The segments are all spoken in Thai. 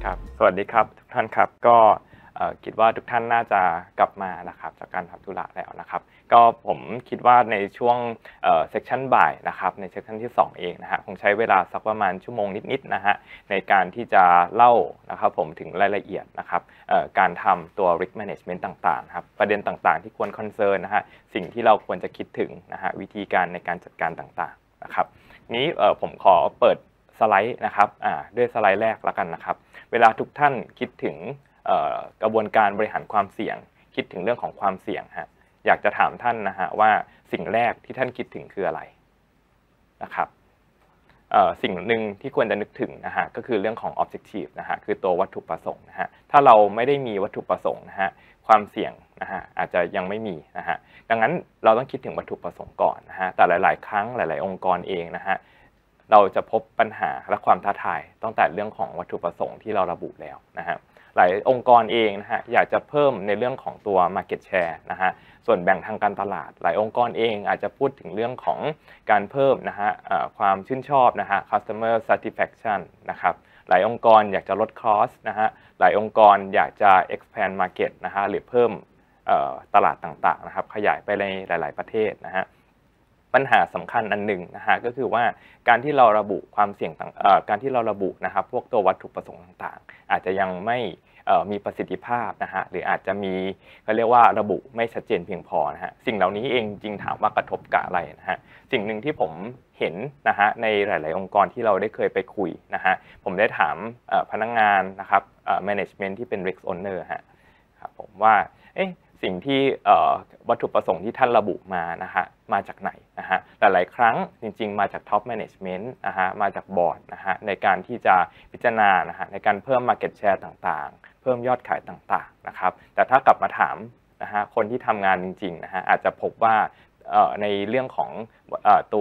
ครับสวัสดีครับทุกท่านครับก็คิดว่าทุกท่านน่าจะกลับมานะครับจากการทำธุระแล้วนะครับก็ผมคิดว่าในช่วงเซสชันบ่ายนะครับในเซสชันที่2เองนะฮะคงใช้เวลาสักประมาณชั่วโมงนิดๆนะฮะในการที่จะเล่านะครับผมถึงรายละเอียดนะครับการทำตัว risk management ต่างๆครับประเด็นต่างๆที่ควรคอนเซิร์นนะฮะสิ่งที่เราควรจะคิดถึงนะฮะวิธีการในการจัดการต่างๆนะครับนี้ผมขอเปิดสไลด์นะครับด้วยสไลด์แรกแล้วกันนะครับเวลาทุกท่านคิดถึงกระบวนการบริหารความเสี่ยงคิดถึงเรื่องของความเสี่ยงฮะอยากจะถามท่านนะฮะว่าสิ่งแรกที่ท่านคิดถึงคืออะไรนะครับสิ่งหนึ่งที่ควรจะนึกถึงนะฮะก็คือเรื่องของ objective นะฮะคือตัววัตถุประสงค์นะฮะถ้าเราไม่ได้มีวัตถุประสงค์นะฮะความเสี่ยงนะฮะอาจจะยังไม่มีนะฮะดังนั้นเราต้องคิดถึงวัตถุประสงค์ก่อนนะฮะแต่หลายๆครั้งหลายๆองค์กรเองนะฮะเราจะพบปัญหาและความท้าทายตั้งแต่เรื่องของวัตถุประสงค์ที่เราระบุแล้วนะฮะหลายองค์กรเองนะฮะอยากจะเพิ่มในเรื่องของตัว market share นะฮะส่วนแบ่งทางการตลาดหลายองค์กรเองอาจจะพูดถึงเรื่องของการเพิ่มนะฮะความชื่นชอบนะฮะ customer satisfaction นะครับหลายองค์กรอยากจะลด cost นะฮะหลายองค์กรอยากจะ expand market นะฮะหรือเพิ่มตลาดต่างๆนะครับขยายไปในหลายๆประเทศนะฮะปัญหาสำคัญอันหนึ่งนะฮะก็คือว่าการที่เราระบุความเสี่ยงการที่เราระบุนะครับพวกตัววัตถุประสงค์ต่างๆอาจจะยังไม่มีประสิทธิภาพนะฮะหรืออาจจะมีเขาเรียกว่าระบุไม่ชัดเจนเพียงพอนะฮะสิ่งเหล่านี้เองจริงถามว่ากระทบกับอะไรนะฮะสิ่งหนึ่งที่ผมเห็นนะฮะในหลายๆองค์กรที่เราได้เคยไปคุยนะฮะผมได้ถามพนักงานนะครับmanagement ที่เป็น risk owner ฮะครับผมว่าสิ่งที่วัตถุประสงค์ที่ท่านระบุมานะฮะมาจากไหนนะฮะหลายๆครั้งจริงๆมาจาก top management นะฮะมาจากบอร์ดนะฮะในการที่จะพิจารณานะฮะในการเพิ่ม market share ต่างๆเพิ่มยอดขายต่างๆนะครับแต่ถ้ากลับมาถามนะฮะคนที่ทำงานจริงๆนะฮะอาจจะพบว่าในเรื่องของตัว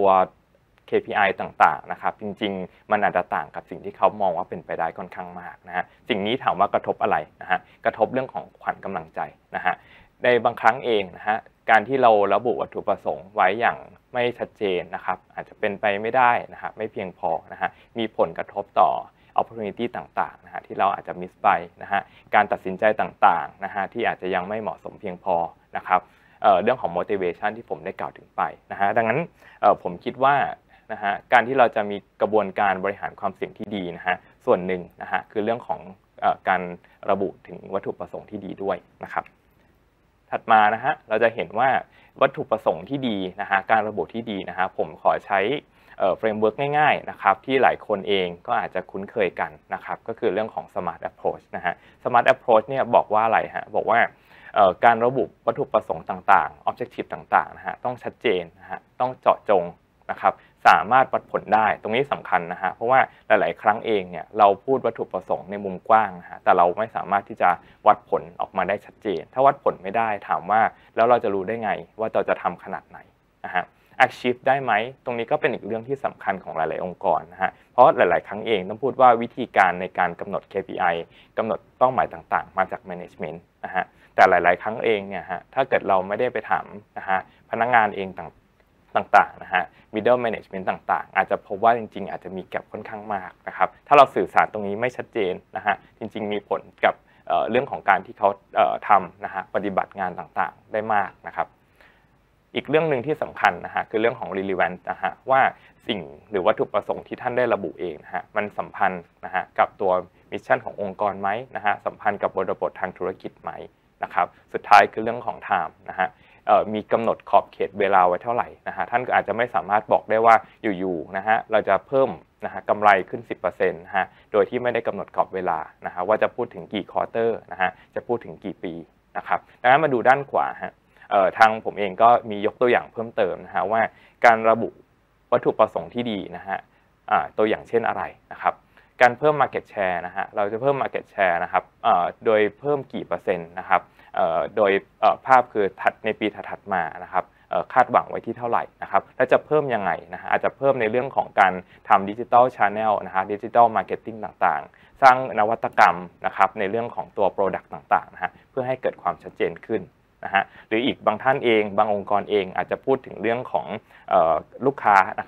KPI ต่างๆนะครับจริงๆมันอาจจะต่างกับสิ่งที่เขามองว่าเป็นไปได้ค่อนข้างมากนะฮะสิ่งนี้ถามว่ากระทบอะไรนะฮะกระทบเรื่องของขวัญกำลังใจนะฮะในบางครั้งเองนะฮะการที่เราระบุวัตถุประสงค์ไว้อย่างไม่ชัดเจนนะครับอาจจะเป็นไปไม่ได้นะฮะไม่เพียงพอนะฮะมีผลกระทบต่อ opportunity ต่างๆนะฮะที่เราอาจจะ miss ไปนะฮะการตัดสินใจต่างๆนะฮะที่อาจจะยังไม่เหมาะสมเพียงพอนะครับเรื่องของ motivation ที่ผมได้กล่าวถึงไปนะฮะดังนั้นผมคิดว่านะฮะการที่เราจะมีกระบวนการบริหารความเสี่ยงที่ดีนะฮะส่วนหนึ่งนะฮะคือเรื่องของการระบุถึงวัตถุประสงค์ที่ดีด้วยนะครับถัดมานะฮะเราจะเห็นว่าวัตถุประสงค์ที่ดีนะฮะการระบุที่ดีนะฮะผมขอใช้เฟรมเวิร์กง่ายๆนะครับที่หลายคนเองก็อาจจะคุ้นเคยกันนะครับก็คือเรื่องของ smart approach นะฮะ smart approach เนี่ยบอกว่าอะไรฮะบอกว่าการระบุวัตถุประสงค์ต่างๆ objective ต่างๆนะฮะต้องชัดเจนนะฮะต้องเจาะจงนะครับสามารถวัดผลได้ตรงนี้สำคัญนะฮะเพราะว่าหลายๆครั้งเองเนี่ยเราพูดวัตถุประสงค์ในมุมกว้างนะฮะแต่เราไม่สามารถที่จะวัดผลออกมาได้ชัดเจนถ้าวัดผลไม่ได้ถามว่าแล้วเราจะรู้ได้ไงว่าเราจะทำขนาดไหนนะฮะ achieve ได้ไหมตรงนี้ก็เป็นอีกเรื่องที่สำคัญของหลายๆองค์กรนะฮะเพราะหลายๆครั้งเองต้องพูดว่าวิธีการในการกำหนด KPI กำหนดเป้าหมายต่างๆมาจาก management นะฮะแต่หลายๆครั้งเองเนี่ยฮะถ้าเกิดเราไม่ได้ไปถามนะฮะพนักงานเองต่างๆนะฮะ middle management ต่างๆอาจจะพบว่าจริงๆอาจจะมีแกลบค่อนข้างมากนะครับถ้าเราสื่อสารตรงนี้ไม่ชัดเจนนะฮะจริงๆมีผลกับเรื่องของการที่เขาทำนะฮะปฏิบัติงานต่างๆได้มากนะครับอีกเรื่องหนึ่งที่สำคัญนะฮะคือเรื่องของ relevant นะฮะว่าสิ่งหรือวัตถุประสงค์ที่ท่านได้ระบุเองนะฮะมันสัมพันธ์นะฮะกับตัวมิชชั่นขององค์กรไหมนะฮะสัมพันธ์กับบริบททางธุรกิจไหมนะครับสุดท้ายคือเรื่องของ time นะฮะมีกำหนดขอบเขตเวลาไว้เท่าไหร่นะฮะท่านอาจจะไม่สามารถบอกได้ว่าอยู่ๆนะฮะเราจะเพิ่มนะฮะกำไรขึ้น 10% นะฮะโดยที่ไม่ได้กำหนดกรอบเวลานะฮะว่าจะพูดถึงกี่ควอเตอร์นะฮะจะพูดถึงกี่ปีนะครับดังนั้นมาดูด้านขวาฮะทางผมเองก็มียกตัวอย่างเพิ่มเติมนะฮะว่าการระบุวัตถุประสงค์ที่ดีนะฮะตัวอย่างเช่นอะไรนะครับการเพิ่ม market share นะฮะเราจะเพิ่ม market share นะครับโดยเพิ่มกี่เปอร์เซ็นต์นะครับโดยภาพคือในปีถัดมานะครับคาดหวังไว้ที่เท่าไหร่นะครับและจะเพิ่มยังไงนะฮะอาจจะเพิ่มในเรื่องของการทำดิจิทัลชานเนลนะฮะดิจิทัลมาร์เก็ตติ้งต่างๆสร้างนวัตกรรมนะครับในเรื่องของตัว Product ต่างๆนะฮะเพื่อให้เกิดความชัดเจนขึ้นนะฮะหรืออีกบางท่านเองบางองค์กรเองอาจจะพูดถึงเรื่องของลูกค้านะครับ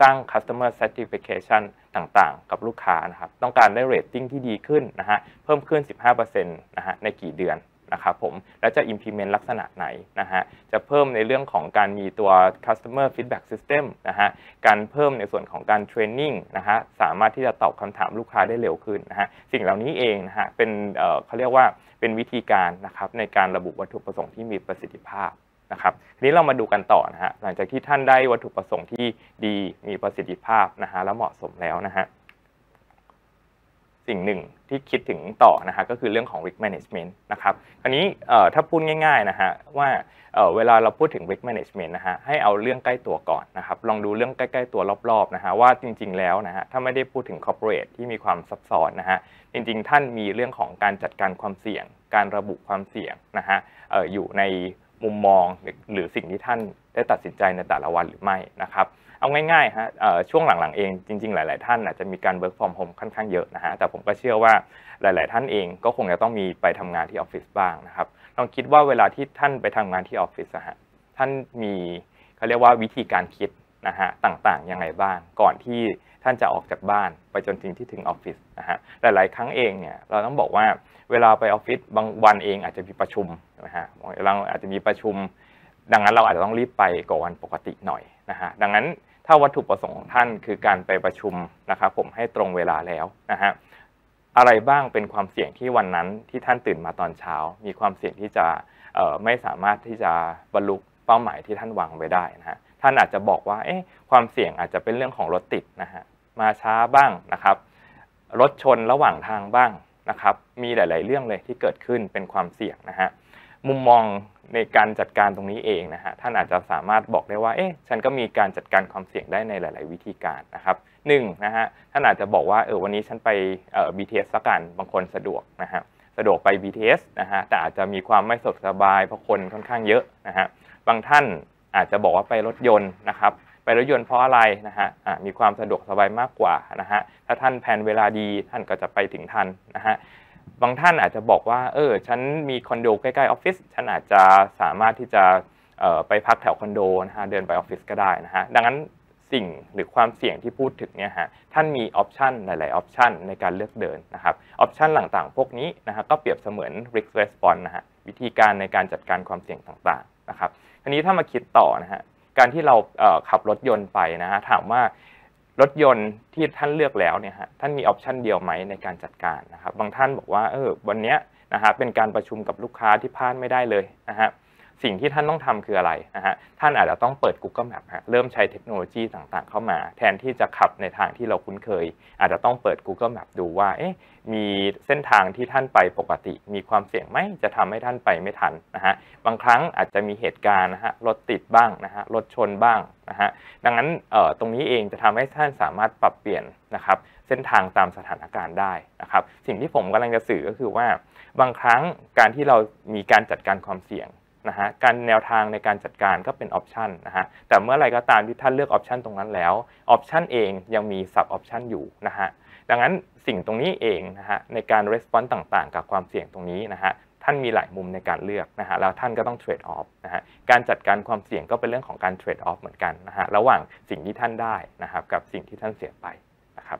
สร้าง customer satisfaction ต่างๆกับลูกค้านะครับต้องการได้เรตติ้งที่ดีขึ้นนะฮะเพิ่มขึ้น 15% นะฮะในกี่เดือนนะครับผมแล้วจะ implement ลักษณะไหนนะฮะจะเพิ่มในเรื่องของการมีตัว customer feedback system นะฮะการเพิ่มในส่วนของการ training นะฮะสามารถที่จะตอบคำถามลูกค้าได้เร็วขึ้นนะฮะสิ่งเหล่านี้เองนะฮะเป็นเขาเรียกว่าเป็นวิธีการนะครับในการระบุวัตถุประสงค์ที่มีประสิทธิภาพนะครับทีนี้เรามาดูกันต่อนะฮะหลังจากที่ท่านได้วัตถุประสงค์ที่ดีมีประสิทธิภาพนะฮะและเหมาะสมแล้วนะฮะสิ่งหนึ่งที่คิดถึงต่อนะฮะก็คือเรื่องของ risk management นะครับคราวนี้ถ้าพูดง่ายๆนะฮะว่าเวลาเราพูดถึง risk management นะฮะให้เอาเรื่องใกล้ตัวก่อนนะครับลองดูเรื่องใกล้ๆตัวรอบๆนะฮะว่าจริงๆแล้วนะฮะถ้าไม่ได้พูดถึง corporate ที่มีความซับซ้อนนะฮะจริงๆท่านมีเรื่องของการจัดการความเสี่ยงการระบุความเสี่ยงนะฮะอยู่ในมุมมองหรือสิ่งที่ท่านได้ตัดสินใจในแต่ละวันหรือไม่นะครับเอาง่ายๆฮะช่วงหลังๆเองจริงๆหลายๆท่านอาจจะมีการ work from home ค่อนข้างเยอะนะฮะแต่ผมก็เชื่อว่าหลายๆท่านเองก็คงจะต้องมีไปทำงานที่ออฟฟิศบ้างนะครับลองคิดว่าเวลาที่ท่านไปทำงานที่ออฟฟิศฮะท่านมีเขาเรียกว่าวิธีการคิดนะฮะต่างๆยังไงบ้างก่อนที่ท่านจะออกจากบ้านไปจนถึงที่ถึงออฟฟิศนะฮะหลายๆครั้งเองเนี่ยเราต้องบอกว่าเวลาไปออฟฟิศบางวันเองอาจจะมีประชุมนะฮะเราอาจจะมีประชุมดังนั้นเราอาจจะต้องรีบไปกว่าวันปกติหน่อยนะฮะดังนั้นถ้าวัตถุประสงค์ของท่านคือการไปประชุมนะครับผมให้ตรงเวลาแล้วนะฮะอะไรบ้างเป็นความเสี่ยงที่วันนั้นที่ท่านตื่นมาตอนเช้ามีความเสี่ยงที่จะไม่สามารถที่จะบรรลุเป้าหมายที่ท่านวางไว้ได้นะฮะท่านอาจจะบอกว่าความเสี่ยงอาจจะเป็นเรื่องของรถติดนะฮะมาช้าบ้างนะครับรถชนระหว่างทางบ้างนะครับมีหลายๆเรื่องเลยที่เกิดขึ้นเป็นความเสี่ยงนะฮะมุมมองในการจัดการตรงนี้เองนะฮะท่านอาจจะสามารถบอกได้ว่าฉันก็มีการจัดการความเสี่ยงได้ในหลายๆวิธีการนะครับนะฮะท่านอาจจะบอกว่าวันนี้ฉันไปBTS สักกันบางคนสะดวกนะฮะสะดวกไป BTS นะฮะแต่อาจจะมีความไม่สบายเพราะคนค่อนข้างเยอะนะฮะบางท่านอาจจะบอกว่าไปรถยนต์นะครับไปรถยนต์เพราะอะไรนะฮะมีความสะดวกสบายมากกว่านะฮะถ้าท่านแพลนเวลาดีท่านก็จะไปถึงทันนะฮะบางท่านอาจจะบอกว่าฉันมีคอนโดใกล้ๆออฟฟิศฉันอาจจะสามารถที่จะไปพักแถวคอนโดนะฮะเดินไปออฟฟิศก็ได้นะฮะดังนั้นสิ่งหรือความเสี่ยงที่พูดถึงเนี่ยฮะท่านมีออปชันหลายๆออปชันในการเลือกเดินนะครับออปชันต่างๆพวกนี้นะฮะก็เปรียบเสมือน risk response นะฮะวิธีการในการจัดการความเสี่ยงต่างๆนะครับทีนี้ถ้ามาคิดต่อนะฮะการที่เราขับรถยนต์ไปนะฮะถามว่ารถยนต์ที่ท่านเลือกแล้วเนี่ยฮะท่านมีออปชันเดียวไหมในการจัดการนะครับบางท่านบอกว่าวันนี้นะฮะเป็นการประชุมกับลูกค้าที่พลาดไม่ได้เลยนะฮะสิ่งที่ท่านต้องทำคืออะไรนะฮะท่านอาจจะต้องเปิด Google Map เริ่มใช้เทคโนโลยีต่างๆเข้ามาแทนที่จะขับในทางที่เราคุ้นเคยอาจจะต้องเปิด Google Map ดูว่ามีเส้นทางที่ท่านไปปกติมีความเสี่ยงไหมจะทำให้ท่านไปไม่ทันนะฮะบางครั้งอาจจะมีเหตุการณ์นะฮะรถติดบ้างนะฮะรถชนบ้างนะฮะดังนั้นตรงนี้เองจะทำให้ท่านสามารถปรับเปลี่ยนนะครับเส้นทางตามสถานการณ์ได้นะครับสิ่งที่ผมกำลังจะสื่อก็คือว่าบางครั้งการที่เรามีการจัดการความเสี่ยงนะฮะการแนวทางในการจัดการก็เป็นออปชันนะฮะแต่เมื่อไรก็ตามที่ท่านเลือกออปชันตรงนั้นแล้วออปชันเองยังมีซับออปชันอยู่นะฮะดังนั้นสิ่งตรงนี้เองนะฮะในการรีสปอนส์ต่างๆกับความเสี่ยงตรงนี้นะฮะท่านมีหลายมุมในการเลือกนะฮะแล้วท่านก็ต้องเทรดออฟนะฮะการจัดการความเสี่ยงก็เป็นเรื่องของการเทรดออฟเหมือนกันนะฮะระหว่างสิ่งที่ท่านได้นะครับกับสิ่งที่ท่านเสียไปนะครับ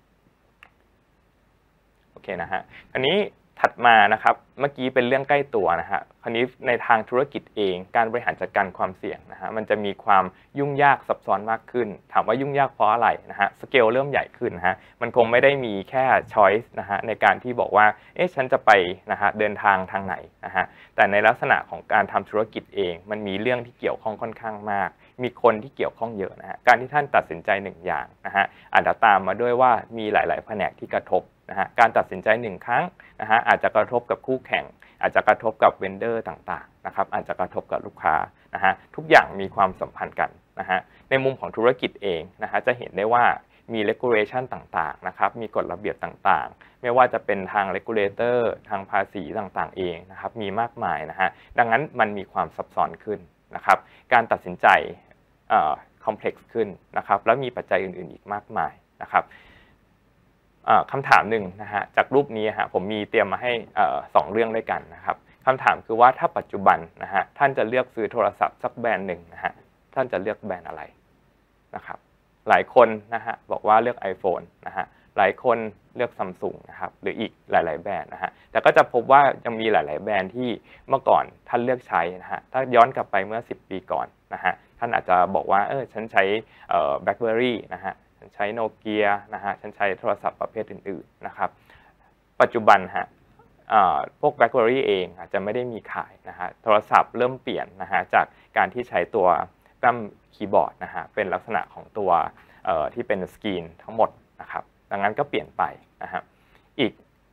โอเคนะฮะอันนี้ถัดมานะครับเมื่อกี้เป็นเรื่องใกล้ตัวนะฮะคราวนี้ในทางธุรกิจเองการบริหารจัดการความเสี่ยงนะฮะมันจะมีความยุ่งยากซับซ้อนมากขึ้นถามว่ายุ่งยากเพราะอะไรนะฮะสเกลเริ่มใหญ่ขึ้นนะฮะมันคงไม่ได้มีแค่ช้อยส์นะฮะในการที่บอกว่าฉันจะไปนะฮะเดินทางไหนนะฮะแต่ในลักษณะของการทำธุรกิจเองมันมีเรื่องที่เกี่ยวข้องค่อนข้างมากมีคนที่เกี่ยวข้องเยอะนะฮะการที่ท่านตัดสินใจหนึ่งอย่างนะฮะอาจจะตามมาด้วยว่ามีหลายๆแผนกที่กระทบนะฮะการตัดสินใจ1ครั้งนะฮะอาจจะกระทบกับคู่แข่งอาจจะกระทบกับเวนเดอร์ต่างๆนะครับอาจจะกระทบกับลูกค้านะฮะทุกอย่างมีความสัมพันธ์กันนะฮะในมุมของธุรกิจเองนะฮะจะเห็นได้ว่ามี regulation ต่างๆนะครับมีกฎระเบียบต่างๆไม่ว่าจะเป็นทาง regulator ทางภาษีต่างๆเองนะครับมีมากมายนะฮะดังนั้นมันมีความซับซ้อนขึ้นนะครับการตัดสินใจcomplex ขึ้นนะครับแล้วมีปัจจัยอื่นๆอีกมากมายนะครับคำถามหนึ่งนะฮะจากรูปนี้ฮะผมมีเตรียมมาให้2เรื่องด้วยกันนะครับคำถามคือว่าถ้าปัจจุบันนะฮะท่านจะเลือกซื้อโทรศัพท์สักแบรนด์หนึ่งนะฮะท่านจะเลือกแบรนด์อะไรนะครับหลายคนนะฮะบอกว่าเลือก iPhone นะฮะหลายคนเลือก Samsung นะครับหรืออีกหลายๆแบรนด์นะฮะแต่ก็จะพบว่ายังมีหลายๆแบรนด์ที่เมื่อก่อนท่านเลือกใช้นะฮะถ้าย้อนกลับไปเมื่อ10ปีก่อนนะฮะท่านอาจจะบอกว่าฉันใช้BlackBerry นะฮะฉันใช้ Nokia นะฮะฉันใช้โทรศัพท์ประเภทอื่นๆนะครับปัจจุบันฮะพวก BlackBerry เองอาจจะไม่ได้มีขายนะฮะโทรศัพท์เริ่มเปลี่ยนนะฮะจากการที่ใช้ตัวแป้นคีย์บอร์ดนะฮะเป็นลักษณะของตัวที่เป็นสกรีนทั้งหมดนะครับดังนั้นก็เปลี่ยนไปนะฮะอีก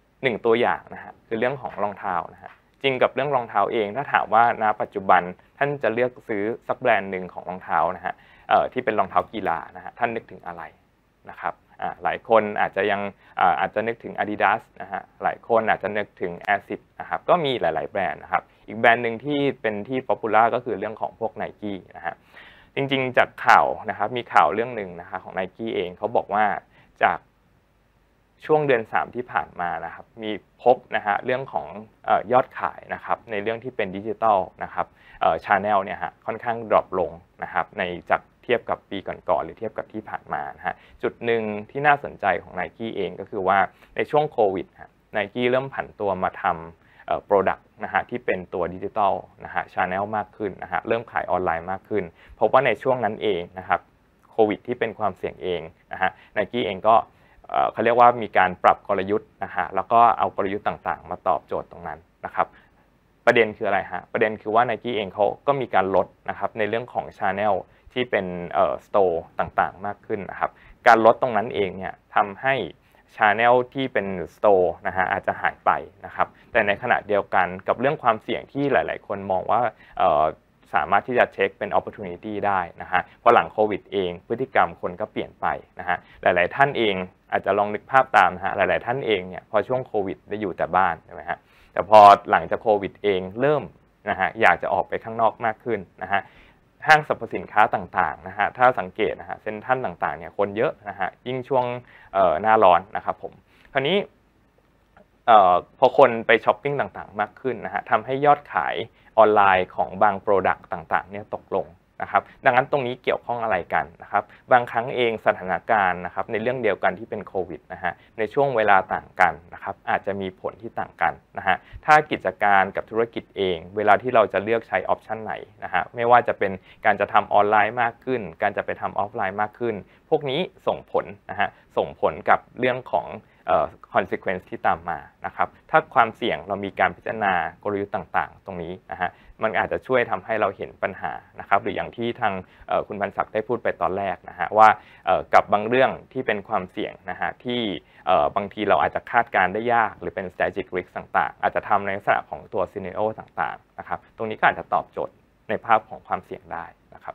1ตัวอย่างนะฮะคือเรื่องของรองเท้านะฮะจริงกับเรื่องรองเท้าเองถ้าถามว่าณปัจจุบันท่านจะเลือกซื้อสักแบรนด์หนึ่งของรองเท้านะฮะที่เป็นรองเท้ากีฬานะฮะท่านนึกถึงอะไรนะครับหลายคนอาจจะยังอาจจะนึกถึง Adidas นะฮะหลายคนอาจจะนึกถึง Asics นะครับก็มีหลายๆแบรนด์นะครับอีกแบรนด์หนึ่งที่เป็นที่ popular ก็คือเรื่องของพวก Nike นะฮะจริงๆจากข่าวนะครับมีข่าวเรื่องหนึ่งนะคะของ Nike เองเขาบอกว่าจากช่วงเดือน3ที่ผ่านมานะครับมีพบนะฮะเรื่องของยอดขายนะครับในเรื่องที่เป็นดิจิทัลนะครับchannel เนี่ยฮะค่อนข้างดรอปลงนะครับในจากเทียบกับปีก่อนๆหรือเทียบกับที่ผ่านมานะฮะจุดหนึ่งที่น่าสนใจของ Nike เองก็คือว่าในช่วงโควิด Nike เริ่มผันตัวมาทำproduct นะฮะที่เป็นตัวดิจิทัลนะฮะ channel มากขึ้นนะฮะเริ่มขายออนไลน์มากขึ้นพบว่าในช่วงนั้นเองนะครับโควิดที่เป็นความเสี่ยงเองนะฮะ Nike เองก็เขาเรียกว่ามีการปรับกลยุทธ์นะฮะแล้วก็เอากลยุทธ์ต่างๆมาตอบโจทย์ตรงนั้นนะครับประเด็นคืออะไรฮะประเด็นคือว่า Nike เองเขาก็มีการลดนะครับในเรื่องของ channel ที่เป็นstore ต่างๆมากขึ้นนะครับการลดตรงนั้นเองเนี่ยทำให้ channel ที่เป็น store นะฮะอาจจะหายไปนะครับแต่ในขณะเดียวกันกับเรื่องความเสี่ยงที่หลายๆคนมองว่าสามารถที่จะเช็คเป็น opportunity ได้นะฮะเพราะหลังโควิดเองพฤติกรรมคนก็เปลี่ยนไปนะฮะหลายๆท่านเองอาจจะลองนึกภาพตามนะฮะหลายๆท่านเองเนี่ยพอช่วงโควิดได้อยู่แต่บ้านใช่ไหมฮะแต่พอหลังจากโควิดเองเริ่มนะฮะอยากจะออกไปข้างนอกมากขึ้นนะฮะห้างสรรพสินค้าต่างๆนะฮะถ้าสังเกตนะฮะเซ็นทรัลต่างๆเนี่ยคนเยอะนะฮะยิ่งช่วงหน้าร้อนนะครับผมคราวนี้พอคนไปช้อปปิ้งต่างๆมากขึ้นนะฮะทำให้ยอดขายออนไลน์ของบาง Product ต่างๆเนี่ยตกลงนะครับดังนั้นตรงนี้เกี่ยวข้องอะไรกันนะครับบางครั้งเองสถานการณ์นะครับในเรื่องเดียวกันที่เป็นโควิดนะฮะในช่วงเวลาต่างกันนะครับอาจจะมีผลที่ต่างกันนะฮะถ้ากิจการกับธุรกิจเองเวลาที่เราจะเลือกใช้ออปชันไหนนะฮะไม่ว่าจะเป็นการจะทำออนไลน์มากขึ้นการจะไปทำออฟไลน์มากขึ้นพวกนี้ส่งผลนะฮะส่งผลกับเรื่องของconsequence ที่ตามมานะครับถ้าความเสี่ยงเรามีการพิจารณากลยุทธ์ต่างๆตรงนี้นะฮะมันอาจจะช่วยทำให้เราเห็นปัญหานะครับหรืออย่างที่ทางคุณพันศักดิ์ได้พูดไปตอนแรกนะฮะว่ากับบางเรื่องที่เป็นความเสี่ยงนะฮะที่บางทีเราอาจจะคาดการได้ยากหรือเป็น strategic risk ต่างๆอาจจะทำในลักษณะของตัว scenario ต่างๆนะครับตรงนี้ก็อาจจะตอบโจทย์ในภาพของความเสี่ยงได้นะครับ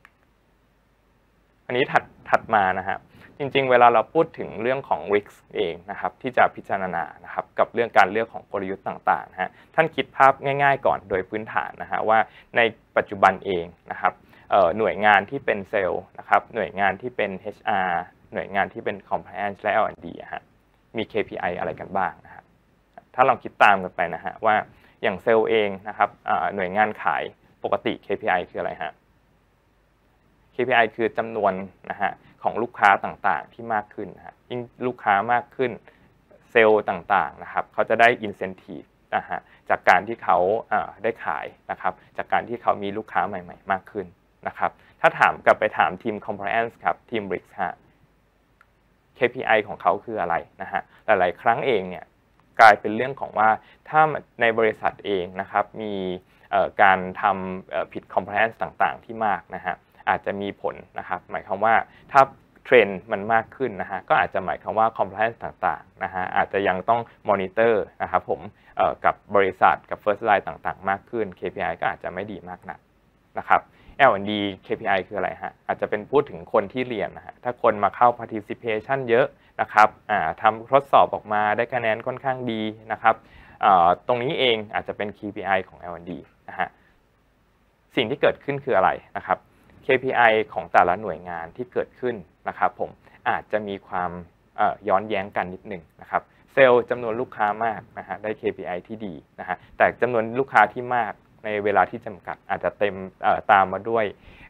อันนี้ถัดมานะฮะจริงๆเวลาเราพูดถึงเรื่องของ risk เองนะครับที่จะพิจารณานะครับกับเรื่องการเลือกของกลยุทธ์ต่างๆนะฮะท่านคิดภาพง่ายๆก่อนโดยพื้นฐานนะฮะว่าในปัจจุบันเองนะครับหน่วยงานที่เป็นเซลล์นะครับหน่วยงานที่เป็น HR หน่วยงานที่เป็น compliance และ L&D ฮะมี KPI อะไรกันบ้างนะฮะถ้าลองคิดตามกันไปนะฮะว่าอย่างเซลล์เองนะครับหน่วยงานขายปกติ KPI คืออะไรฮะ KPI คือจำนวนนะฮะของลูกค้าต่างๆที่มากขึ้นนะฮะยิ่งลูกค้ามากขึ้นเซลล์ต่างๆนะครับเขาจะได้ incentive นะฮะจากการที่เขาได้ขายนะครับจากการที่เขามีลูกค้าใหม่ๆมากขึ้นนะครับถ้าถามกลับไปถามทีม compliance ครับทีม risk ฮะ KPI ของเขาคืออะไรนะฮะหลายๆครั้งเองเนี่ยกลายเป็นเรื่องของว่าถ้าในบริษัทเองนะครับมีการทำผิด compliance ต่างๆที่มากนะฮะอาจจะมีผลนะครับหมายความว่าถ้าเทรนด์มันมากขึ้นนะฮะก็อาจจะหมายความว่า compliance ต่างๆนะฮะอาจจะยังต้อง monitor นะครับผมกับบริษัทกับ first line ต่างๆมากขึ้น KPI ก็อาจจะไม่ดีมากนักนะครับ L&D KPI คืออะไรฮะอาจจะเป็นพูดถึงคนที่เรียนนะฮะถ้าคนมาเข้า participation เยอะนะครับทำทดสอบออกมาได้คะแนนค่อนข้างดีนะครับตรงนี้เองอาจจะเป็น KPI ของ L&D นะฮะสิ่งที่เกิดขึ้นคืออะไรนะครับ KPI ของแต่ละหน่วยงานที่เกิดขึ้นนะครับผมอาจจะมีความย้อนแย้งกันนิดหนึ่งนะครับเซลล์จำนวนลูกค้ามากนะฮะได้ KPI ที่ดีนะฮะแต่จำนวนลูกค้าที่มากในเวลาที่จำกัดอาจจะตามมาด้วย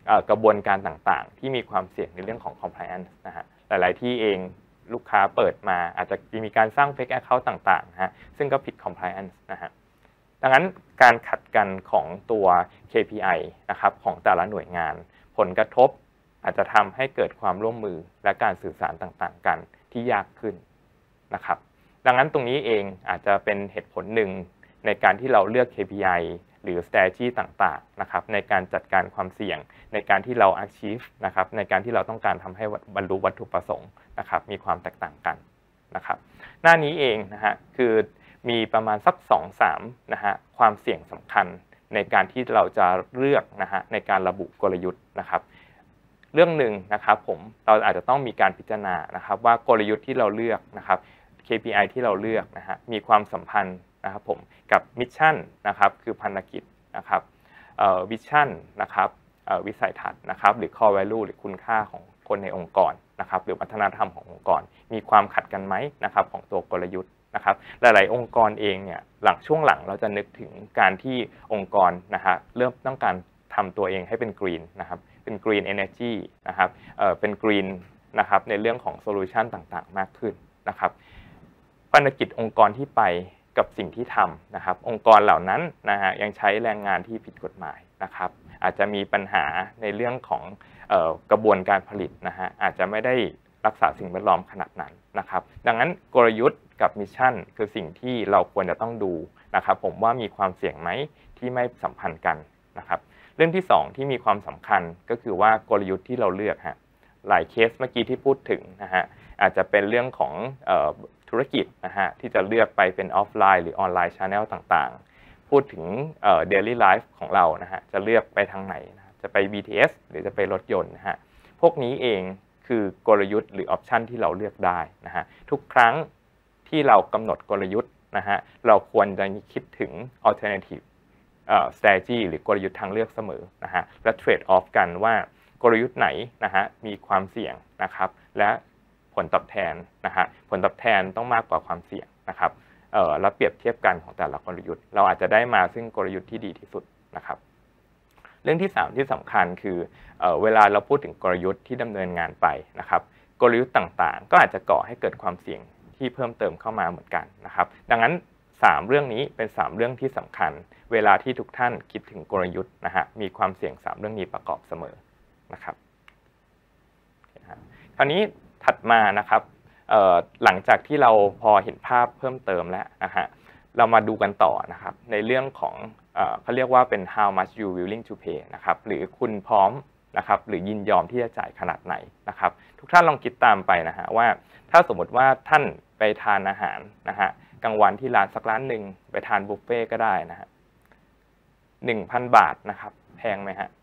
กระบวนการต่างๆที่มีความเสี่ยงในเรื่องของ compliance นะฮะหลายๆที่เองลูกค้าเปิดมาอาจจะมีการสร้าง fake account ต่างๆนะฮะซึ่งก็ผิด compliance นะฮะดังนั้นการขัดกันของตัว KPI นะครับของแต่ละหน่วยงานผลกระทบอาจจะทำให้เกิดความร่วมมือและการสื่อสารต่างๆกันที่ยากขึ้นนะครับดังนั้นตรงนี้เองอาจจะเป็นเหตุผลหนึ่งในการที่เราเลือก KPI หรือ strategy ต่างๆนะครับในการจัดการความเสี่ยงในการที่เรา achieve นะครับในการที่เราต้องการทำให้บรรลุวัตถุประสงค์นะครับมีความแตกต่างกันนะครับหน้านี้เองนะฮะคือมีประมาณสัก 2-3 นะฮะความเสี่ยงสำคัญในการที่เราจะเลือกนะฮะในการระบุกลยุทธ์นะครับเรื่องหนึ่งนะครับเราอาจจะต้องมีการพิจารณานะครับว่ากลยุทธ์ที่เราเลือกนะครับ KPI ที่เราเลือกนะฮะมีความสัมพันธ์นะครับกับมิชชั่นนะครับคือพันธกิจนะครับวิชั่นนะครับวิสัยทัศน์นะครับหรือ core value หรือคุณค่าของคนในองค์กรนะครับหรือวัฒนธรรมขององค์กรมีความขัดกันไหมนะครับของตัวกลยุทธ์นะครับหลายๆองค์กรเองเนี่ยช่วงหลังเราจะนึกถึงการที่องค์กรนะฮะเริ่มต้องการทำตัวเองให้เป็น green นะครับเป็น green energy นะครับเป็น green นะครับในเรื่องของโซลูชันต่างๆมากขึ้นนะครับภารกิจองค์กรที่ไปกับสิ่งที่ทำนะครับองค์กรเหล่านั้นนะฮะยังใช้แรงงานที่ผิดกฎหมายนะครับอาจจะมีปัญหาในเรื่องของกระบวนการผลิตนะฮะอาจจะไม่ได้รักษาสิ่งแวดล้อมขนาดนั้นนะครับดังนั้นกลยุทธ์กับมิชชั่นคือสิ่งที่เราควรจะต้องดูนะครับผมว่ามีความเสี่ยงไหมที่ไม่สัมพันธ์กันนะครับเรื่องที่2ที่มีความสำคัญก็คือว่ากลยุทธ์ที่เราเลือกฮะหลายเคสเมื่อกี้ที่พูดถึงนะฮะอาจจะเป็นเรื่องของธุรกิจนะฮะที่จะเลือกไปเป็นออฟไลน์หรือออนไลน์ชาแนลต่างๆพูดถึงdaily life ของเรานะฮะจะเลือกไปทางไหนนะจะไป BTS หรือจะไปรถยนต์นะฮะพวกนี้เองคือกลยุทธ์หรือออปชันที่เราเลือกได้นะฮะทุกครั้งที่เรากำหนดกลยุทธ์นะฮะเราควรจะคิดถึง alternative strategy หรือกลยุทธ์ทางเลือกเสมอนะฮะและ trade off กันว่ากลยุทธ์ไหนนะฮะมีความเสี่ยงนะครับและผลตอบแทนนะฮะผลตอบแทนต้องมากกว่าความเสี่ยงนะครับแล้วเปรียบเทียบกันของแต่ละกลยุทธ์เราอาจจะได้มาซึ่งกลยุทธ์ที่ดีที่สุดนะครับเรื่องที่3ที่สำคัญคือเวลาเราพูดถึงกลยุทธ์ที่ดำเนินงานไปนะครับกลยุทธ์ต่างๆก็อาจจะก่อให้เกิดความเสี่ยงที่เพิ่มเติมเข้ามาเหมือนกันนะครับดังนั้น3เรื่องนี้เป็น3เรื่องที่สำคัญเวลาที่ทุกท่านคิดถึงกลยุทธ์นะฮะมีความเสี่ยง3เรื่องนี้ประกอบเสมอนะครับคราวนี้ถัดมานะครับหลังจากที่เราพอเห็นภาพเพิ่มเติมแล้วนะฮะเรามาดูกันต่อนะครับในเรื่องของเขาเรียกว่าเป็น how much you willing to pay นะครับหรือคุณพร้อมนะครับหรือยินยอมที่จะจ่ายขนาดไหนนะครับทุกท่านลองคิดตามไปนะฮะว่าถ้าสมมติว่าท่านไปทานอาหารนะฮะกลางวันที่ร้านสักร้านหนึ่งไปทานบุฟเฟ่ก็ได้นะฮะ 1,000 บาทนะครับแพงไหมฮะ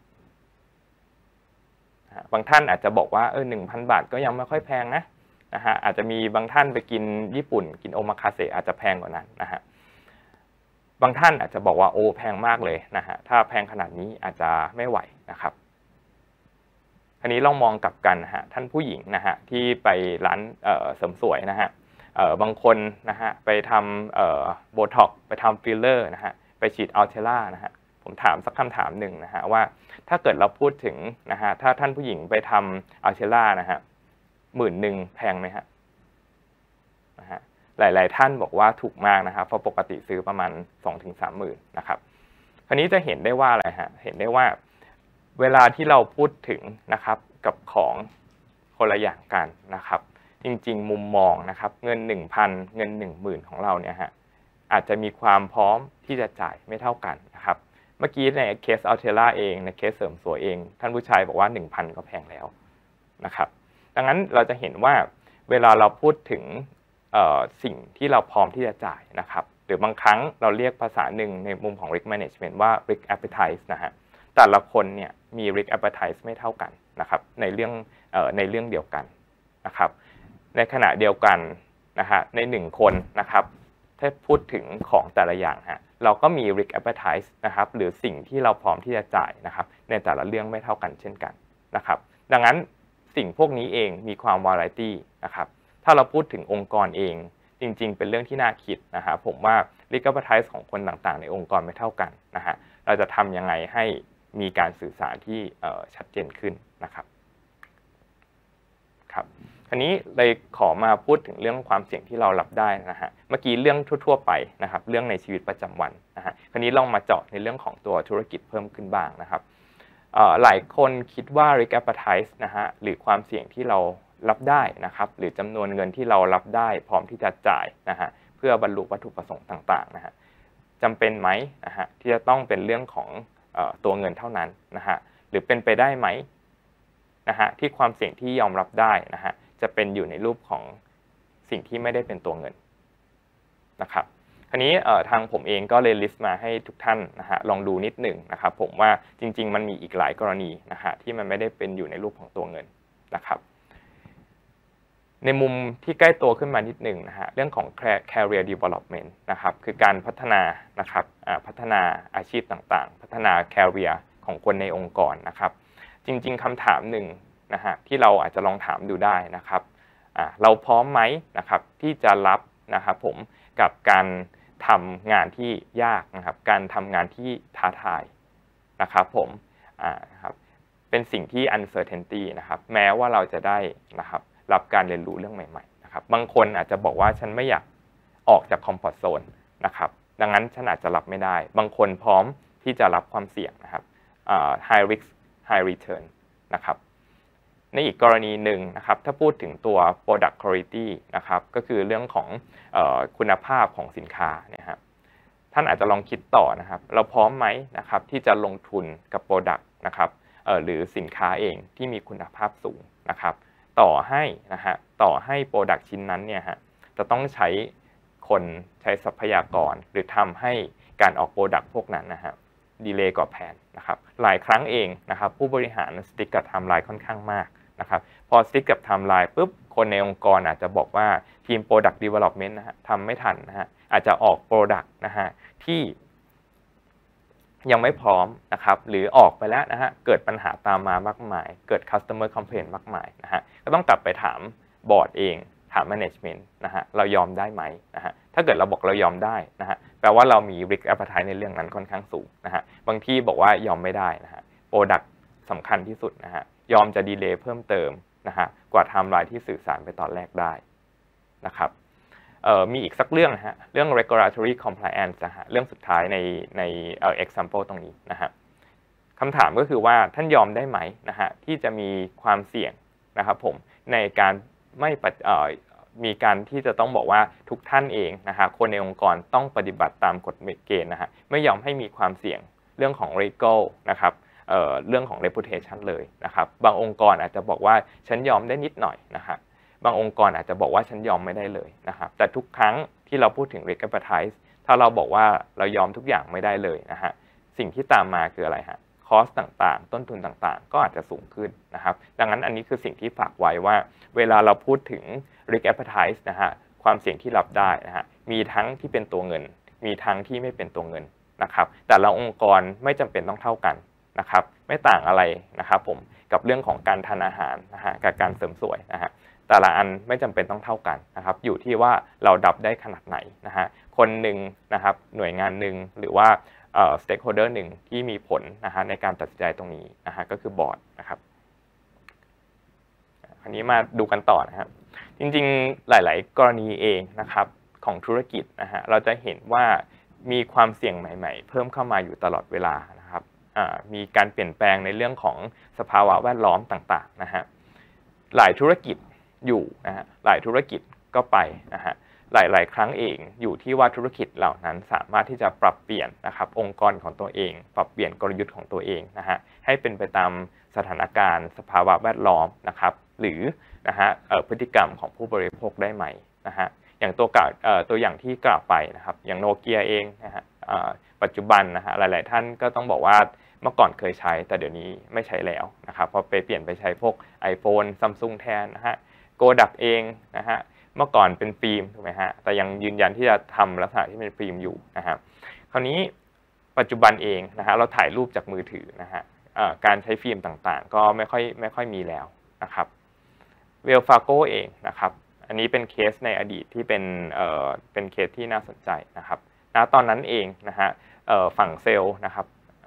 บางท่านอาจจะบอกว่า1,000 บาทก็ยังไม่ค่อยแพงนะฮะอาจจะมีบางท่านไปกินญี่ปุ่นกินโอมาคาเสะอาจจะแพงกว่านั้นนะฮะบางท่านอาจจะบอกว่าโอ้แพงมากเลยนะฮะถ้าแพงขนาดนี้อาจจะไม่ไหวนะครับทีนี้ลองมองกลับกันนะฮะท่านผู้หญิงนะฮะที่ไปร้านเสริมสวยนะฮะบางคนนะฮะไปทำโบท็อกไปทำฟิลเลอร์นะฮะไปฉีดอัลเทล่านะฮะผมถามสักคำถามหนึ่งนะฮะว่าถ้าเกิดเราพูดถึงนะฮะถ้าท่านผู้หญิงไปทำอัลเทล่านะฮะ10,000แพงไหมฮะนะฮะหลายๆท่านบอกว่าถูกมากนะครับเพราะปกติซื้อประมาณ 2-30,000 นะครับคราวนี้จะเห็นได้ว่าอะไรฮะเห็นได้ว่าเวลาที่เราพูดถึงนะครับกับของคนละอย่างกันนะครับจริงๆมุมมองนะครับเงิน 1,000 เงิน 10,000ของเราเนี่ยฮะอาจจะมีความพร้อมที่จะจ่ายไม่เท่ากันนะครับเมื่อกี้ในเคสอัลเทล่าเองในเคสเสริมสวยเองท่านผู้ชายบอกว่า 1,000 ก็แพงแล้วนะครับดังนั้นเราจะเห็นว่าเวลาเราพูดถึงสิ่งที่เราพร้อมที่จะจ่ายนะครับหรือบางครั้งเราเรียกภาษาหนึ่งในมุมของ risk management ว่า risk appetite นะฮะแต่ละคนเนี่ยมี risk appetite ไม่เท่ากันนะครับในเรื่องเดียวกันนะครับในขณะเดียวกันนะฮะใน1คนนะครับถ้าพูดถึงของแต่ละอย่างฮะเราก็มี risk appetite นะครับหรือสิ่งที่เราพร้อมที่จะจ่ายนะครับในแต่ละเรื่องไม่เท่ากันเช่นกันนะครับดังนั้นสิ่งพวกนี้เองมีความ variety นะครับถ้าเราพูดถึงองค์กรเองจริงๆเป็นเรื่องที่น่าคิดนะฮะผมว่า risk appetite ของคนต่างๆในองค์กรไม่เท่ากันนะฮะเราจะทำยังไงให้มีการสื่อสารที่ชัดเจนขึ้นนะครับครับคราวนี้เลยขอมาพูดถึงเรื่องความเสี่ยงที่เรารับได้นะฮะเมื่อกี้เรื่องทั่วๆไปนะครับเรื่องในชีวิตประจำวันนะฮะคราวนี้ลองมาเจาะในเรื่องของตัวธุรกิจเพิ่มขึ้นบ้างนะครับหลายคนคิดว่า risk appetite นะฮะหรือความเสี่ยงที่เรารับได้นะครับหรือจำนวนเงินที่เรารับได้พร้อมที่จะจ่ายนะฮะเพื่อบรรลุวัตถุประสงค์ต่างๆนะฮะจำเป็นไหมนะฮะที่จะต้องเป็นเรื่องของตัวเงินเท่านั้นนะฮะหรือเป็นไปได้ไหมนะฮะที่ความเสี่ยงที่ยอมรับได้นะฮะจะเป็นอยู่ในรูปของสิ่งที่ไม่ได้เป็นตัวเงินนะครับคราวนี้ทางผมเองก็เลยลิสต์มาให้ทุกท่านนะฮะลองดูนิดหนึ่งนะครับผมว่าจริงๆมันมีอีกหลายกรณีนะฮะที่มันไม่ได้เป็นอยู่ในรูปของตัวเงินนะครับในมุมที่ใกล้ตัวขึ้นมานิดหนึ่งนะฮะเรื่องของ career development นะครับคือการพัฒนานะครับพัฒนาอาชีพต่างๆพัฒนา career ของคนในองค์กรนะครับจริงๆคำถามหนึ่งนะฮะที่เราอาจจะลองถามดูได้นะครับเราพร้อมไหมนะครับที่จะรับนะครับผมกับการทำงานที่ยากนะครับการทำงานที่ท้าทายนะครับผมครับเป็นสิ่งที่ uncertainty นะครับแม้ว่าเราจะได้นะครับรับการเรียนรู้เรื่องใหม่ๆนะครับบางคนอาจจะบอกว่าฉันไม่อยากออกจากคอมฟอร์ตโซนนะครับดังนั้นฉันอาจจะรับไม่ได้บางคนพร้อมที่จะรับความเสี่ยงนะครับhigh risk high return นะครับในอีกกรณีหนึ่งนะครับถ้าพูดถึงตัว product quality นะครับก็คือเรื่องของคุณภาพของสินค้าเนี่ยครับท่านอาจจะลองคิดต่อนะครับเราพร้อมไหมนะครับที่จะลงทุนกับ product นะครับหรือสินค้าเองที่มีคุณภาพสูงนะครับต่อให้ product ชิ้นนั้นเนี่ยฮะจะต้องใช้คนใช้ทรัพยากรหรือทำให้การออก product พวกนั้นนะฮะดีเลย์กว่าแผนนะครับหลายครั้งเองนะครับผู้บริหารสติ๊กกับไทม์ไลน์ค่อนข้างมากนะครับพอสติ๊กกับไทม์ไลน์ปุ๊บคนในองค์กรอาจจะบอกว่าทีม Product Development นะฮะทำไม่ทันนะฮะอาจจะออก Product นะฮะที่ยังไม่พร้อมนะครับหรือออกไปแล้วนะฮะเกิดปัญหาตามมามากมายเกิด Customer Complaint มากมายนะฮะก็ต้องกลับไปถามบอร์ดเองถาม Management นะฮะเรายอมได้ไหมนะฮะถ้าเกิดเราบอกเรายอมได้นะฮะแปลว่าเรามี risk appetite ในเรื่องนั้นค่อนข้างสูงนะฮะบางที่บอกว่ายอมไม่ได้นะฮะ Product สำคัญที่สุดนะฮะยอมจะดีเลย์เพิ่มเติมนะฮะกว่าไทม์ไลน์ที่สื่อสารไปตอนแรกได้นะครับมีอีกสักเรื่องนะฮะเรื่อง regulatory compliance นะฮะเรื่องสุดท้ายในexample ตรงนี้นะฮะคำถามก็คือว่าท่านยอมได้ไหมนะฮะที่จะมีความเสี่ยงนะครับผมในการไม่มีการที่จะต้องบอกว่าทุกท่านเองนะฮะคนในองค์กรต้องปฏิบัติตามกฎเกณฑ์นะฮะไม่ยอมให้มีความเสี่ยงเรื่องของ legal นะครับเรื่องของ reputation เลยนะครับบางองค์กรอาจจะบอกว่าฉันยอมได้นิดหน่อยนะฮะบางองค์กรอาจจะบอกว่าฉันยอมไม่ได้เลยนะครับแต่ทุกครั้งที่เราพูดถึง risk appetite ถ้าเราบอกว่าเรายอมทุกอย่างไม่ได้เลยนะฮะสิ่งที่ตามมาคืออะไรฮะคอสต่างๆต้นทุนต่างๆก็อาจจะสูงขึ้นนะครับดังนั้นอันนี้คือสิ่งที่ฝากไว้ว่าเวลาเราพูดถึง risk appetite นะฮะความเสี่ยงที่รับได้นะฮะมีทั้งที่เป็นตัวเงินมีทั้งที่ไม่เป็นตัวเงินนะครับแต่ละองค์กรไม่จำเป็นต้องเท่ากันนะครับไม่ต่างอะไรนะครับผมกับเรื่องของการทานอาหารนะฮะกับการเสริมสวยนะฮะแต่ละอันไม่จำเป็นต้องเท่ากันนะครับอยู่ที่ว่าเราดับได้ขนาดไหนนะฮะคนหนึ่งนะครับหน่วยงานหนึ่งหรือว่าstakeholder หนึ่งที่มีผลนะฮะในการตัดสินใจตรงนี้นะฮะก็คือบอร์ดนะครับคราวนี้มาดูกันต่อนะครับจริงๆหลายๆกรณีเองนะครับของธุรกิจนะฮะเราจะเห็นว่ามีความเสี่ยงใหม่ๆเพิ่มเข้ามาอยู่ตลอดเวลานะครับมีการเปลี่ยนแปลงในเรื่องของสภาวะแวดล้อมต่างๆนะฮะหลายธุรกิจอยู่นะฮะหลายธุรกิจก็ไปนะฮะหลายๆครั้งเองอยู่ที่ว่าธุรกิจเหล่านั้นสามารถที่จะปรับเปลี่ยนนะครับองค์กรของตัวเองปรับเปลี่ยนกลยุทธ์ของตัวเองนะฮะให้เป็นไปตามสถานการณ์สภาวะแวดล้อมนะครับหรือนะฮะพฤติกรรมของผู้บริโภคได้ไหมนะฮะอย่างตัวอย่างที่กล่าวไปนะครับอย่างโนเกียเองนะฮะปัจจุบันนะฮะหลายๆท่านก็ต้องบอกว่าเมื่อก่อนเคยใช้แต่เดี๋ยวนี้ไม่ใช้แล้วนะครับพอไปเปลี่ยนไปใช้พวก iPhone Samsung แทนนะฮะโกดักเองนะฮะเมื่อก่อนเป็นฟิล์มถูกไหมฮะแต่ยังยืนยันที่จะทำลักษณะที่เป็นฟิล์มอยู่นะฮะคราวนี้ปัจจุบันเองนะฮะเราถ่ายรูปจากมือถือนะฮะการใช้ฟิล์มต่างๆก็ไม่ค่อยมีแล้วนะครับเวลฟาโก้เองนะครับอันนี้เป็นเคสในอดีตที่เป็นเคสที่น่าสนใจนะครับณตอนนั้นเองนะฮะฝั่งเซลล์นะครับ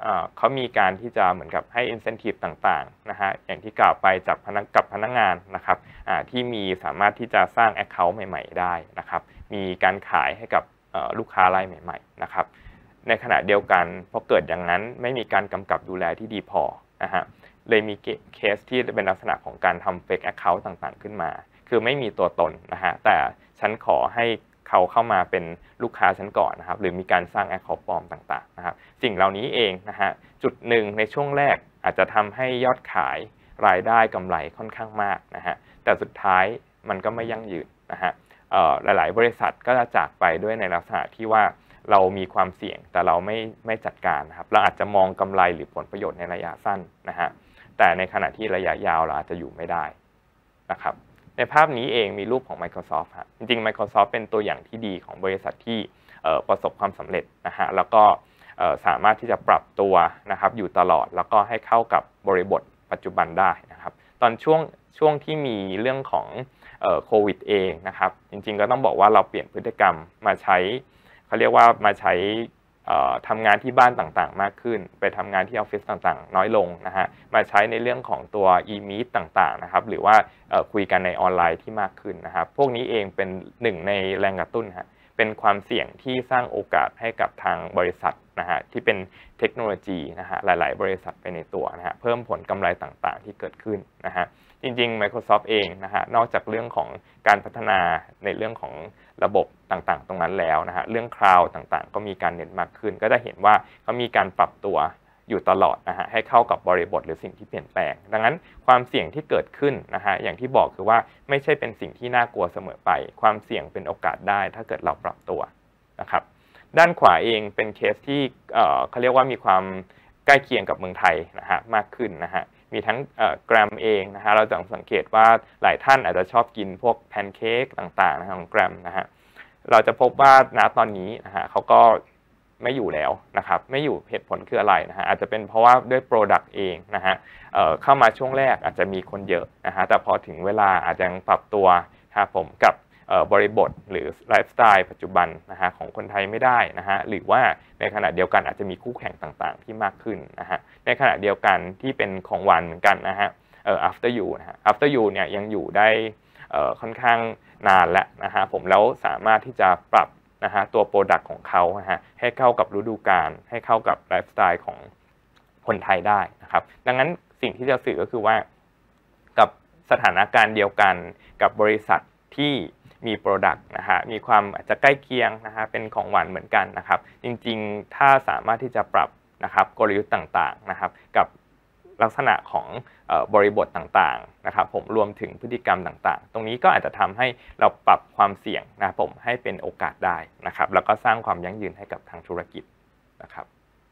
เขามีการที่จะเหมือนกับให้ incentive ต่างๆนะฮะอย่างที่กล่าวไปจากพนักงานนะครับที่สามารถที่จะสร้าง account ใหม่ๆได้นะครับมีการขายให้กับลูกค้ารายใหม่ๆนะครับในขณะเดียวกันพอเกิดอย่างนั้นไม่มีการกำกับดูแลที่ดีพอนะฮะเลยมีเคสที่เป็นลักษณะของการทำ fake account ต่างๆขึ้นมาคือไม่มีตัวตนนะฮะแต่ฉันขอให้เขาเข้ามาเป็นลูกค้าฉันก่อนนะครับหรือมีการสร้าง account ปลอมต่างๆนะครับสิ่งเหล่านี้เองนะฮะจุดหนึ่งในช่วงแรกอาจจะทำให้ยอดขายรายได้กำไรค่อนข้างมากนะฮะแต่สุดท้ายมันก็ไม่ยั่งยืนนะฮะหลายๆบริษัทก็จะจากไปด้วยในลักษณะที่ว่าเรามีความเสี่ยงแต่เราไม่จัดการนะครับเราอาจจะมองกำไรหรือผลประโยชน์ในระยะสั้นนะฮะแต่ในขณะที่ระยะยาวเราอาจจะอยู่ไม่ได้นะครับในภาพนี้เองมีรูปของ Microsoft ฮะจริงๆ Microsoft เป็นตัวอย่างที่ดีของบริษัทที่ประสบความสำเร็จนะฮะแล้วก็สามารถที่จะปรับตัวนะครับอยู่ตลอดแล้วก็ให้เข้ากับบริบทปัจจุบันได้นะครับตอนช่วงที่มีเรื่องของโควิดเองนะครับจริงๆก็ต้องบอกว่าเราเปลี่ยนพฤติกรรมมาใช้เขาเรียกว่ามาใช้ทำงานที่บ้านต่างๆมากขึ้นไปทำงานที่ออฟฟิศต่างๆน้อยลงนะฮะมาใช้ในเรื่องของตัว e-meet ต่างๆนะครับหรือว่าคุยกันในออนไลน์ที่มากขึ้นนะครับพวกนี้เองเป็นหนึ่งในแรงกระตุ้นฮะเป็นความเสี่ยงที่สร้างโอกาสให้กับทางบริษัทนะฮะที่เป็นเทคโนโลยีนะฮะหลายๆบริษัทไปในตัวนะฮะเพิ่มผลกำไรต่างๆที่เกิดขึ้นนะฮะจริงๆ Microsoft เองนะฮะนอกจากเรื่องของการพัฒนาในเรื่องของระบบต่างๆตรงนั้นแล้วนะฮะเรื่องคลาวด์ต่างๆก็มีการเน้นมากขึ้นก็จะเห็นว่าเขามีการปรับตัวอยู่ตลอดนะฮะให้เข้ากับบริบทหรือสิ่งที่เปลี่ยนแปลงดังนั้นความเสี่ยงที่เกิดขึ้นนะฮะอย่างที่บอกคือว่าไม่ใช่เป็นสิ่งที่น่ากลัวเสมอไปความเสี่ยงเป็นโอกาสได้ถ้าเกิดเราปรับตัวนะครับด้านขวาเองเป็นเคสที่เขาเรียกว่ามีความใกล้เคียงกับเมืองไทยนะฮะมากขึ้นนะฮะมีทั้งแกรมเองนะฮะเราจะสังเกตว่าหลายท่านอาจจะชอบกินพวกแพนเค้กต่างๆนะของแกรมนะฮะเราจะพบว่าณตอนนี้นะฮะเขาก็ไม่อยู่แล้วนะครับไม่อยู่เหตุผลคืออะไรนะฮะอาจจะเป็นเพราะว่าด้วย Product เองนะฮะเข้ามาช่วงแรกอาจจะมีคนเยอะนะฮะแต่พอถึงเวลาอาจจะยังปรับตัวครับผมกับบริบทหรือไลฟ์สไตล์ปัจจุบันนะฮะของคนไทยไม่ได้นะฮะหรือว่าในขณะเดียวกันอาจจะมีคู่แข่งต่างๆที่มากขึ้นนะฮะในขณะเดียวกันที่เป็นของหวานเหมือนกันนะฮะafter you นะฮะ after you เนี่ยยังอยู่ได้ค่อนข้างนานแล้วนะฮะผมแล้วสามารถที่จะปรับนะฮะตัว Product ของเขานะฮะให้เข้ากับฤดูกาลให้เข้ากับไลฟ์สไตล์ของคนไทยได้นะครับดังนั้นสิ่งที่จะสื่อก็คือว่ากับสถานการณ์เดียวกันกับบริษัทที่มี Product นะฮะมีความอาจจะใกล้เคียงนะฮะเป็นของหวานเหมือนกันนะครับจริงๆถ้าสามารถที่จะปรับนะครับกลยุทธ์ต่างๆนะครับกับลักษณะของบริบทต่างๆนะครับผมรวมถึงพฤติกรรมต่างๆตรงนี้ก็อาจจะทำให้เราปรับความเสี่ยงนะครับผมให้เป็นโอกาสได้นะครับแล้วก็สร้างความยั่งยืนให้กับทางธุรกิจนะครับ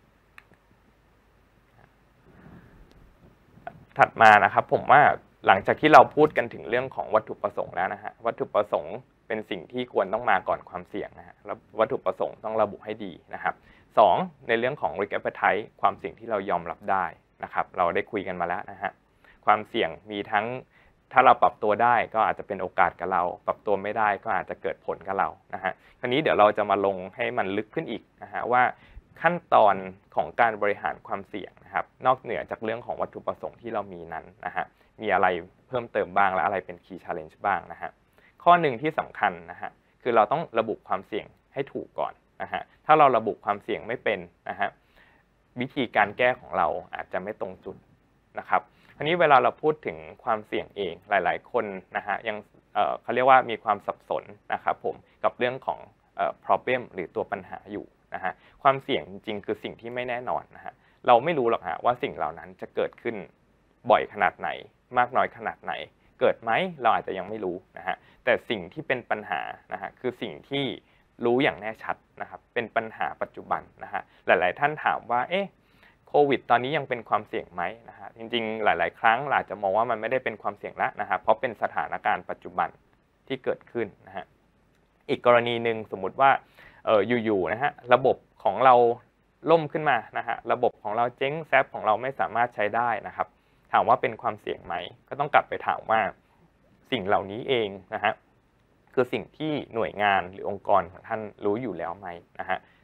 ถัดมานะครับผมว่าหลังจากที่เราพูดกันถึงเรื่องของวัตถุประสงค์แล้วนะฮะวัตถุประสงค์เป็นสิ่งที่ควรต้องมาก่อนความเสี่ยงนะฮะแล้ววัตถุประสงค์ต้องระบุให้ดีนะครับ2ในเรื่องของ risk appetite ความเสี่ยงที่เรายอมรับได้นะครับเราได้คุยกันมาแล้วนะฮะความเสี่ยงมีทั้งถ้าเราปรับตัวได้ก็อาจจะเป็นโอกาสกับเราปรับตัวไม่ได้ก็อาจจะเกิดผลกับเรานะฮะคราวนี้เดี๋ยวเราจะมาลงให้มันลึกขึ้นอีกนะฮะว่าขั้นตอนของการบริหารความเสี่ยงนะครับนอกเหนือจากเรื่องของวัตถุประสงค์ที่เรามีนั้นนะฮะมีอะไรเพิ่มเติมบ้างและอะไรเป็น key challenge บ้างนะฮะข้อหนึ่งที่สำคัญนะฮะคือเราต้องระบุความเสี่ยงให้ถูกก่อนนะฮะถ้าเราระบุความเสี่ยงไม่เป็นนะฮะวิธีการแก้ของเราอาจจะไม่ตรงจุดนะครับคราวนี้เวลาเราพูดถึงความเสี่ยงเองหลายๆคนนะฮะยังเขาเรียกว่ามีความสับสนนะครับผมกับเรื่องของproblem หรือตัวปัญหาอยู่นะฮะความเสี่ยงจริงๆคือสิ่งที่ไม่แน่นอนนะฮะเราไม่รู้หรอกฮะว่าสิ่งเหล่านั้นจะเกิดขึ้นบ่อยขนาดไหนมากน้อยขนาดไหนเกิดไหมเราอาจจะยังไม่รู้นะฮะแต่สิ่งที่เป็นปัญหานะฮะคือสิ่งที่รู้อย่างแน่ชัดนะครับเป็นปัญหาปัจจุบันนะฮะหลายๆท่านถามว่าโควิดตอนนี้ยังเป็นความเสี่ยงไหมนะฮะจริงๆหลายๆครั้งเราอาจจะมองว่ามันไม่ได้เป็นความเสี่ยงแล้วนะฮะเพราะเป็นสถานการณ์ปัจจุบันที่เกิดขึ้นนะฮะอีกกรณีหนึ่งสมมุติว่าอยู่ๆนะฮะระบบของเราล่มขึ้นมานะฮะระบบของเราเจ๊งแซฟของเราไม่สามารถใช้ได้นะครับถามว่าเป็นความเสี่ยงไหมก็ต้องกลับไปถามว่าสิ่งเหล่านี้เองนะฮะคือสิ่งที่หน่วยงานหรือองค์กรของท่านรู้อยู่แล้วไหมนะฮะ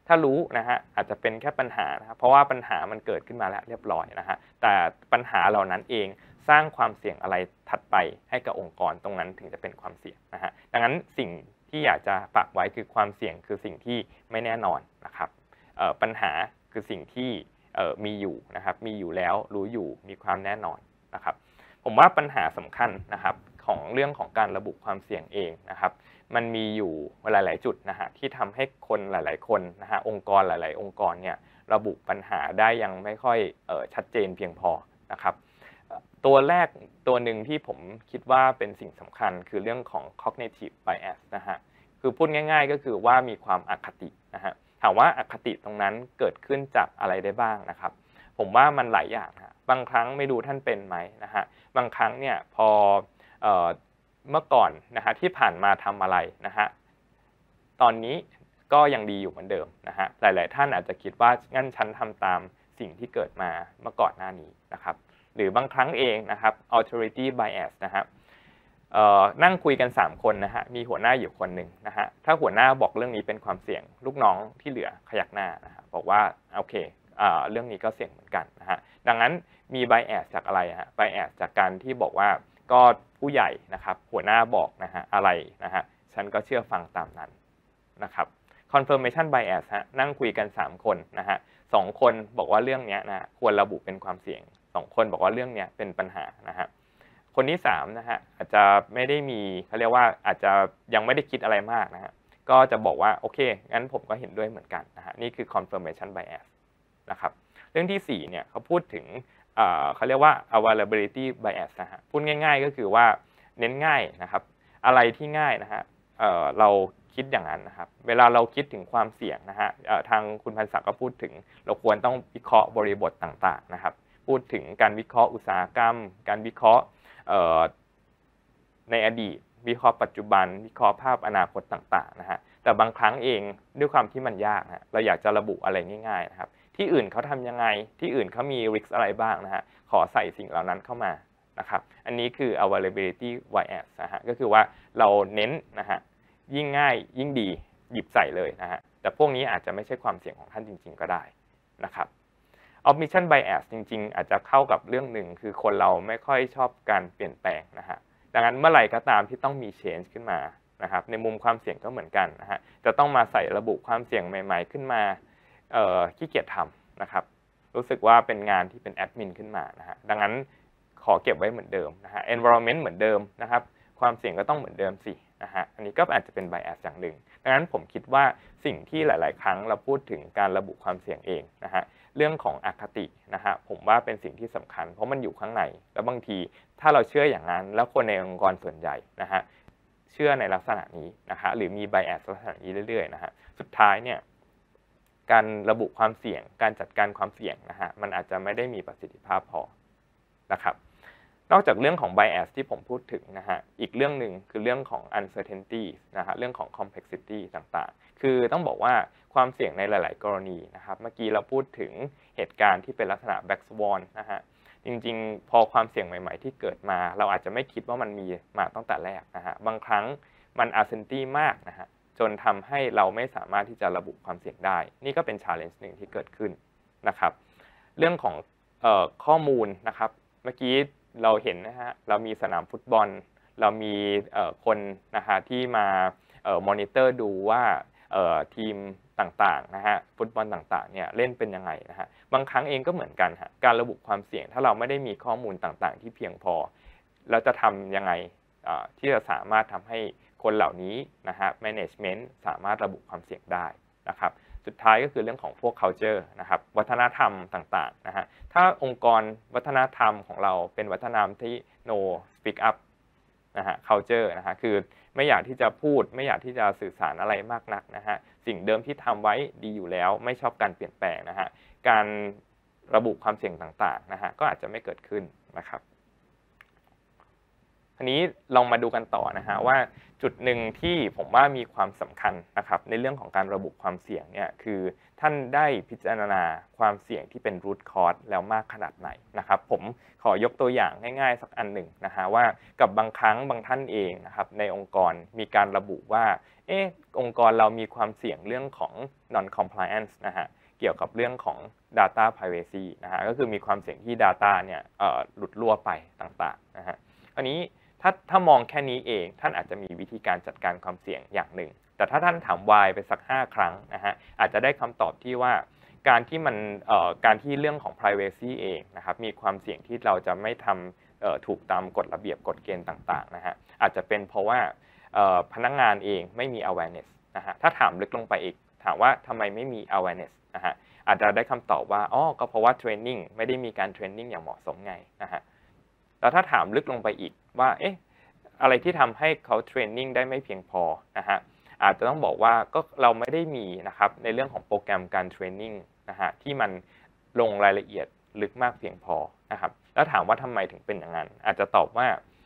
ถ้ารู้นะฮะอาจจะเป็นแค่ปัญหานะครับเพราะว่าปัญหามันเกิดขึ้นมาแล้วเรียบร้อยนะฮะแต่ปัญหาเหล่านั้นเองสร้างความเสี่ยงอะไรถัดไปให้กับองค์กรตรงนั้นถึงจะเป็นความเสี่ยงนะฮะดังนั้นสิ่งที่อยากจะฝากไว้คือความเสี่ยงคือสิ่งที่ไม่แน่นอนนะครับปัญหาคือสิ่งที่มีอยู่นะครับมีอยู่แล้วรู้อยู่มีความแน่นอนนะครับผมว่าปัญหาสำคัญนะครับของเรื่องของการระบุความเสี่ยงเองนะครับมันมีอยู่หลายๆจุดนะฮะที่ทำให้คนหลายๆคนนะฮะองค์กรหลายๆองค์กรเนี่ยระบุปัญหาได้ยังไม่ค่อยชัดเจนเพียงพอนะครับตัวแรกตัวหนึ่งที่ผมคิดว่าเป็นสิ่งสำคัญคือเรื่องของ cognitive bias นะฮะคือพูดง่ายๆก็คือว่ามีความอคตินะฮะถามว่าอคติตรงนั้นเกิดขึ้นจากอะไรได้บ้างนะครับผมว่ามันหลายอย่างฮะบางครั้งไม่รู้ท่านเป็นไหมนะฮะบางครั้งเนี่ยพอเมื่อก่อนนะฮะที่ผ่านมาทำอะไรนะฮะตอนนี้ก็ยังดีอยู่เหมือนเดิมนะฮะหลายๆท่านอาจจะคิดว่างั้นฉันทำตามสิ่งที่เกิดมาเมื่อก่อนหน้านี้นะครับหรือบางครั้งเองนะครับ authority bias นะฮะนั่งคุยกัน3คนนะฮะมีหัวหน้าอยู่คนหนึ่งนะฮะถ้าหัวหน้าบอกเรื่องนี้เป็นความเสี่ยงลูกน้องที่เหลือขยักหน้านะฮะบอกว่าโอเคเรื่องนี้ก็เสี่ยงเหมือนกันนะฮะดังนั้นมี bias จากอะไรฮะ bias จากการที่บอกว่าก็ผู้ใหญ่นะครับหัวหน้าบอกนะฮะอะไรนะฮะฉันก็เชื่อฟังตามนั้นนะครับ confirmation bias ฮะนั่งคุยกัน3คนนะฮะ2คนบอกว่าเรื่องนี้นะควรระบุเป็นความเสี่ยง2คนบอกว่าเรื่องนี้เป็นปัญหานะฮะคนที่3นะฮะอาจจะไม่ได้มีเขาเรียกว่าอาจจะยังไม่ได้คิดอะไรมากนะฮะก็จะบอกว่าโอเคงั้นผมก็เห็นด้วยเหมือนกันนะฮะนี่คือ confirmation bias นะครับเรื่องที่4เนี่ยเขาพูดถึงเขาเรียกว่า availability bias นะฮะพูดง่ายๆก็คือว่าเน้นง่ายนะครับอะไรที่ง่ายนะฮะเราคิดอย่างนั้นนะครับเวลาเราคิดถึงความเสี่ยงนะฮะทางคุณพันศักดิ์ก็พูดถึงเราควรต้องวิเคราะห์บริบทต่างๆนะครับพูดถึงการวิเคราะห์อุตสาหกรรมการวิเคราะห์ในอดีตวิเคราะห์ปัจจุบันวิเคราะห์ภาพอนาคตต่างๆนะฮะแต่บางครั้งเองด้วยความที่มันยากนะเราอยากจะระบุอะไรง่ายๆนะครับที่อื่นเขาทำยังไงที่อื่นเขามี risk อะไรบ้างนะฮะขอใส่สิ่งเหล่านั้นเข้ามานะครับอันนี้คือ availability bias นะฮะก็คือว่าเราเน้นนะฮะยิ่งง่ายยิ่งดีหยิบใส่เลยนะฮะแต่พวกนี้อาจจะไม่ใช่ความเสี่ยงของท่านจริงๆก็ได้นะครับ omission bias จริงๆอาจจะเข้ากับเรื่องหนึ่งคือคนเราไม่ค่อยชอบการเปลี่ยนแปลงนะฮะดังนั้นเมื่อไหร่ก็ตามที่ต้องมี change ขึ้นมานะครับในมุมความเสี่ยงก็เหมือนกันนะฮะจะต้องมาใส่ระบุความเสี่ยงใหม่ๆขึ้นมาขี้เกียจทำนะครับรู้สึกว่าเป็นงานที่เป็นแอดมินขึ้นมานะฮะดังนั้นขอเก็บไว้เหมือนเดิมนะฮะ environment เหมือนเดิมนะครับความเสี่ยงก็ต้องเหมือนเดิมสินะฮะอันนี้ก็อาจจะเป็น bias อย่างหนึ่งดังนั้นผมคิดว่าสิ่งที่หลายๆครั้งเราพูดถึงการระบุความเสี่ยงเองนะฮะเรื่องของอคตินะฮะผมว่าเป็นสิ่งที่สำคัญเพราะมันอยู่ข้างในแล้วบางทีถ้าเราเชื่ออย่างนั้นแล้วคนในองค์กรส่วนใหญ่นะฮะเชื่อในลักษณะนี้นะฮะหรือมี bias ลักษณะนี้เรื่อยๆนะฮะสุดท้ายเนี่ยการระบุความเสี่ยงการจัดการความเสี่ยงนะฮะมันอาจจะไม่ได้มีประสิทธิภาพพอนะครับนอกจากเรื่องของ bias ที่ผมพูดถึงนะฮะอีกเรื่องหนึ่งคือเรื่องของ uncertainty นะฮะเรื่องของ complexity ต่างๆคือต้องบอกว่าความเสี่ยงในหลายๆกรณีนะครับเมื่อกี้เราพูดถึงเหตุการณ์ที่เป็นลักษณะ black swan นะฮะจริงๆพอความเสี่ยงใหม่ๆที่เกิดมาเราอาจจะไม่คิดว่ามันมีมาตั้งแต่แรกนะฮะบางครั้งมัน uncertainty มากนะฮะจนทำให้เราไม่สามารถที่จะระบุความเสี่ยงได้นี่ก็เป็น challenge หนึ่งที่เกิดขึ้นนะครับเรื่องของข้อมูลนะครับเมื่อกี้เราเห็นนะฮะเรามีสนามฟุตบอลเรามีคนนะฮะที่มามอนิเตอร์ดูว่าทีมต่างๆนะฮะฟุตบอลต่างๆเนี่ยเล่นเป็นยังไงนะฮะบางครั้งเองก็เหมือนกันฮะการระบุความเสี่ยงถ้าเราไม่ได้มีข้อมูลต่างๆที่เพียงพอเราจะทำยังไงที่จะสามารถทำให้คนเหล่านี้นะฮะ management สามารถระบุความเสี่ยงได้นะครับสุดท้ายก็คือเรื่องของพวก culture นะครับวัฒนธรรมต่างๆนะฮะถ้าองค์กรวัฒนธรรมของเราเป็นวัฒนธรรมที่ no speak up นะฮะ culture นะฮะคือไม่อยากที่จะพูดไม่อยากที่จะสื่อสารอะไรมากนักนะฮะสิ่งเดิมที่ทำไว้ดีอยู่แล้วไม่ชอบการเปลี่ยนแปลงนะฮะการระบุความเสี่ยงต่างๆนะฮะก็อาจจะไม่เกิดขึ้นนะครับทีนี้ลองมาดูกันต่อนะฮะว่าจุดหนึ่งที่ผมว่ามีความสำคัญนะครับในเรื่องของการระบุความเสี่ยงเนี่ยคือท่านได้พิจารณาความเสี่ยงที่เป็น root cause แล้วมากขนาดไหนนะครับผมขอยกตัวอย่างง่ายๆสักอันหนึ่งนะฮะว่ากับบางครั้งบางท่านเองนะครับในองค์กรมีการระบุว่าองค์กรเรามีความเสี่ยงเรื่องของ non compliance นะฮะเกี่ยวกับเรื่องของ data privacy นะฮะก็คือมีความเสี่ยงที่ data เนี่ยหลุดรั่วไปต่างๆนะฮะอันนี้ถ้ามองแค่นี้เองท่านอาจจะมีวิธีการจัดการความเสี่ยงอย่างหนึ่งแต่ถ้าท่านถาม why ไปสัก5ครั้งนะฮะอาจจะได้คำตอบที่ว่าการที่เรื่องของ privacy เองนะครับมีความเสี่ยงที่เราจะไม่ทำถูกตามกฎระเบียบกฎเกณฑ์ต่างๆนะฮะอาจจะเป็นเพราะว่าพนักงานเองไม่มี awareness นะฮะถ้าถามลึกลงไปอีกถามว่าทำไมไม่มี awareness นะฮะอาจจะได้คำตอบว่าก็เพราะว่า training ไม่ได้มีการเทรนนิ่งอย่างเหมาะสมไงนะฮะแล้วถ้าถามลึกลงไปอีกว่าอะไรที่ทำให้เขาเทรนนิ่งได้ไม่เพียงพอนะฮะอาจจะต้องบอกว่าก็เราไม่ได้มีนะครับในเรื่องของโปรแกรมการเทรนนิ่งนะฮะที่มันลงรายละเอียดลึกมากเพียงพอนะครับแล้วถามว่าทำไมถึงเป็นอย่างนั้นอาจจะตอบว่า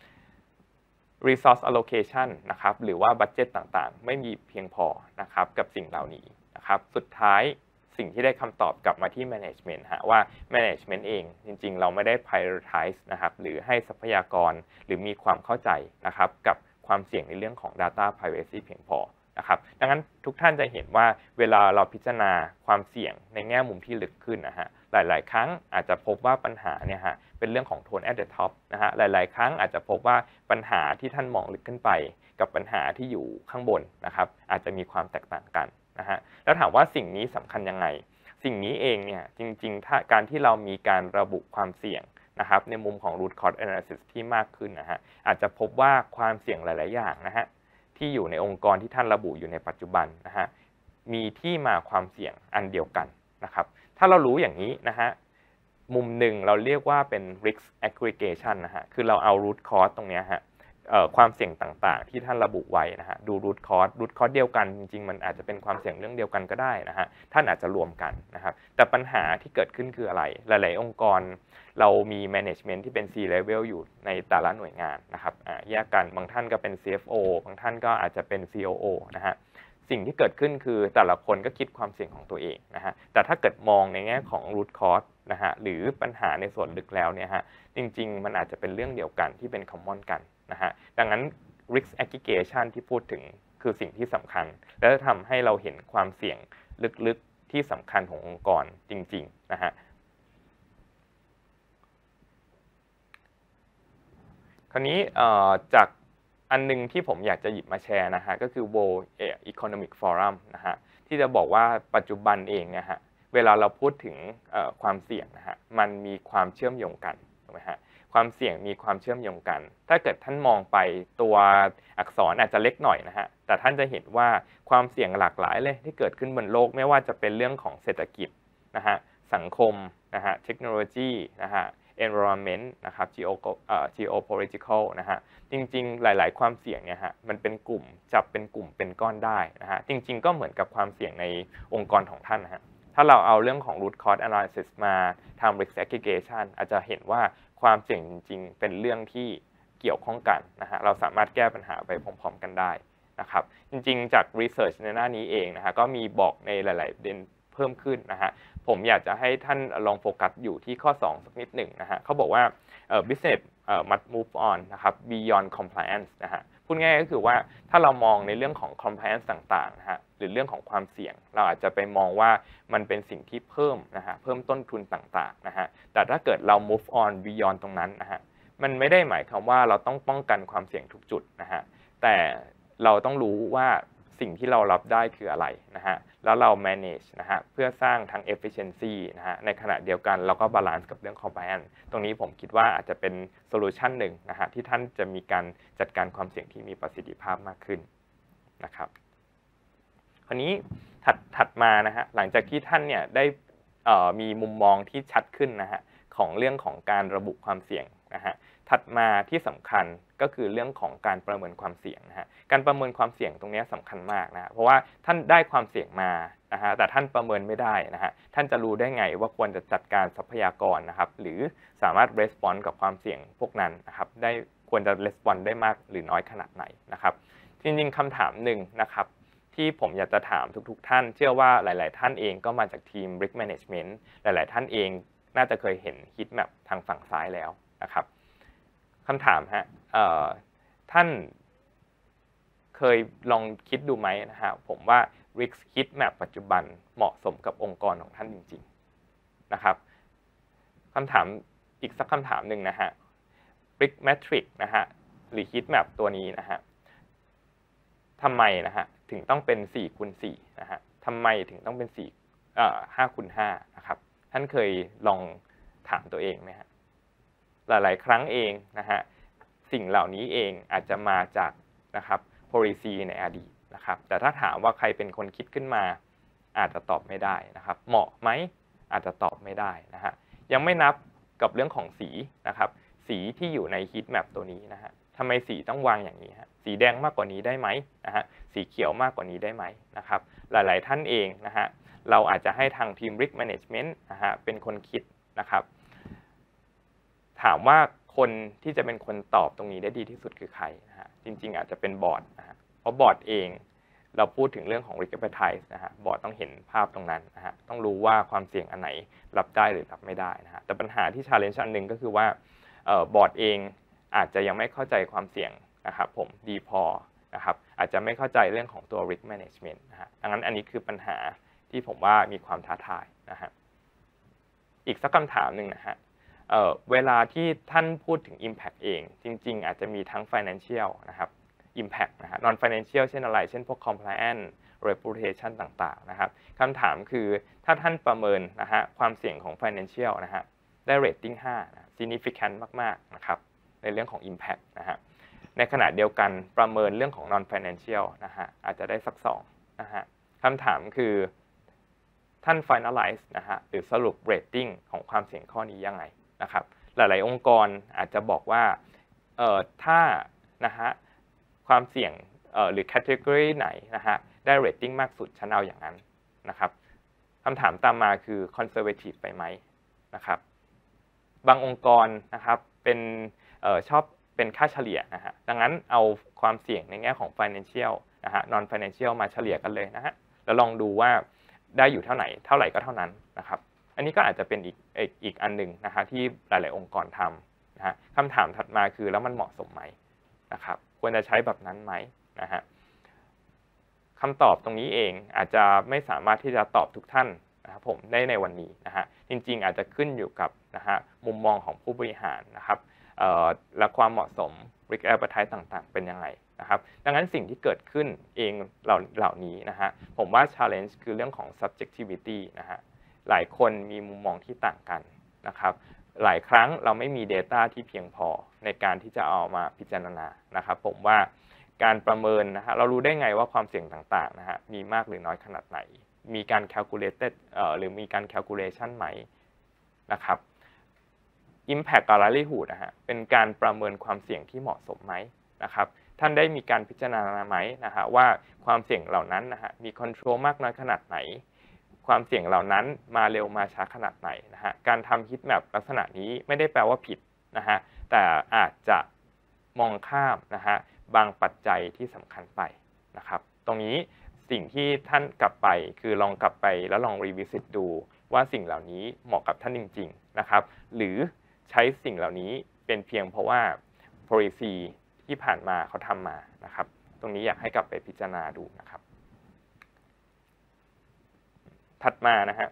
resource allocation นะครับหรือว่าบัดเจ็ตต่างๆไม่มีเพียงพอนะครับกับสิ่งเหล่านี้นะครับสุดท้ายสิ่งที่ได้คำตอบกลับมาที่ management ฮะว่า management เองจริงๆเราไม่ได้ prioritize นะครับหรือให้ทรัพยากรหรือมีความเข้าใจนะครับกับความเสี่ยงในเรื่องของ data privacy เพียงพอนะครับดังนั้นทุกท่านจะเห็นว่าเวลาเราพิจารณาความเสี่ยงในแง่มุมที่ลึกขึ้นนะฮะหลายๆครั้งอาจจะพบว่าปัญหาเนี่ยฮะเป็นเรื่องของ tone at the top นะฮะหลายๆครั้งอาจจะพบว่าปัญหาที่ท่านมองลึกขึ้นไปกับปัญหาที่อยู่ข้างบนนะครับอาจจะมีความแตกต่างกันนะฮะแล้วถามว่าสิ่งนี้สำคัญยังไงสิ่งนี้เองเนี่ยจริงๆถ้าการที่เรามีการระบุความเสี่ยงนะครับในมุมของ root cause analysis ที่มากขึ้นนะฮะอาจจะพบว่าความเสี่ยงหลายๆอย่างนะฮะที่อยู่ในองค์กรที่ท่านระบุอยู่ในปัจจุบันนะฮะมีที่มาความเสี่ยงอันเดียวกันนะครับถ้าเรารู้อย่างนี้นะฮะมุมหนึ่งเราเรียกว่าเป็น risk aggregation นะฮะคือเราเอา root cause ตรงนี้ฮะความเสี่ยงต่างๆที่ท่านระบุไว้นะฮะดู root cause เดียวกันจริงๆมันอาจจะเป็นความเสี่ยงเรื่องเดียวกันก็ได้นะฮะท่านอาจจะรวมกันนะครับแต่ปัญหาที่เกิดขึ้นคืออะไรหลายๆองค์กรเรามี management ที่เป็น C level อยู่ในแต่ละหน่วยงานนะครับแยกกันบางท่านก็เป็น CFO บางท่านก็อาจจะเป็น COO นะฮะสิ่งที่เกิดขึ้นคือแต่ละคนก็คิดความเสี่ยงของตัวเองนะฮะแต่ถ้าเกิดมองในแง่ของ root cause นะฮะหรือปัญหาในส่วนลึกแล้วเนี่ยฮะจริงๆมันอาจจะเป็นเรื่องเดียวกันที่เป็น common กันนะฮะดังนั้น risk aggregation ที่พูดถึงคือสิ่งที่สำคัญและจะทำให้เราเห็นความเสี่ยงลึกๆที่สำคัญขององค์กรจริงๆนะฮะคราวนี้จากอันนึงที่ผมอยากจะหยิบมาแชร์นะฮะก็คือ World Economic Forum นะฮะที่จะบอกว่าปัจจุบันเองนะฮะเวลาเราพูดถึงความเสี่ยงนะฮะมันมีความเชื่อมโยงกันถูกไหมฮะความเสี่ยงมีความเชื่อมโยงกันถ้าเกิดท่านมองไปตัวอักษรอาจจะเล็กหน่อยนะฮะแต่ท่านจะเห็นว่าความเสี่ยงหลากหลายเลยที่เกิดขึ้นบนโลกไม่ว่าจะเป็นเรื่องของเศรษฐกิจนะฮะสังคมนะฮะเทคโนโลยีนะฮะenvironment นะครับ geopolitical นะฮะจริงๆหลายๆความเสี่ยงเนี่ยฮะมันเป็นกลุ่มจับเป็นกลุ่มเป็นก้อนได้นะฮะจริงๆก็เหมือนกับความเสี่ยงในองค์กรของท่านนะฮะถ้าเราเอาเรื่องของ root cause analysis มาทำ risk aggregation อาจจะเห็นว่าความเสี่ยงจริงๆเป็นเรื่องที่เกี่ยวข้องกันนะฮะเราสามารถแก้ปัญหาไปพร้อมๆกันได้นะครับจริงๆจาก research ในหน้านี้เองนะฮะก็มีบอกในหลายๆประเด็นเพิ่มขึ้นนะฮะผมอยากจะให้ท่านลองโฟกัสอยู่ที่ข้อ2สักนิดหนึ่งนะฮะเขาบอกว่าbusiness must move on นะครับ beyond compliance นะฮะพูดง่ายก็คือว่าถ้าเรามองในเรื่องของ compliance ต่างๆนะฮะหรือเรื่องของความเสี่ยงเราอาจจะไปมองว่ามันเป็นสิ่งที่เพิ่มนะฮะเพิ่มต้นทุนต่างๆนะฮะแต่ถ้าเกิดเรา move on beyond ตรงนั้นนะฮะมันไม่ได้หมายความว่าเราต้องป้องกันความเสี่ยงทุกจุดนะฮะแต่เราต้องรู้ว่าสิ่งที่เรารับได้คืออะไรนะฮะแล้วเรา manage นะฮะเพื่อสร้างทั้ง efficiency นะฮะในขณะเดียวกันเราก็ balance กับเรื่อง compliance ตรงนี้ผมคิดว่าอาจจะเป็น solution หนึ่งนะฮะที่ท่านจะมีการจัดการความเสี่ยงที่มีประสิทธิภาพมากขึ้นนะครับคราวนี้ถัดมานะฮะหลังจากที่ท่านเนี่ยได้มีมุมมองที่ชัดขึ้นนะฮะของเรื่องของการระบุความเสี่ยงนะฮะถัดมาที่สำคัญก็คือเรื่องของการประเมินความเสี่ยงนะฮะการประเมินความเสี่ยงตรงนี้สำคัญมากนะเพราะว่าท่านได้ความเสี่ยงมานะฮะแต่ท่านประเมินไม่ได้นะฮะท่านจะรู้ได้ไงว่าควรจะจัดการทรัพยากรนะครับหรือสามารถ response กับความเสี่ยงพวกนั้นนะครับได้ควรจะレスปอนส์ได้มากหรือน้อยขนาดไหนนะครับจริงๆคำถามหนึ่งนะครับที่ผมอยากจะถามทุกๆท่านเชื่อว่าหลายๆท่านเองก็มาจากทีม Risk Management หลายๆท่านเองน่าจะเคยเห็น heat map ทางฝั่งซ้ายแล้วนะครับคำถามฮะท่านเคยลองคิดดูไหมนะฮะผมว่า Risk Heat Map ปัจจุบันเหมาะสมกับองค์กรของท่านจริงๆนะครับคำถามอีกสักคำถามหนึ่งนะฮะ Risk Matrix นะฮะหรือ Heat Map ตัวนี้นะฮะทำไมนะฮะถึงต้องเป็น4x4นะฮะทำไมถึงต้องเป็น5x5นะครับท่านเคยลองถามตัวเองไหมฮะหลายๆครั้งเองนะฮะสิ่งเหล่านี้เองอาจจะมาจากนะครับ policy ในอดีตนะครับแต่ถ้าถามว่าใครเป็นคนคิดขึ้นมาอาจจะตอบไม่ได้นะครับเหมาะไหมอาจจะตอบไม่ได้นะฮะยังไม่นับกับเรื่องของสีนะครับสีที่อยู่ใน heat map ตัวนี้นะฮะทำไมสีต้องวางอย่างนี้ฮะสีแดงมากกว่านี้ได้ไหมนะฮะสีเขียวมากกว่านี้ได้ไหมนะครับหลายๆท่านเองนะฮะเราอาจจะให้ทางทีม Risk Management นะฮะเป็นคนคิดนะครับถามว่าคนที่จะเป็นคนตอบตรงนี้ได้ดีที่สุดคือใครนะฮะจริงๆอาจจะเป็นบอร์ดนะฮะเพราะบอร์ดเองเราพูดถึงเรื่องของ risk appetite นะฮะบอร์ดต้องเห็นภาพตรงนั้นนะฮะต้องรู้ว่าความเสี่ยงอันไหนรับได้หรือรับไม่ได้นะฮะแต่ปัญหาที่ challenge อันหนึ่งก็คือว่าบอร์ดเองอาจจะยังไม่เข้าใจความเสี่ยงนะครับผมดีพอนะครับอาจจะไม่เข้าใจเรื่องของตัว risk management นะฮะดังนั้นอันนี้คือปัญหาที่ผมว่ามีความท้าทายนะฮะอีกสักคำถามหนึ่งนะฮะเวลาที่ท่านพูดถึง Impact เองจริงๆอาจจะมีทั้ง Financial นะครับ Impact นะฮะ Non Financial เช่นอะไรเช่นพวก Compliance Reputation ต่างๆนะครับคำถามคือถ้าท่านประเมินนะฮะความเสี่ยงของ Financial นะฮะได้ Rating 5 นะ Significant มากๆนะครับในเรื่องของ Impact นะฮะในขณะเดียวกันประเมินเรื่องของ Non Financial นะฮะอาจจะได้สัก2นะฮะคำถามคือท่าน finalize นะฮะหรือสรุป rating ของความเสี่ยงข้อนี้ยังไงนะครับหลายๆองค์กรอาจจะบอกว่าถ้านะฮะความเสี่ยงหรือ category ไหนนะฮะได้ rating มากสุดฉันเอาอย่างนั้นนะครับคำถามตามมาคือ conservative ไปไหมนะครับบางองค์กรนะครับเป็นชอบเป็นค่าเฉลี่ยนะฮะดังนั้นเอาความเสี่ยงในแง่ของ financial นะฮะ non financial มาเฉลี่ยกันเลยนะฮะแล้วลองดูว่าได้อยู่เท่าไหร่ก็เท่านั้นนะครับอันนี้ก็อาจจะเป็นอีกอันหนึ่งนะฮะที่หลายๆองค์กรทำนะฮะคำถามถัดมาคือแล้วมันเหมาะสมไหมนะครับควรจะใช้แบบนั้นไหมนะฮะคำตอบตรงนี้เองอาจจะไม่สามารถที่จะตอบทุกท่านนะครับผมได้ในวันนี้นะฮะจริงๆอาจจะขึ้นอยู่กับนะฮะมุมมองของผู้บริหารนะครับและความเหมาะสม risk appetite ต่างๆเป็นยังไงนะครับดังนั้นสิ่งที่เกิดขึ้นเองเหล่านี้นะฮะผมว่า challenge คือเรื่องของ subjectivity นะฮะหลายคนมีมุมมองที่ต่างกันนะครับหลายครั้งเราไม่มี data ที่เพียงพอในการที่จะเอามาพิจารณานะครับผมว่าการประเมินนะฮะเรารู้ได้ไงว่าความเสี่ยงต่างๆนะฮะมีมากหรือน้อยขนาดไหนมีการ calculated หรือมีการ calculation ไหมนะครับ Impact กับ Likelihood นะฮะเป็นการประเมินความเสี่ยงที่เหมาะสมไหมนะครับท่านได้มีการพิจารณาไหมนะฮะว่าความเสี่ยงเหล่านั้นนะฮะมี control มากน้อยขนาดไหนความเสี่ยงเหล่านั้นมาเร็วมาช้าขนาดไหนนะฮะการทำ heat map ลักษณะนี้ไม่ได้แปลว่าผิดนะฮะแต่อาจจะมองข้ามนะฮะบางปัจจัยที่สำคัญไปนะครับตรงนี้สิ่งที่ท่านกลับไปคือลองกลับไปแล้วลอง revisit ดูว่าสิ่งเหล่านี้เหมาะกับท่านจริงๆนะครับหรือใช้สิ่งเหล่านี้เป็นเพียงเพราะว่า policy ที่ผ่านมาเขาทำมานะครับตรงนี้อยากให้กลับไปพิจารณาดูนะครับถัดมานะฮะ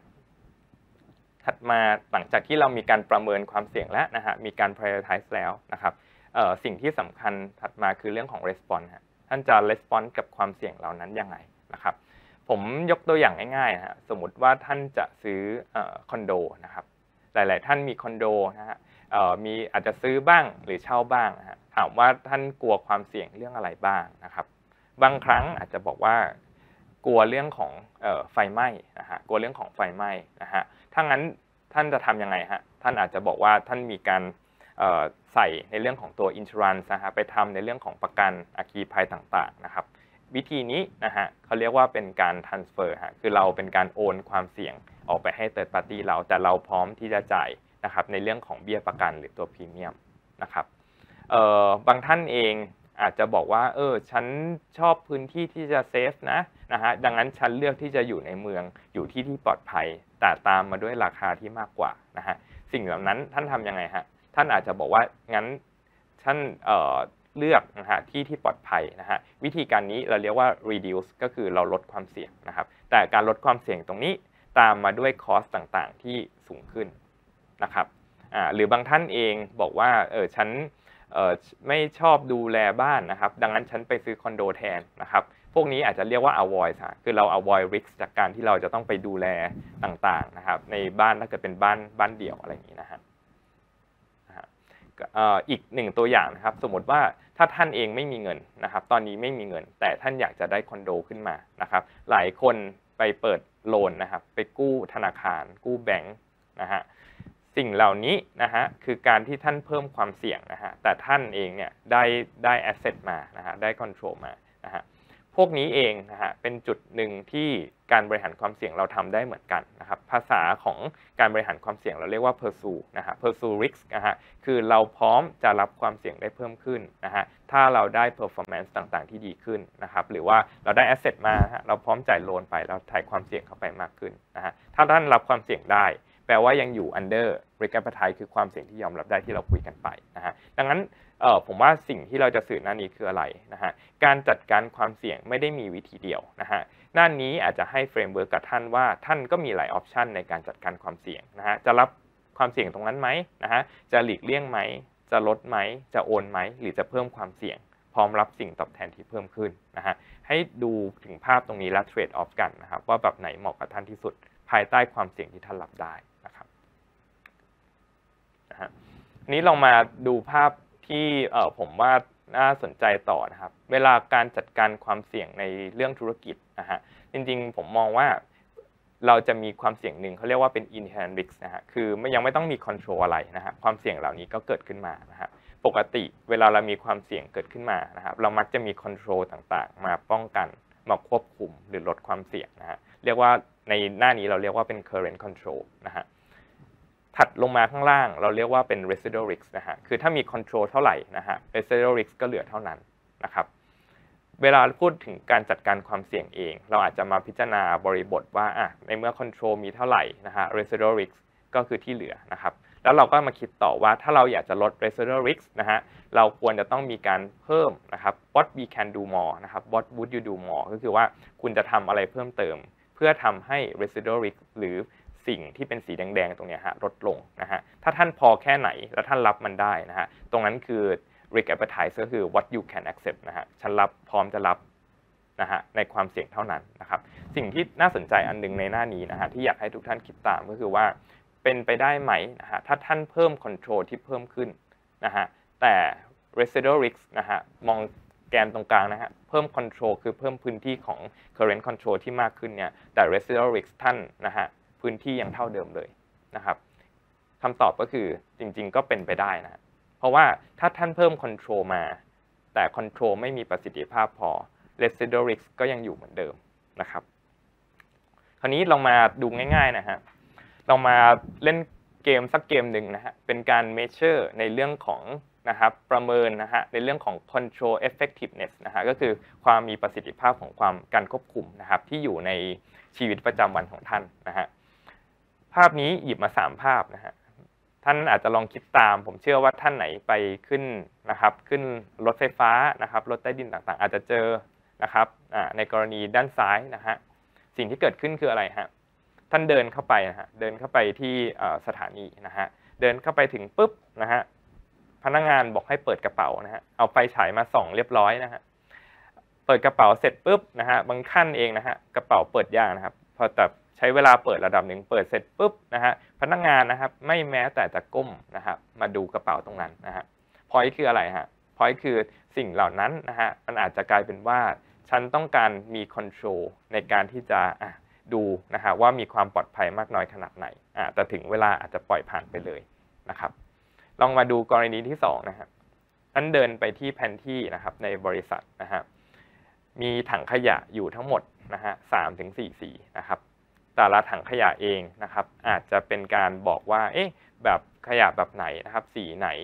หลังจากที่เรามีการประเมินความเสี่ยงแล้วนะฮะมีการ prioritize แล้วนะครับสิ่งที่สำคัญถัดมาคือเรื่องของ response ฮะท่านจะ response กับความเสี่ยงเหล่านั้นยังไงนะครับผมยกตัวอย่างง่ายๆนะฮะสมมุติว่าท่านจะซื้อคอนโดนะครับหลายๆท่านมีคอนโดนะฮะมีอาจจะซื้อบ้างหรือเช่าบ้างนะฮะถามว่าท่านกลัวความเสี่ยงเรื่องอะไรบ้างนะครับบางครั้งอาจจะบอกว่ากลัวเรื่องของไฟไหม้นะฮะกลัวเรื่องของไฟไหม้นะฮะถ้างั้นท่านจะทำยังไงฮะท่านอาจจะบอกว่าท่านมีการใส่ในเรื่องของตัว insurance นะฮะไปทำในเรื่องของประกันอัคคีภัยต่างๆนะครับวิธีนี้นะฮะเขาเรียกว่าเป็นการ transfer ฮะคือเราเป็นการโอนความเสี่ยงออกไปให้ third party เราแต่เราพร้อมที่จะจ่ายนะครับในเรื่องของเบี้ยประกันหรือตัวพรีเมียมนะครับบางท่านเองอาจจะบอกว่าฉันชอบพื้นที่ที่จะเซฟนะฮะดังนั้นฉันเลือกที่จะอยู่ในเมืองอยู่ที่ที่ปลอดภัยแต่ตามมาด้วยราคาที่มากกว่านะฮะสิ่งเหล่านั้นท่านทำยังไงฮะท่านอาจจะบอกว่างั้นท่านเลือกนะฮะที่ปลอดภัยนะฮะวิธีการนี้เราเรียกว่า reduce ก็คือเราลดความเสี่ยงนะครับแต่การลดความเสี่ยงตรงนี้ตามมาด้วยคอสต่างๆที่สูงขึ้นนะครับหรือบางท่านเองบอกว่าฉันไม่ชอบดูแลบ้านนะครับดังนั้นฉันไปซื้อคอนโดแทนนะครับพวกนี้อาจจะเรียกว่า avoid คือเรา avoid risk จากการที่เราจะต้องไปดูแลต่างๆนะครับในบ้านถ้าเกิดเป็นบ้านเดี่ยวอะไรอย่างนี้นะฮะอีกหนึ่งตัวอย่างนะครับสมมติว่าถ้าท่านเองไม่มีเงินนะครับตอนนี้ไม่มีเงินแต่ท่านอยากจะได้คอนโดขึ้นมานะครับหลายคนไปเปิดโลนนะครับไปกู้ธนาคารกู้แบงค์นะฮะสิ่งเหล่านี้นะฮะคือการที่ท่านเพิ่มความเสี่ยงนะฮะแต่ท่านเองเนี่ยได้แอสเซทมานะฮะได้คอนโทรลมานะฮะพวกนี้เองนะฮะเป็นจุดหนึ่งที่การบริหารความเสี่ยงเราทำได้เหมือนกันนะครับภาษาของการบริหารความเสี่ยงเราเรียกว่า pursue นะฮะ pursue risk นะฮะคือเราพร้อมจะรับความเสี่ยงได้เพิ่มขึ้นนะฮะถ้าเราได้ performance ต่างๆที่ดีขึ้นนะครับหรือว่าเราได้ asset มาเราพร้อมจ่ายโลนไปเราถ่ายความเสี่ยงเข้าไปมากขึ้นนะฮะถ้าท่านรับความเสี่ยงได้แปลว่ายังอยู่ under risk appetite คือความเสี่ยงที่ยอมรับได้ที่เราคุยกันไปนะฮะดังนั้นผมว่าสิ่งที่เราจะสื่อหน้านี้คืออะไรนะฮะการจัดการความเสี่ยงไม่ได้มีวิธีเดียวนะฮะหน้านี้อาจจะให้เฟรมเวิร์กกับท่านว่าท่านก็มีหลายออปชันในการจัดการความเสี่ยงนะฮะจะรับความเสี่ยงตรงนั้นไหมนะฮะจะหลีกเลี่ยงไหมจะลดไหมจะโอนไหมหรือจะเพิ่มความเสี่ยงพร้อมรับสิ่งตอบแทนที่เพิ่มขึ้นนะฮะให้ดูถึงภาพตรงนี้และเทรดออฟกันนะครับว่าแบบไหนเหมาะกับท่านที่สุดภายใต้ความเสี่ยงที่ท่านรับได้นะครับนะฮะนี้ลองมาดูภาพที่ผมว่าน่าสนใจต่อนะครับเวลาการจัดการความเสี่ยงในเรื่องธุรกิจนะฮะจริงๆผมมองว่าเราจะมีความเสี่ยงหนึ่งเขาเรียกว่าเป็น inherent risk นะฮะคือยังไม่ต้องมี control อะไรนะฮะความเสี่ยงเหล่านี้ก็เกิดขึ้นมานะฮะปกติเวลาเรามีความเสี่ยงเกิดขึ้นมานะครับเรามักจะมี control ต่างๆมาป้องกันมาควบคุมหรือลดความเสี่ยงนะฮะเรียกว่าในหน้านี้เราเรียกว่าเป็น current control นะฮะถัดลงมาข้างล่างเราเรียกว่าเป็น residual risk นะฮะคือถ้ามี control เท่าไหร่นะฮะ residual risk ก็เหลือเท่านั้นนะครับเวลาพูดถึงการจัดการความเสี่ยงเองเราอาจจะมาพิจารณาบริบทว่าในเมื่อ control มีเท่าไหร่นะฮะ residual risk ก็คือที่เหลือนะครับแล้วเราก็มาคิดต่อว่าถ้าเราอยากจะลด residual risk นะฮะเราควรจะต้องมีการเพิ่มนะครับ what we can do more นะครับ what would you do more ก็คือว่าคุณจะทำอะไรเพิ่มเติมเพื่อทำให้ residual risk หรือสิ่งที่เป็นสีแดงๆตรงนี้ฮะลดลงนะฮะถ้าท่านพอแค่ไหนแล้วท่านรับมันได้นะฮะตรงนั้นคือ risk appetite ก็คือ what you can accept นะฮะฉันรับพร้อมจะรับนะฮะในความเสี่ยงเท่านั้นนะครับสิ่งที่น่าสนใจอันนึงในหน้านี้นะฮะที่อยากให้ทุกท่านคิดตามก็คือว่าเป็นไปได้ไหมนะฮะถ้าท่านเพิ่ม control ที่เพิ่มขึ้นนะฮะแต่ residual risk นะฮะมองแกนตรงกลางนะฮะเพิ่ม control คือเพิ่มพื้นที่ของ current control ที่มากขึ้นเนี่ยแต่ residual risk ท่านนะฮะพื้นที่ยังเท่าเดิมเลยนะครับคำตอบก็คือจริงๆก็เป็นไปได้นะเพราะว่าถ้าท่านเพิ่ม control มาแต่ control ไม่มีประสิทธิภาพพอ residual risk ก็ยังอยู่เหมือนเดิมนะครับคราวนี้เรามาดูง่ายๆนะฮะเรามาเล่นเกมสักเกมหนึ่งนะฮะเป็นการ measure ในเรื่องของนะครับประเมินนะฮะในเรื่องของ control effectiveness นะฮะก็คือความมีประสิทธิภาพของการควบคุมนะครับที่อยู่ในชีวิตประจำวันของท่านนะฮะภาพนี้หยิบมา3ภาพนะฮะท่านอาจจะลองคิดตามผมเชื่อว่าท่านไหนไปขึ้นนะครับขึ้นรถไฟฟ้านะครับรถใต้ดินต่างๆอาจจะเจอนะครับในกรณีด้านซ้ายนะฮะสิ่งที่เกิดขึ้นคืออะไรฮะท่านเดินเข้าไปนะฮะเดินเข้าไปที่สถานีนะฮะเดินเข้าไปถึงปุ๊บนะฮะพนักงานบอกให้เปิดกระเป๋านะฮะเอาไฟฉายมาส่องเรียบร้อยนะฮะเปิดกระเป๋าเสร็จปุ๊บนะฮะบางขั้นเองนะฮะกระเป๋าเปิดยากนะครับพอแต่ใช้เวลาเปิดระดับหนึ่งเปิดเสร็จปุ๊บนะฮะพนักงานนะครับไม่แม้แต่จะก้มนะครับมาดูกระเป๋าตรงนั้นนะฮะพอยต์คืออะไรฮะพอยต์คือสิ่งเหล่านั้นนะฮะมันอาจจะกลายเป็นว่าฉันต้องการมีคอนโทรลในการที่จะดูนะฮะว่ามีความปลอดภัยมากน้อยขนาดไหนแต่ถึงเวลาอาจจะปล่อยผ่านไปเลยนะครับลองมาดูกรณีที่2นะครับท่านเดินไปที่แผนที่นะครับในบริษัทนะฮะมีถังขยะอยู่ทั้งหมดนะฮะ3 ถึง 4 สีนะครับแต่ละถังขยะเองนะครับอาจจะเป็นการบอกว่าแบบขยะแบบไหนนะครับสีไหน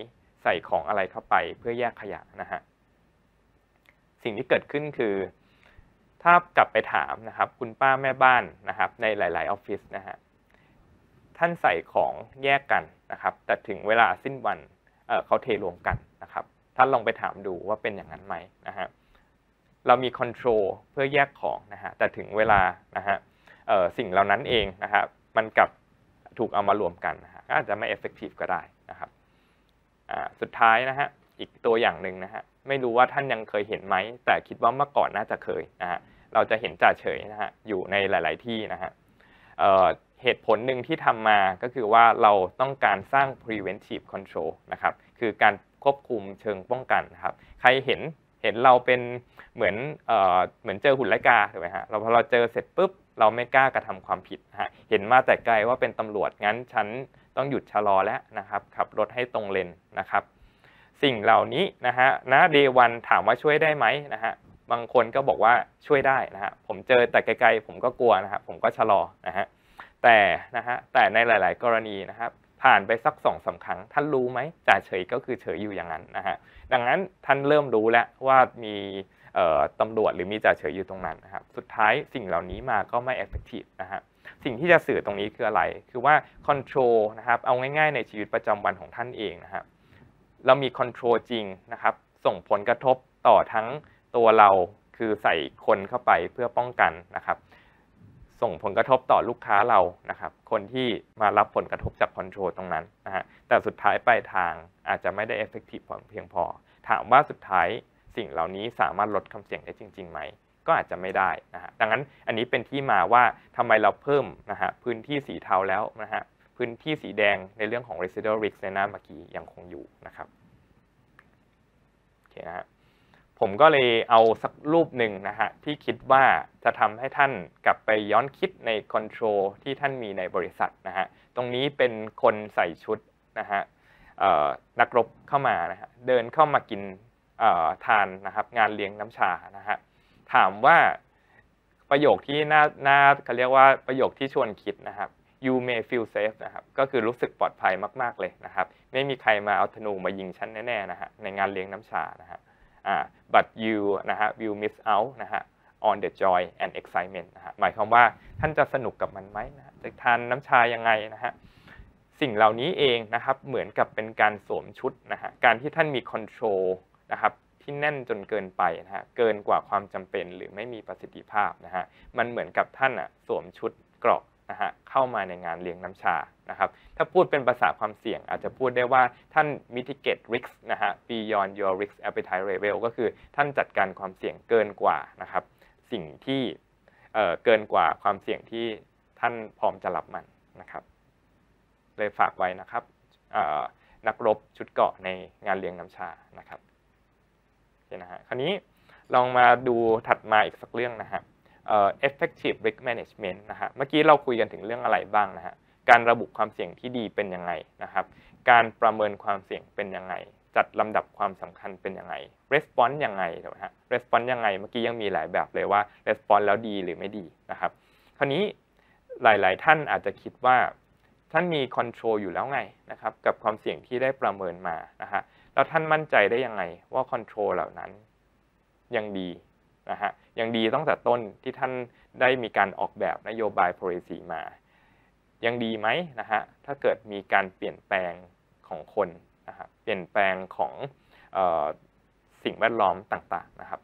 ใส่ของอะไรเข้าไปเพื่อแยกขยะนะฮะสิ่งที่เกิดขึ้นคือถ้ากลับไปถามนะครับคุณป้าแม่บ้านนะครับในหลายๆออฟฟิศนะฮะท่านใส่ของแยกกันนะครับแต่ถึงเวลาสิ้นวันเขาเทรวมกันนะครับท่านลองไปถามดูว่าเป็นอย่างนั้นไหมนะฮะเรามีคอนโทรลเพื่อแยกของนะฮะแต่ถึงเวลานะฮะสิ่งเหล่านั้นเองนะฮะมันกลับถูกเอามารวมกันนะฮะก็อาจจะไม่ effective ก็ได้นะครับสุดท้ายนะฮะอีกตัวอย่างหนึ่งนะฮะไม่รู้ว่าท่านยังเคยเห็นไหมแต่คิดว่าเมื่อก่อนน่าจะเคยนะฮะเราจะเห็นจ่าเฉยนะฮะอยู่ในหลายๆที่นะฮะเหตุผลหนึ่งที่ทำมาก็คือว่าเราต้องการสร้าง preventive control นะครับคือการควบคุมเชิงป้องกันนะครับใครเห็นเราเป็นเหมือนเจอหุ่นไล่กาถูกไหมฮะพอเราเจอเสร็จปุ๊บเราไม่กล้ากระทำความผิดนะฮะเห็นมาแต่ไกลว่าเป็นตำรวจงั้นฉันต้องหยุดชะลอแล้วนะครับขับรถให้ตรงเลนนะครับสิ่งเหล่านี้นะฮะday one ถามว่าช่วยได้ไหมนะฮะบางคนก็บอกว่าช่วยได้นะฮะผมเจอแต่ไกลๆผมก็กลัวนะฮะผมก็ชะลอนะฮะแต่ในหลายๆกรณีนะครับผ่านไปสัก 2-3 ครั้งท่านรู้ไหมจ่าเฉยก็คือเฉยอยู่อย่างนั้นนะฮะดังนั้นท่านเริ่มรู้แล้วว่ามีตำรวจหรือมีจ่าเฉยอยู่ตรงนั้นนะครับสุดท้ายสิ่งเหล่านี้มาก็ไม่ effective นะฮะสิ่งที่จะสื่อตรงนี้คืออะไรคือว่า control นะครับเอาง่ายๆในชีวิตประจำวันของท่านเองนะครับเรามี control จริงนะครับส่งผลกระทบต่อทั้งตัวเราคือใส่คนเข้าไปเพื่อป้องกันนะครับส่งผลกระทบต่อลูกค้าเรานะครับคนที่มารับผลกระทบจากคอนโทรลตรงนั้นนะฮะแต่สุดท้ายปลายทางอาจจะไม่ได้ effective เพียงพอถามว่าสุดท้ายสิ่งเหล่านี้สามารถลดความเสี่ยงได้จริงๆไหมก็อาจจะไม่ได้นะฮะดังนั้นอันนี้เป็นที่มาว่าทำไมเราเพิ่มนะฮะพื้นที่สีเทาแล้วนะฮะพื้นที่สีแดงในเรื่องของ residual risk ในหน้าเมื่อกี้ยังคงอยู่นะครับโอเคนะฮะผมก็เลยเอาสักรูปหนึ่งนะฮะที่คิดว่าจะทำให้ท่านกลับไปย้อนคิดในคอนโทรลที่ท่านมีในบริษัทนะฮะตรงนี้เป็นคนใส่ชุดนะฮะนักรบเข้ามานะฮะเดินเข้ามากินทานนะครับงานเลี้ยงน้ำชานะฮะถามว่าประโยคที่น่าเขาเรียกว่าประโยคที่ชวนคิดนะครับ you may feel safe นะครับก็คือรู้สึกปลอดภัยมากๆเลยนะครับไม่มีใครมาเอาธนูมายิงฉันแน่ๆนะฮะในงานเลี้ยงน้ำชานะฮะbut you นะฮะ will miss out นะฮะ on the joy and excitement นะฮะหมายความว่าท่านจะสนุกกับมันไหมนะจะทานน้ำชายังไงนะฮะสิ่งเหล่านี้เองนะครับเหมือนกับเป็นการสวมชุดนะฮะการที่ท่านมี control นะครับที่แน่นจนเกินไปนะฮะเกินกว่าความจำเป็นหรือไม่มีประสิทธิภาพนะฮะมันเหมือนกับท่านสวมชุดเกราะนะฮะเข้ามาในงานเลี้ยงน้ำชานะครับถ้าพูดเป็นภาษาความเสี่ยงอาจจะพูดได้ว่าท่าน mitigate risk นะฮะ beyond your risk appetite level ก็คือท่านจัดการความเสี่ยงเกินกว่านะครับสิ่งที่เกินกว่าความเสี่ยงที่ท่านพร้อมจะรับมันนะครับเลยฝากไว้นะครับนักรบชุดเกราะในงานเลี้ยงน้ำชานะครับโอเคนะฮะคราวนี้ลองมาดูถัดมาอีกสักเรื่องนะฮะeffective risk management นะฮะเมื่อกี้เราคุยกันถึงเรื่องอะไรบ้างนะฮะการระบุความเสี่ยงที่ดีเป็นยังไงนะครับการประเมินความเสี่ยงเป็นยังไงจัดลำดับความสำคัญเป็นยังไง response ยังไงถูกไหมฮะ response ยังไงเมื่อกี้ยังมีหลายแบบเลยว่า response แล้วดีหรือไม่ดีนะครับคราวนี้หลายๆท่านอาจจะคิดว่าท่านมี control อยู่แล้วไงนะครับกับความเสี่ยงที่ได้ประเมินมานะฮะแล้วท่านมั่นใจได้ยังไงว่า control เหล่านั้นยังดีนะฮะยังดีตั้งแต่ต้นที่ท่านได้มีการออกแบบนโยบาย policy มายังดีไหมนะฮะถ้าเกิดมีการเปลี่ยนแปลงของคนนะครับเปลี่ยนแปลงของสิ่งแวดล้อมต่างๆนะครับ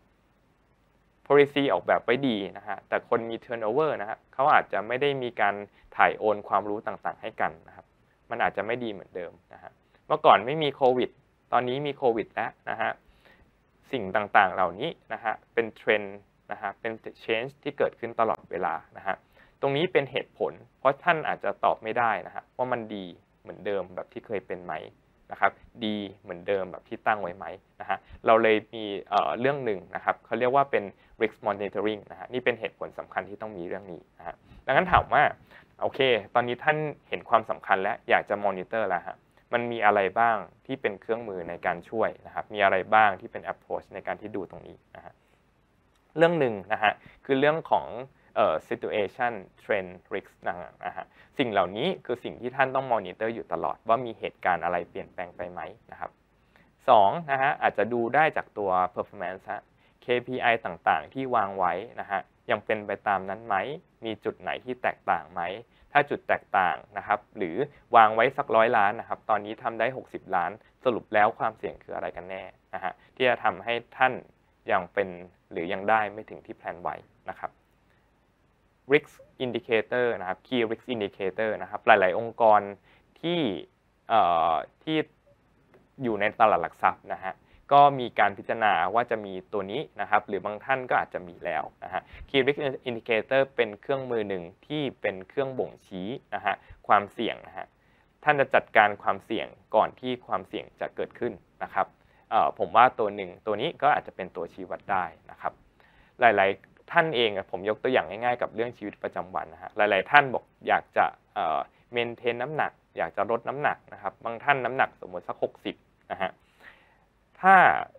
policy ออกแบบไว้ดีนะฮะแต่คนมี turnover นะครับเขาอาจจะไม่ได้มีการถ่ายโอนความรู้ต่างๆให้กันนะครับมันอาจจะไม่ดีเหมือนเดิมนะฮะเมื่อก่อนไม่มีโควิดตอนนี้มีโควิดแล้วนะฮะสิ่งต่างๆเหล่านี้นะฮะเป็นเทรนด์นะฮะเป็น change ที่เกิดขึ้นตลอดเวลานะฮะตรงนี้เป็นเหตุผลเพราะท่านอาจจะตอบไม่ได้นะฮะว่ามันดีเหมือนเดิมแบบที่เคยเป็นไหมนะครับดีเหมือนเดิมแบบที่ตั้งไว้ไหมนะฮะเราเลยมีเรื่องหนึ่งนะครับเขาเรียกว่าเป็น risk monitoring นะฮะนี่เป็นเหตุผลสำคัญที่ต้องมีเรื่องนี้นะฮะดังนั้นถามว่าโอเคตอนนี้ท่านเห็นความสำคัญและอยากจะ monitor แล้วฮะมันมีอะไรบ้างที่เป็นเครื่องมือในการช่วยนะครับมีอะไรบ้างที่เป็น approach ในการที่ดูตรงนี้นะฮะเรื่องหนึ่งนะฮะคือเรื่องของsituation trend risk นะฮะสิ่งเหล่านี้คือสิ่งที่ท่านต้อง monitor อยู่ตลอดว่ามีเหตุการณ์อะไรเปลี่ยนแปลงไปไหมนะครับ 2นะฮะอาจจะดูได้จากตัว performance ฮะ KPI ต่างๆที่วางไว้นะฮะยังเป็นไปตามนั้นไหมมีจุดไหนที่แตกต่างไหมถ้าจุดแตกต่างนะครับหรือวางไว้สัก100 ล้านนะครับตอนนี้ทำได้60 ล้านสรุปแล้วความเสี่ยงคืออะไรกันแน่นะฮะที่จะทำให้ท่านยังเป็นหรือยังได้ไม่ถึงที่แพลนไว้นะครับ risk indicator นะครับ key risk indicator นะครับหลายๆองค์กรที่ที่อยู่ในตลาดหลักทรัพย์นะฮะก็มีการพิจารณาว่าจะมีตัวนี้นะครับหรือบางท่านก็อาจจะมีแล้วนะฮะ key risk indicator เป็นเครื่องมือหนึ่งที่เป็นเครื่องบ่งชี้นะฮะความเสี่ยงนะฮะท่านจะจัดการความเสี่ยงก่อนที่ความเสี่ยงจะเกิดขึ้นนะครับผมว่าตัวนี้ก็อาจจะเป็นตัวชี้วัดได้นะครับหลายๆท่านเองผมยกตัวอย่างง่ายๆกับเรื่องชีวิตประจำวันนะฮะหลายๆท่านบอกอยากจะเมนเทนน้ำหนักอยากจะลดน้ำหนักนะครับบางท่านน้ำหนักสมมติสัก60นะฮะถ้า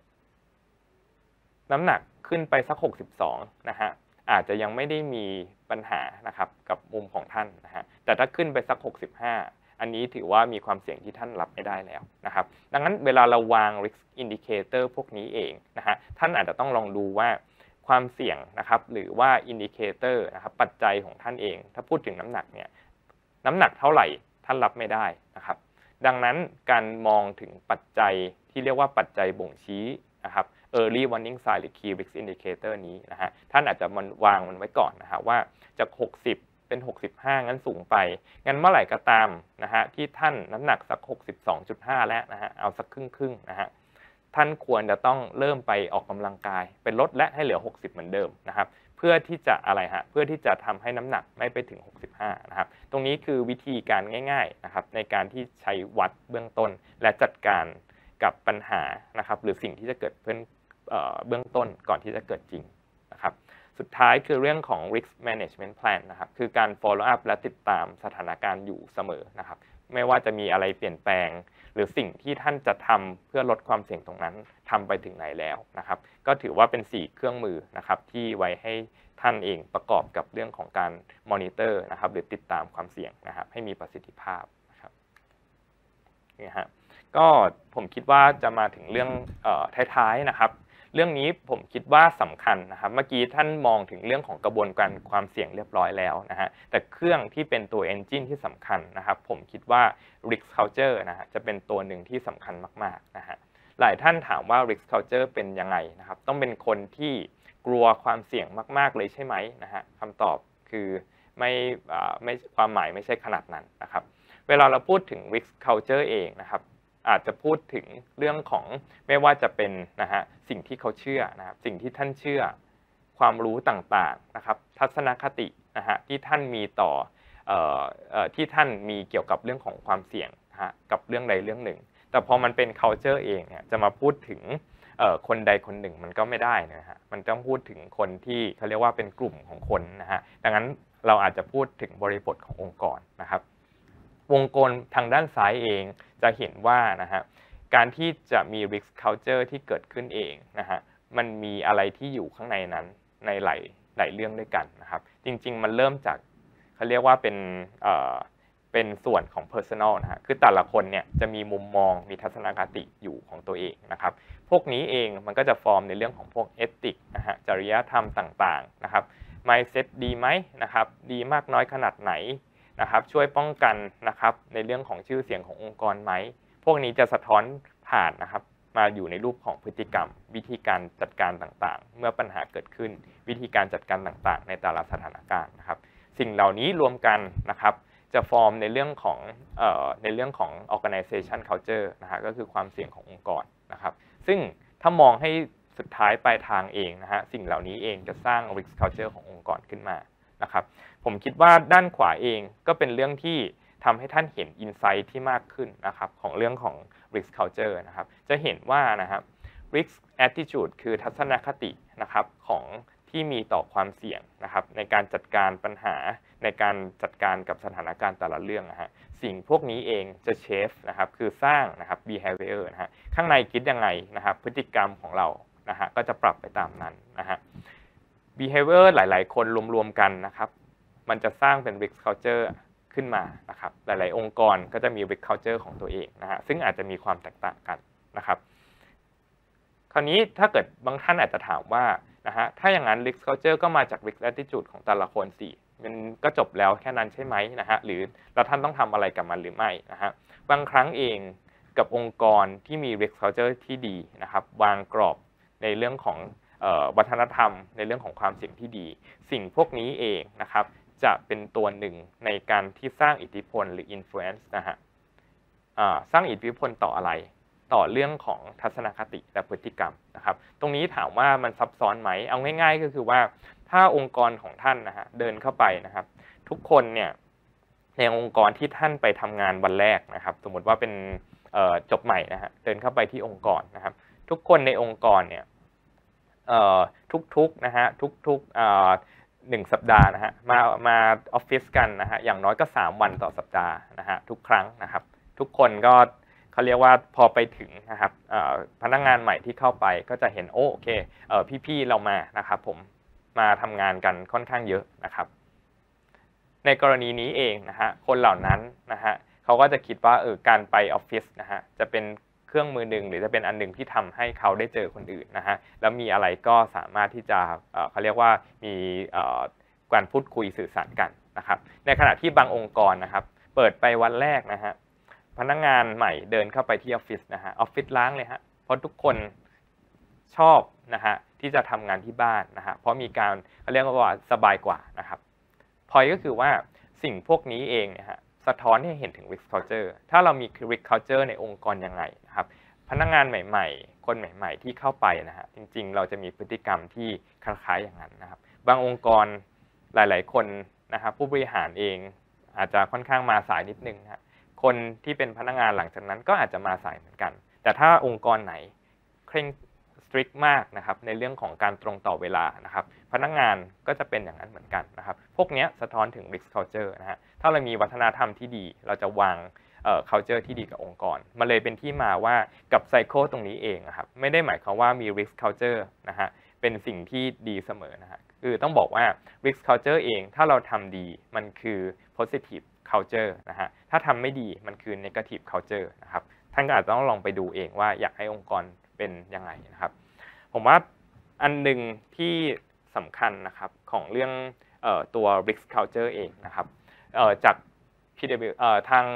น้ำหนักขึ้นไปสัก62นะฮะอาจจะยังไม่ได้มีปัญหานะครับกับมุมของท่านนะฮะแต่ถ้าขึ้นไปสัก65อันนี้ถือว่ามีความเสี่ยงที่ท่านรับไม่ได้แล้วนะครับดังนั้นเวลาเราวาง risk indicator พวกนี้เองนะฮะท่านอาจจะต้องลองดูว่าความเสี่ยงนะครับหรือว่า indicator นะครับปัจจัยของท่านเองถ้าพูดถึงน้ำหนักเนี่ยน้ำหนักเท่าไหร่ท่านรับไม่ได้นะครับดังนั้นการมองถึงปัจจัยที่เรียกว่าปัจจัยบ่งชี้นะครับ early warning sign หรือ key risk indicator นี้นะฮะท่านอาจจะวางมันไว้ก่อนนะฮะว่าจาก60เป็น65งั้นสูงไปงั้นเมื่อไหร่ก็ตามนะฮะที่ท่านน้ำหนักสัก62.5แล้วนะฮะเอาสักครึ่งนะฮะท่านควรจะต้องเริ่มไปออกกำลังกายเป็นลดและให้เหลือ60เหมือนเดิมนะครับเพื่อที่จะอะไรฮะเพื่อที่จะทำให้น้ำหนักไม่ไปถึง65นะครับตรงนี้คือวิธีการง่ายๆนะครับในการที่ใช้วัดเบื้องต้นและจัดการกับปัญหานะครับหรือสิ่งที่จะเกิดขึ้นเบื้องต้นก่อนที่จะเกิดจริงนะครับสุดท้ายคือเรื่องของ risk management plan นะครับคือการ follow up และติดตามสถานการณ์อยู่เสมอนะครับไม่ว่าจะมีอะไรเปลี่ยนแปลงหรือสิ่งที่ท่านจะทำเพื่อลดความเสี่ยงตรงนั้นทำไปถึงไหนแล้วนะครับก็ถือว่าเป็น4เครื่องมือนะครับที่ไว้ให้ท่านเองประกอบกับเรื่องของการมอนิเตอร์นะครับหรือติดตามความเสี่ยงนะครับให้มีประสิทธิภาพนะครับนี่ฮะก็ผมคิดว่าจะมาถึงเรื่องท้ายๆนะครับเรื่องนี้ผมคิดว่าสำคัญนะครับเมื่อกี้ท่านมองถึงเรื่องของกระบวนการความเสี่ยงเรียบร้อยแล้วนะฮะแต่เครื่องที่เป็นตัว engine ที่สำคัญนะครับผมคิดว่า risk culture นะฮะจะเป็นตัวหนึ่งที่สำคัญมากๆนะฮะหลายท่านถามว่า risk culture เป็นยังไงนะครับต้องเป็นคนที่กลัวความเสี่ยงมากๆเลยใช่ไหมนะฮะคำตอบคือไม่ความหมายไม่ใช่ขนาดนั้นนะครับเวลาเราพูดถึง risk culture เองนะครับอาจจะพูดถึงเรื่องของไม่ว่าจะเป็นนะฮะสิ่งที่เขาเชื่อนะครับสิ่งที่ท่านเชื่อความรู้ต่างๆนะครับทัศนคตินะฮะที่ท่านมีต่อที่ท่านมีเกี่ยวกับเรื่องของความเสี่ยงนะฮะกับเรื่องใดเรื่องหนึ่งแต่พอมันเป็น culture เองเนี่ยจะมาพูดถึงคนใดคนหนึ่งมันก็ไม่ได้นะฮะมันต้องพูดถึงคนที่เขาเรียกว่าเป็นกลุ่มของคนนะฮะดังนั้นเราอาจจะพูดถึงบริบทขององค์กรนะครับวงกลมทางด้านซ้ายเองจะเห็นว่านะฮะการที่จะมี risk culture ที่เกิดขึ้นเองนะฮะมันมีอะไรที่อยู่ข้างในนั้นในหลายเรื่องด้วยกันนะครับจริงๆมันเริ่มจากเขาเรียกว่าเป็นส่วนของ personal นะฮะคือแต่ละคนเนี่ยจะมีมุมมองมีทัศนคติอยู่ของตัวเองนะครับพวกนี้เองมันก็จะฟอร์มในเรื่องของพวก ethic นะฮะจริยธรรมต่างๆนะครับ mindset ดีไหมนะครับดีมากน้อยขนาดไหนนะครับช่วยป้องกันนะครับในเรื่องของชื่อเสียงขององค์กรไหมพวกนี้จะสะท้อนผ่านนะครับมาอยู่ในรูปของพฤติกรรมวิธีการจัดการต่างๆเมื่อปัญหาเกิดขึ้นวิธีการจัดการต่างๆในแต่ละสถานการณ์นะครับสิ่งเหล่านี้รวมกันนะครับจะฟอร์มในเรื่องของ organization culture นะฮะก็คือความเสี่ยงขององค์กรนะครับซึ่งถ้ามองให้สุดท้ายปลายทางเองนะฮะสิ่งเหล่านี้เองจะสร้าง risk culture ขององค์กรขึ้นมานะครับผมคิดว่าด้านขวาเองก็เป็นเรื่องที่ทำให้ท่านเห็น insight ที่มากขึ้นนะครับของเรื่องของ risk culture นะครับจะเห็นว่านะครับ risk attitude คือทัศนคตินะครับของที่มีต่อความเสี่ยงนะครับในการจัดการปัญหาในการจัดการกับสถานการณ์แต่ละเรื่องนะฮะสิ่งพวกนี้เองจะ shape นะครับคือสร้างนะครับ behavior นะฮะข้างในคิดยังไงนะครับพฤติกรรมของเรานะฮะก็จะปรับไปตามนั้นนะฮะ behavior หลายๆคนรวมๆกันนะครับมันจะสร้างเป็น risk culture ขึ้นมานะครับหลายๆองค์กรก็จะมี risk culture ของตัวเองนะฮะซึ่งอาจจะมีความแตกต่างกันนะครับคราวนี้ถ้าเกิดบางท่านอาจจะถามว่านะฮะถ้าอย่างนั้น risk culture ก็มาจาก risk attitude ของแต่ละคนสิมันก็จบแล้วแค่นั้นใช่ไหมนะฮะหรือแล้วท่านต้องทำอะไรกับมันหรือไม่นะฮะบางครั้งเองกับองค์กรที่มี risk culture ที่ดีนะครับวางกรอบในเรื่องของวัฒนธรรมในเรื่องของความเสี่ยงที่ดีสิ่งพวกนี้เองนะครับจะเป็นตัวหนึ่งในการที่สร้างอิทธิพลหรือ influence นะฮะสร้างอิทธิพลต่ออะไรต่อเรื่องของทัศนคติและพฤติกรรมนะครับตรงนี้ถามว่ามันซับซ้อนไหมเอาง่ายๆก็คือว่าถ้าองค์กรของท่านนะฮะเดินเข้าไปนะครับทุกคนเนี่ยในองค์กรที่ท่านไปทำงานวันแรกนะครับสมมติว่าเป็นจบใหม่นะฮะเดินเข้าไปที่องค์กรนะครับทุกคนในองค์กรเนี่ยทุกๆนะฮะทุกๆ1 สัปดาห์นะฮะมาออฟฟิศกันนะฮะอย่างน้อยก็3 วันต่อสัปดาห์นะฮะทุกครั้งนะครับทุกคนก็เขาเรียกว่าพอไปถึงนะครับพนักงานใหม่ที่เข้าไปก็จะเห็นโอเคพี่ๆเรามานะครับผมมาทำงานกันค่อนข้างเยอะนะครับในกรณีนี้เองนะฮะคนเหล่านั้นนะฮะเขาก็จะคิดว่าการไปออฟฟิศนะฮะจะเป็นเครื่องมือหนึ่งหรือจะเป็นอันหนึ่งที่ทำให้เขาได้เจอคนอื่นนะฮะแล้วมีอะไรก็สามารถที่จะเขาเรียกว่ามีการพูดคุยสื่อสารกันนะครับในขณะที่บางองค์กรนะครับเปิดไปวันแรกนะฮะพนักงานใหม่เดินเข้าไปที่ออฟฟิศนะฮะออฟฟิศล้างเลยฮะเพราะทุกคนชอบนะฮะที่จะทำงานที่บ้านนะฮะเพราะมีการเขาเรียกว่าสบายกว่านะครับพอยก็คือว่าสิ่งพวกนี้เองเนี่ยฮะสะท้อนให้เห็นถึง risk culture ถ้าเรามี risk culture ในองค์กรยังไงนะครับพนักงานใหม่ๆคนใหม่ๆที่เข้าไปนะฮะจริงๆเราจะมีพฤติกรรมที่คล้ายๆอย่างนั้นนะครับบางองค์กรหลายๆคนนะครับผู้บริหารเองอาจจะค่อนข้างมาสายนิดนึงนะคนที่เป็นพนักงานหลังจากนั้นก็อาจจะมาสายเหมือนกันแต่ถ้าองค์กรไหนเคร่งstrict มากนะครับในเรื่องของการตรงต่อเวลานะครับพนักงานก็จะเป็นอย่างนั้นเหมือนกันนะครับพวกนี้สะท้อนถึง risk culture นะฮะถ้าเรามีวัฒนธรรมที่ดีเราจะวางculture ที่ดีกับองค์กรมันเลยเป็นที่มาว่ากับไซเคิลตรงนี้เองนะครับไม่ได้หมายความว่ามี risk culture นะฮะเป็นสิ่งที่ดีเสมอนะฮะคือต้องบอกว่า risk culture เองถ้าเราทำดีมันคือ positive culture นะฮะถ้าทำไม่ดีมันคือ negative culture นะครับท่านก็อาจจะต้องลองไปดูเองว่าอยากให้องค์กรเป็นยังไงนะครับผมว่าอันหนึ่งที่สำคัญนะครับของเรื่องตัว risk culture เองนะครับจาก ทาง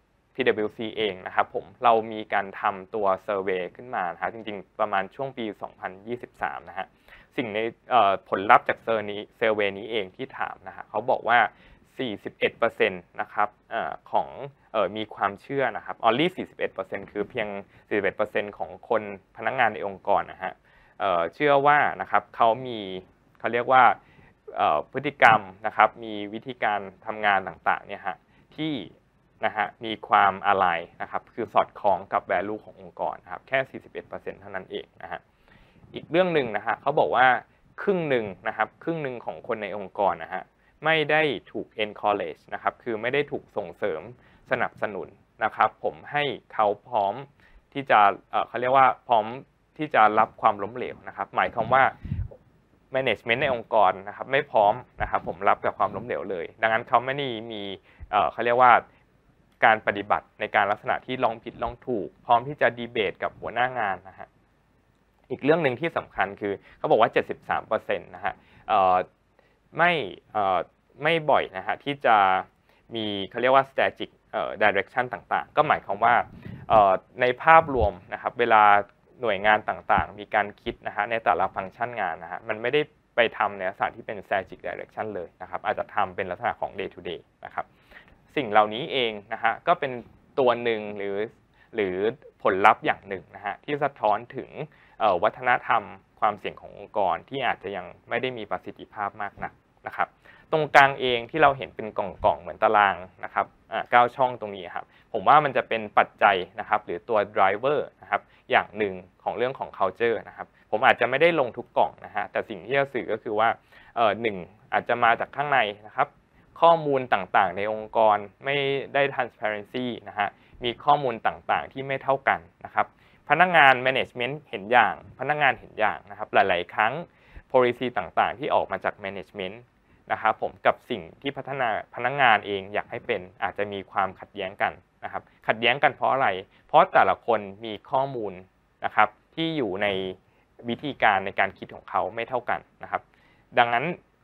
PwC เองนะครับผมเรามีการทำตัว survey ขึ้นมานะฮะจริงๆประมาณช่วงปี 2023 นะฮะสิ่งในผลลัพธ์จากsurvey นี้เองที่ถามนะฮะเขาบอกว่า 41% นะครับของมีความเชื่อนะครับ only 41% คือเพียง 41% ของคนพนักงานในองค์กรนะฮะเชื่อว่านะครับเขาเรียกว่าพฤติกรรมนะครับมีวิธีการทำงานต่างๆเนี่ยฮะที่นะฮะมีความอะไรนะครับคือสอดคล้องกับ value ขององค์กรนะครับแค่ 41% เท่านั้นเองนะฮะอีกเรื่องหนึ่งนะฮะเขาบอกว่าครึ่งหนึ่งนะครับครึ่งหนึ่งของคนในองค์กรนะฮะไม่ได้ถูก encourage นะครับคือไม่ได้ถูกส่งเสริมสนับสนุนนะครับผมให้เขาพร้อมที่จะเขาเรียกว่าพร้อมที่จะรับความล้มเหลวนะครับหมายความว่า management ในองค์กรนะครับไม่พร้อมนะครับผมรับกับความล้มเหลวเลยดังนั้นเขาไม่ได้มีเขาเรียกว่าการปฏิบัติในการลักษณะที่ลองผิดลองถูกพร้อมที่จะดีเบตกับหัวหน้างานนะฮะอีกเรื่องหนึ่งที่สำคัญคือเขาบอกว่า 73% นะฮะไม่บ่อยนะฮะที่จะมีเขาเรียกว่า strategic direction ต่างๆก็หมายความว่าในภาพรวมนะครับเวลาหน่วยงานต่างๆมีการคิดนะฮะในแต่ละฟังก์ชันงานนะฮะมันไม่ได้ไปทำในลักษณะที่เป็น strategic direction เลยนะครับอาจจะทำเป็นลักษณะของ day to day นะครับสิ่งเหล่านี้เองนะฮะก็เป็นตัวหนึ่งหรือผลลัพธ์อย่างหนึ่งนะฮะที่สะท้อนถึงวัฒนธรรมความเสี่ยงขององค์กรที่อาจจะยังไม่ได้มีประสิทธิภาพมากนักนะครับตรงกลางเองที่เราเห็นเป็นกล่องๆเหมือนตารางนะครับ9 ช่องตรงนี้ครับผมว่ามันจะเป็นปัจจัยนะครับหรือตัว driver นะครับอย่างหนึ่งของเรื่องของ culture นะครับผมอาจจะไม่ได้ลงทุกกล่องนะฮะแต่สิ่งที่จะสื่อก็คือว่าหนึ่งอาจจะมาจากข้างในนะครับข้อมูลต่างๆในองค์กรไม่ได้ transparency นะฮะมีข้อมูลต่างๆที่ไม่เท่ากันนะครับพนักงาน management เห็นอย่างพนักงานเห็นอย่างนะครับหลายๆครั้ง policy ต่างๆที่ออกมาจาก management นะครับผมกับสิ่งที่พนักงานเองอยากให้เป็นอาจจะมีความขัดแย้งกันนะครับขัดแย้งกันเพราะอะไรเพราะแต่ละคนมีข้อมูลนะครับที่อยู่ในวิธีการในการคิดของเขาไม่เท่ากันนะครับดังนั้น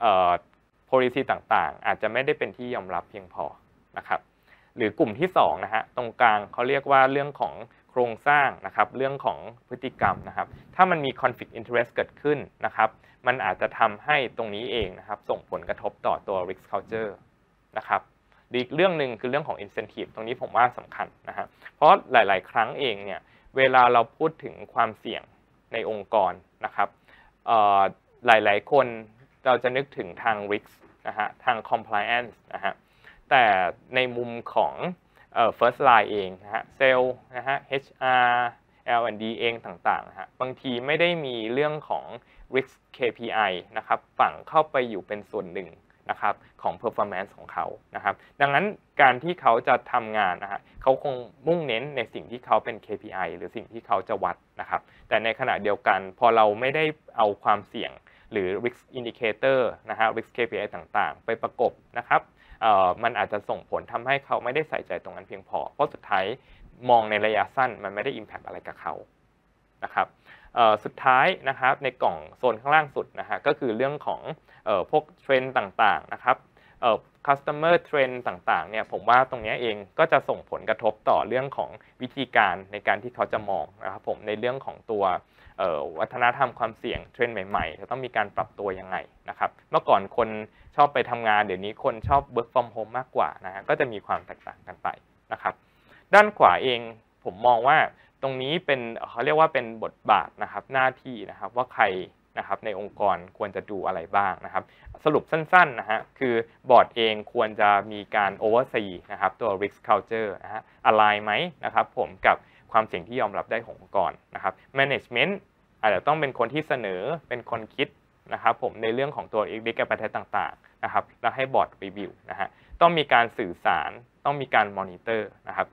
policy ต่างๆอาจจะไม่ได้เป็นที่ยอมรับเพียงพอนะครับหรือกลุ่มที่2นะฮะตรงกลางเขาเรียกว่าเรื่องของโครงสร้างนะครับเรื่องของพฤติกรรมนะครับถ้ามันมี conflict interest เกิดขึ้นนะครับมันอาจจะทำให้ตรงนี้เองนะครับส่งผลกระทบต่อตัว risk culture นะครับอีกเรื่องหนึ่งคือเรื่องของ incentive ตรงนี้ผมว่าสำคัญนะฮะเพราะหลายๆครั้งเองเนี่ยเวลาเราพูดถึงความเสี่ยงในองค์กรนะครับหลายๆคนเราจะนึกถึงทาง risk นะฮะทาง compliance นะฮะแต่ในมุมของfirst line เองนะฮะเซลล์นะฮะ HR L&D เองต่างๆนะฮะบางทีไม่ได้มีเรื่องของ risk KPI นะครับฝังเข้าไปอยู่เป็นส่วนหนึ่งนะครับของ performance ของเขานะครับดังนั้นการที่เขาจะทำงานนะฮะเขาคงมุ่งเน้นในสิ่งที่เขาเป็น KPI หรือสิ่งที่เขาจะวัดนะครับแต่ในขณะเดียวกันพอเราไม่ได้เอาความเสี่ยงหรือ risk indicator นะฮะ risk KPI ต่างๆไปประกบนะครับมันอาจจะส่งผลทำให้เขาไม่ได้ใส่ใจตรงนั้นเพียงพอเพราะสุดท้ายมองในระยะสั้นมันไม่ได้ impact อะไรกับเขานะครับสุดท้ายนะครับในกล่องโซนข้างล่างสุดนะฮะก็คือเรื่องของพวกเทรนด์ต่างๆนะครับcustomer trend ต่างๆเนี่ยผมว่าตรงนี้เองก็จะส่งผลกระทบต่อเรื่องของวิธีการในการที่เขาจะมองนะครับผมในเรื่องของตัววัฒนธรรมความเสี่ยงเทรนด์ใหม่ๆจะต้องมีการปรับตัวยังไงนะครับเมื่อก่อนคนชอบไปทำงานเดี๋ยวนี้คนชอบ work from home มากกว่านะฮะก็จะมีความแตกต่างกันไปนะครับด้านขวาเองผมมองว่าตรงนี้เป็นเขาเรียกว่าเป็นบทบาทนะครับหน้าที่นะครับว่าใครนะครับในองค์กรควรจะดูอะไรบ้างนะครับสรุปสั้นๆนะฮะคือบอร์ดเองควรจะมีการ oversee นะครับตัว risk culture นะฮะ align ไหมนะครับผมกับความเสี่ยงที่ยอมรับได้ขององค์กรนะครับ management อาจจะต้องเป็นคนที่เสนอเป็นคนคิดนะครับผมในเรื่องของตัว risk appetite ต่างๆนะครับแล้วให้บอร์ด review นะฮะต้องมีการสื่อสารต้องมีการ monitor นะครับ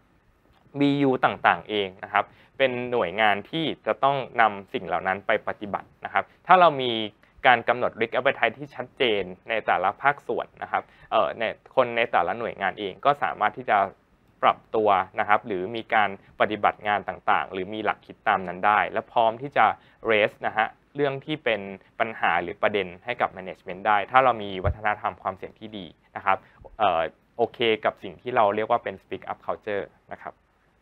BU ต่างๆเองนะครับเป็นหน่วยงานที่จะต้องนำสิ่งเหล่านั้นไปปฏิบัตินะครับถ้าเรามีการกำหนด risk appetite ที่ชัดเจนในแต่ละภาคส่วนนะครับคนในแต่ละหน่วยงานเองก็สามารถที่จะปรับตัวนะครับหรือมีการปฏิบัติงานต่างๆหรือมีหลักคิดตามนั้นได้และพร้อมที่จะ raise นะฮะเรื่องที่เป็นปัญหาหรือประเด็นให้กับ management ได้ถ้าเรามีวัฒนธรรมความเสี่ยงที่ดีนะครับโอเคกับสิ่งที่เราเรียกว่าเป็น speak up culture นะครับ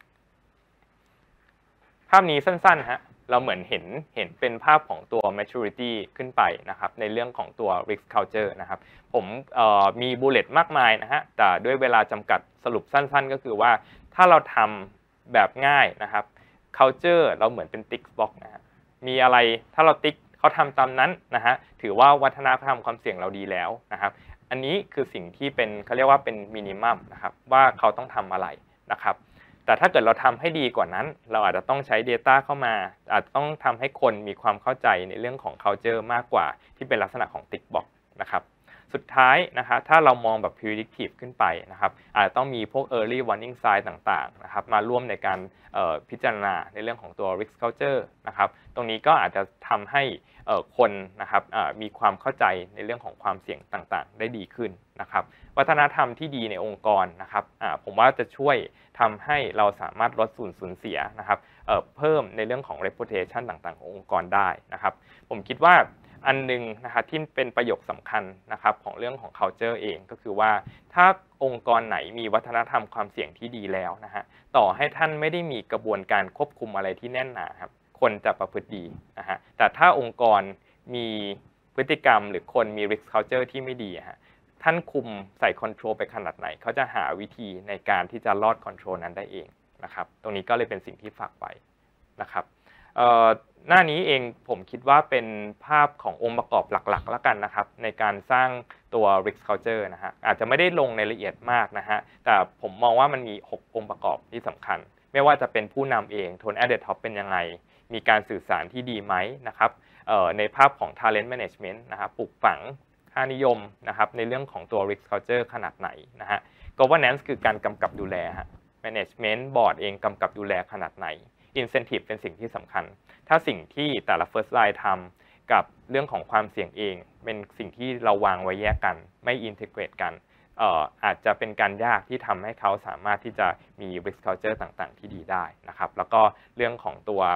ภาพนี้สั้นๆฮะเราเหมือนเห็นเป็นภาพของตัว maturity ขึ้นไปนะครับในเรื่องของตัว risk culture นะครับผมมี bullet มากมายนะฮะแต่ด้วยเวลาจำกัดสรุปสั้นๆก็คือว่าถ้าเราทำแบบง่ายนะครับ culture เราเหมือนเป็น tick box นะฮะมีอะไรถ้าเราติ๊กเขาทำตามนั้นนะฮะถือว่าวัฒนธรรมความเสี่ยงเราดีแล้วนะครับอันนี้คือสิ่งที่เป็นเขาเรียกว่าเป็น minimum นะครับว่าเขาต้องทำอะไรนะครับแต่ถ้าเกิดเราทำให้ดีกว่านั้นเราอาจจะต้องใช้ Data เข้ามาอาจจะต้องทำให้คนมีความเข้าใจในเรื่องของ culture มากกว่าที่เป็นลักษณะของ tick box นะครับสุดท้ายนะครับถ้าเรามองแบบ predictive ขึ้นไปนะครับอาจจะต้องมีพวก early warning sign ต่างๆนะครับมาร่วมในการพิจารณาในเรื่องของตัว risk culture นะครับตรงนี้ก็อาจจะทำให้คนนะครับมีความเข้าใจในเรื่องของความเสี่ยงต่างๆได้ดีขึ้นนะครับวัฒนธรรมที่ดีในองค์กรนะครับผมว่าจะช่วยทำให้เราสามารถลดสูญเสียนะครับเพิ่มในเรื่องของ reputation ต่างๆขององค์กรได้นะครับผมคิดว่าอันนึงนะครับที่เป็นประโยคสำคัญนะครับของเรื่องของ culture เองก็คือว่าถ้าองค์กรไหนมีวัฒนธรรมความเสี่ยงที่ดีแล้วนะฮะต่อให้ท่านไม่ได้มีกระบวนการควบคุมอะไรที่แน่นหนาครับคนจะประพฤติดีนะฮะแต่ถ้าองค์กรมีพฤติกรรมหรือคนมี risk culture ที่ไม่ดีฮะท่านคุมใส่คอนโทรลไปขนาดไหนเขาจะหาวิธีในการที่จะลอดคอนโทรลนั้นได้เองนะครับตรงนี้ก็เลยเป็นสิ่งที่ฝากไว้นะครับหน้านี้เองผมคิดว่าเป็นภาพขององค์ประกอบหลักๆแล้วกันนะครับในการสร้างตัว risk culture นะฮะอาจจะไม่ได้ลงในละเอียดมากนะฮะแต่ผมมองว่ามันมี6องค์ประกอบที่สำคัญไม่ว่าจะเป็นผู้นำเอง tone at the top เป็นยังไงมีการสื่อสารที่ดีไหมนะครับในภาพของ talent management นะครับปลูกฝังค่านิยมนะครับในเรื่องของตัว risk culture ขนาดไหนนะฮะ governance คือการกำกับดูแลฮะ management board เองกำกับดูแลขนาดไหน incentive เป็นสิ่งที่สำคัญถ้าสิ่งที่แต่ละ first line ทำกับเรื่องของความเสี่ยงเองเป็นสิ่งที่เราวางไว้แยกกันไม่ integrate กันอาจจะเป็นการยากที่ทำให้เขาสามารถที่จะมี risk culture ต่างๆที่ดีได้นะครับแล้วก็เรื่องของตัว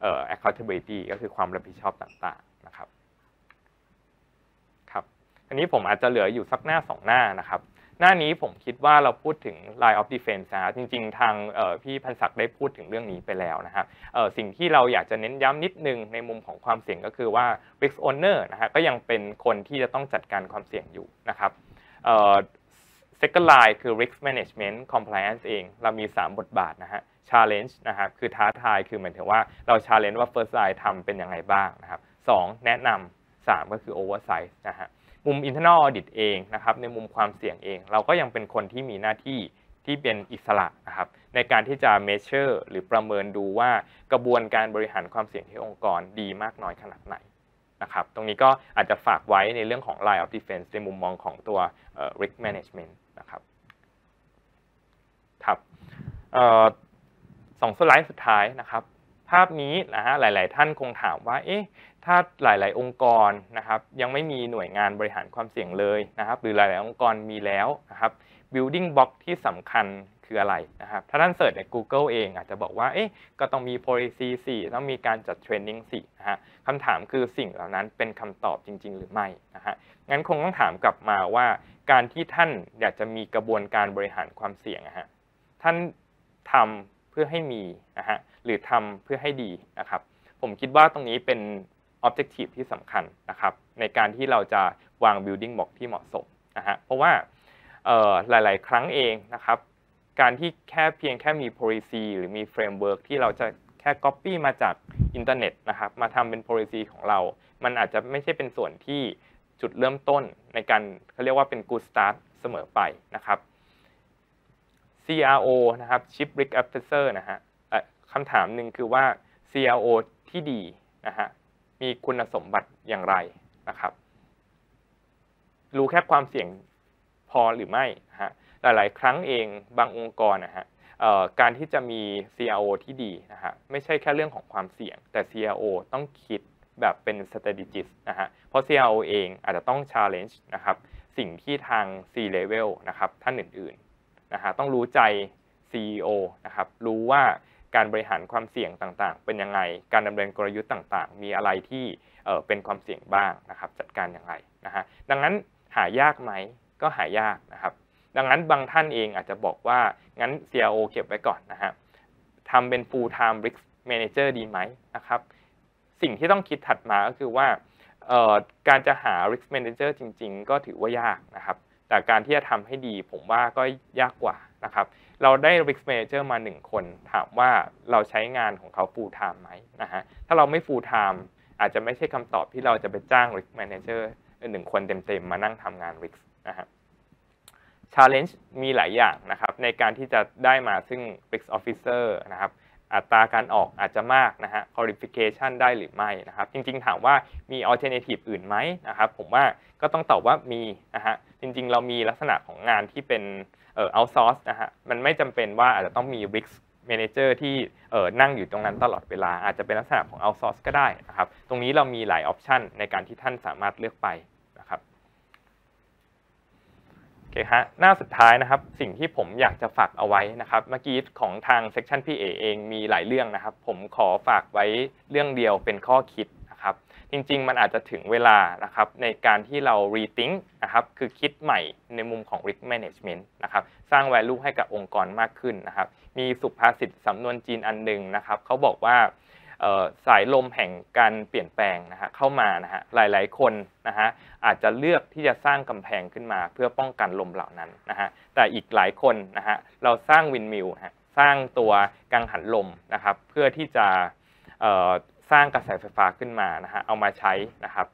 accountability ก็คือความรับผิดชอบต่างๆนะครับครับอันนี้ผมอาจจะเหลืออยู่สักหน้า2หน้านะครับหน้านี้ผมคิดว่าเราพูดถึง line of defense นะจริงๆทางพี่พันศักดิ์ได้พูดถึงเรื่องนี้ไปแล้วนะครับสิ่งที่เราอยากจะเน้นย้ำนิดนึงในมุมของความเสี่ยงก็คือว่า risk owner นะฮะก็ยังเป็นคนที่จะต้องจัดการความเสี่ยงอยู่นะครับsecond line คือ risk management compliance เองเรามี3บทบาทนะฮะ challenge นะครับคือท้าทายคือหมายถึงว่าเรา challenge ว่า first line ทำเป็นยังไงบ้างนะครับ2แนะนำ3ก็คือ oversight นะฮะมุม internal audit เองนะครับในมุมความเสี่ยงเองเราก็ยังเป็นคนที่มีหน้าที่ที่เป็นอิสระนะครับในการที่จะ measure หรือประเมินดูว่ากระบวนการบริหารความเสี่ยงที่องค์กรดีมากน้อยขนาดไหนนะครับตรงนี้ก็อาจจะฝากไว้ในเรื่องของ line of defense ในมุมมองของตัวrisk management นะครับครับ2สไลด์สุดท้ายนะครับภาพนี้นะฮะหลายๆท่านคงถามว่าเอ๊ะถ้าหลายๆองค์กรนะครับยังไม่มีหน่วยงานบริหารความเสี่ยงเลยนะครับหรือหลายๆองค์กรมีแล้วนะครับ building block ที่สำคัญคืออะไรนะครับถ้าท่านเสิร์ชใน Google เองอาจจะบอกว่าเอ๊ะก็ต้องมี policy สิต้องมีการจัด training สินะฮะคำถามคือสิ่งเหล่านั้นเป็นคำตอบจริงๆหรือไม่นะฮะงั้นคงต้องถามกลับมาว่าการที่ท่านอยากจะมีกระบวนการบริหารความเสี่ยงนะฮะท่านทำเพื่อให้มีนะฮะหรือทำเพื่อให้ดีนะครับผมคิดว่าตรงนี้เป็น objective ที่สำคัญนะครับในการที่เราจะวาง building block ที่เหมาะสมนะฮะเพราะว่าหลายๆครั้งเองนะครับการที่เพียงแค่มี policy หรือมี framework ที่เราจะแค่ copy มาจากอินเทอร์เน็ตนะครับมาทำเป็น policy ของเรามันอาจจะไม่ใช่เป็นส่วนที่จุดเริ่มต้นในการเขาเรียกว่าเป็น good start เสมอไปนะครับ CRO นะครับ Chief Risk Officer นะฮะคำถามหนึ่งคือว่า CRO ที่ดีนะฮะมีคุณสมบัติอย่างไรนะครับรู้แค่ความเสี่ยงพอหรือไม่นะฮะหลายๆครั้งเองบางองค์กรนะฮะการที่จะมี CRO ที่ดีนะฮะไม่ใช่แค่เรื่องของความเสี่ยงแต่ CRO ต้องคิดแบบเป็น strategist นะฮะเพราะ CRO เองอาจจะต้อง challenge นะครับสิ่งที่ทาง C-level นะครับท่านอื่นๆนะฮะต้องรู้ใจ CEO นะครับรู้ว่าการบริหารความเสี่ยงต่างๆเป็นยังไงการดำเนินกลยุทธ์ต่างๆมีอะไรที่เป็นความเสี่ยงบ้างนะครับจัดการอย่างไรนะฮะดังนั้นหายากไหมก็หายากนะครับดังนั้นบางท่านเองอาจจะบอกว่างั้น CRO เก็บไว้ก่อนนะฮะทำเป็น full time risk manager ดีไหมนะครับสิ่งที่ต้องคิดถัดมาก็คือว่าการจะหา risk manager จริงๆก็ถือว่ายากนะครับแต่การที่จะทำให้ดีผมว่าก็ยากกว่านะครับเราได้ risk manager มา1คนถามว่าเราใช้งานของเขา full time ไหมนะฮะถ้าเราไม่ full time อาจจะไม่ใช่คำตอบที่เราจะไปจ้าง risk manager 1คนเต็มๆมานั่งทำงาน risk นะฮะ challenge มีหลายอย่างนะครับในการที่จะได้มาซึ่ง risk officer นะครับอัตราการออกอาจจะมากนะฮะ qualification ได้หรือไม่นะครับจริงๆถามว่ามี alternative อื่นไหมนะครับผมว่าก็ต้องตอบว่ามีนะฮะจริงๆเรามีลักษณะของงานที่เป็นoutsource นะฮะมันไม่จำเป็นว่าอาจจะต้องมี risk manager ที่นั่งอยู่ตรงนั้นตลอดเวลาอาจจะเป็นลักษณะของ outsource ก็ได้นะครับตรงนี้เรามีหลาย option ในการที่ท่านสามารถเลือกไปนะครับโอเคฮะหน้าสุดท้ายนะครับสิ่งที่ผมอยากจะฝากเอาไว้นะครับเมื่อกี้ของทาง section พี่เองมีหลายเรื่องนะครับผมขอฝากไว้เรื่องเดียวเป็นข้อคิดนะครับจริงๆมันอาจจะถึงเวลานะครับในการที่เรา rethink นะครับคือคิดใหม่ในมุมของ risk management นะครับสร้าง value ให้กับองค์กรมากขึ้นนะครับมีสุภาษิตสำนวนจีนอันหนึ่งนะครับเขาบอกว่าสายลมแห่งการเปลี่ยนแปลงนะฮะเข้ามานะฮะหลายๆคนนะฮะอาจจะเลือกที่จะสร้างกำแพงขึ้นมาเพื่อป้องกันลมเหล่านั้นนะฮะแต่อีกหลายคนนะฮะเราสร้างวินมิลฮะสร้างตัวกังหันลมนะครับเพื่อที่จะสร้างกระแสไฟฟ้าขึ้นมานะฮะเอามาใช้นะครับ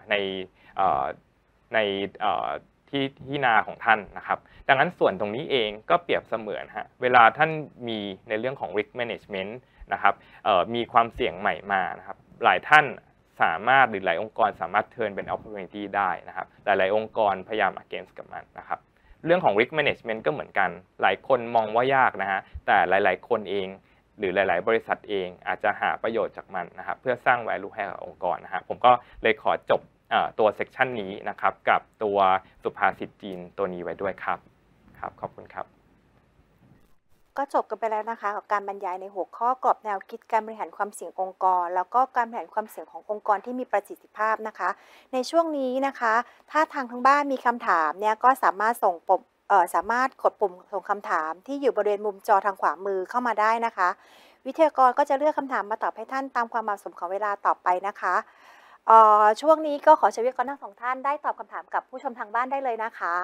ในที่นาของท่านนะครับดังนั้นส่วนตรงนี้เองก็เปรียบเสมือนฮะเวลาท่านมีในเรื่องของ risk management นะครับมีความเสี่ยงใหม่มานะครับหลายท่านสามารถหรือหลายองค์กรสามารถ turn เป็น opportunity ได้นะครับหลายๆองค์กรพยายาม against กับมันนะครับเรื่องของ risk management ก็เหมือนกันหลายคนมองว่ายากนะฮะแต่หลายๆคนเองหรือหลายๆบริษัทเองอาจจะหาประโยชน์จากมันนะครับเพื่อสร้าง value ให้กับองค์กรนะฮะผมก็เลยขอจบตัว section นี้นะครับกับตัวสุภาษิตจีนตัวนี้ไว้ด้วยครับขอบคุณครับก็จบกันไปแล้วนะคะกับการบรรยายในหัวข้อกรอบแนวคิดการบริหารความเสี่ยงองค์กรแล้วก็การบริหารความเสี่ยงขององค์กรที่มีประสิทธิภาพนะคะในช่วงนี้นะคะถ้าทางบ้านมีคำถามเนี่ยก็สามารถส่งปุ่มสามารถกดปุ่มส่งคำถามที่อยู่บริเวณมุมจอทางขวามือเข้ามาได้นะคะวิทยากรก็จะเลือกคำถามมาตอบให้ท่านตามความเหมาะสมของเวลาต่อไปนะคะช่วงนี้ก็ขอเชิญวิทยากรทั้งสองท่านได้ตอบคำถามกับผู้ชมทางบ้านได้เลยนะคะ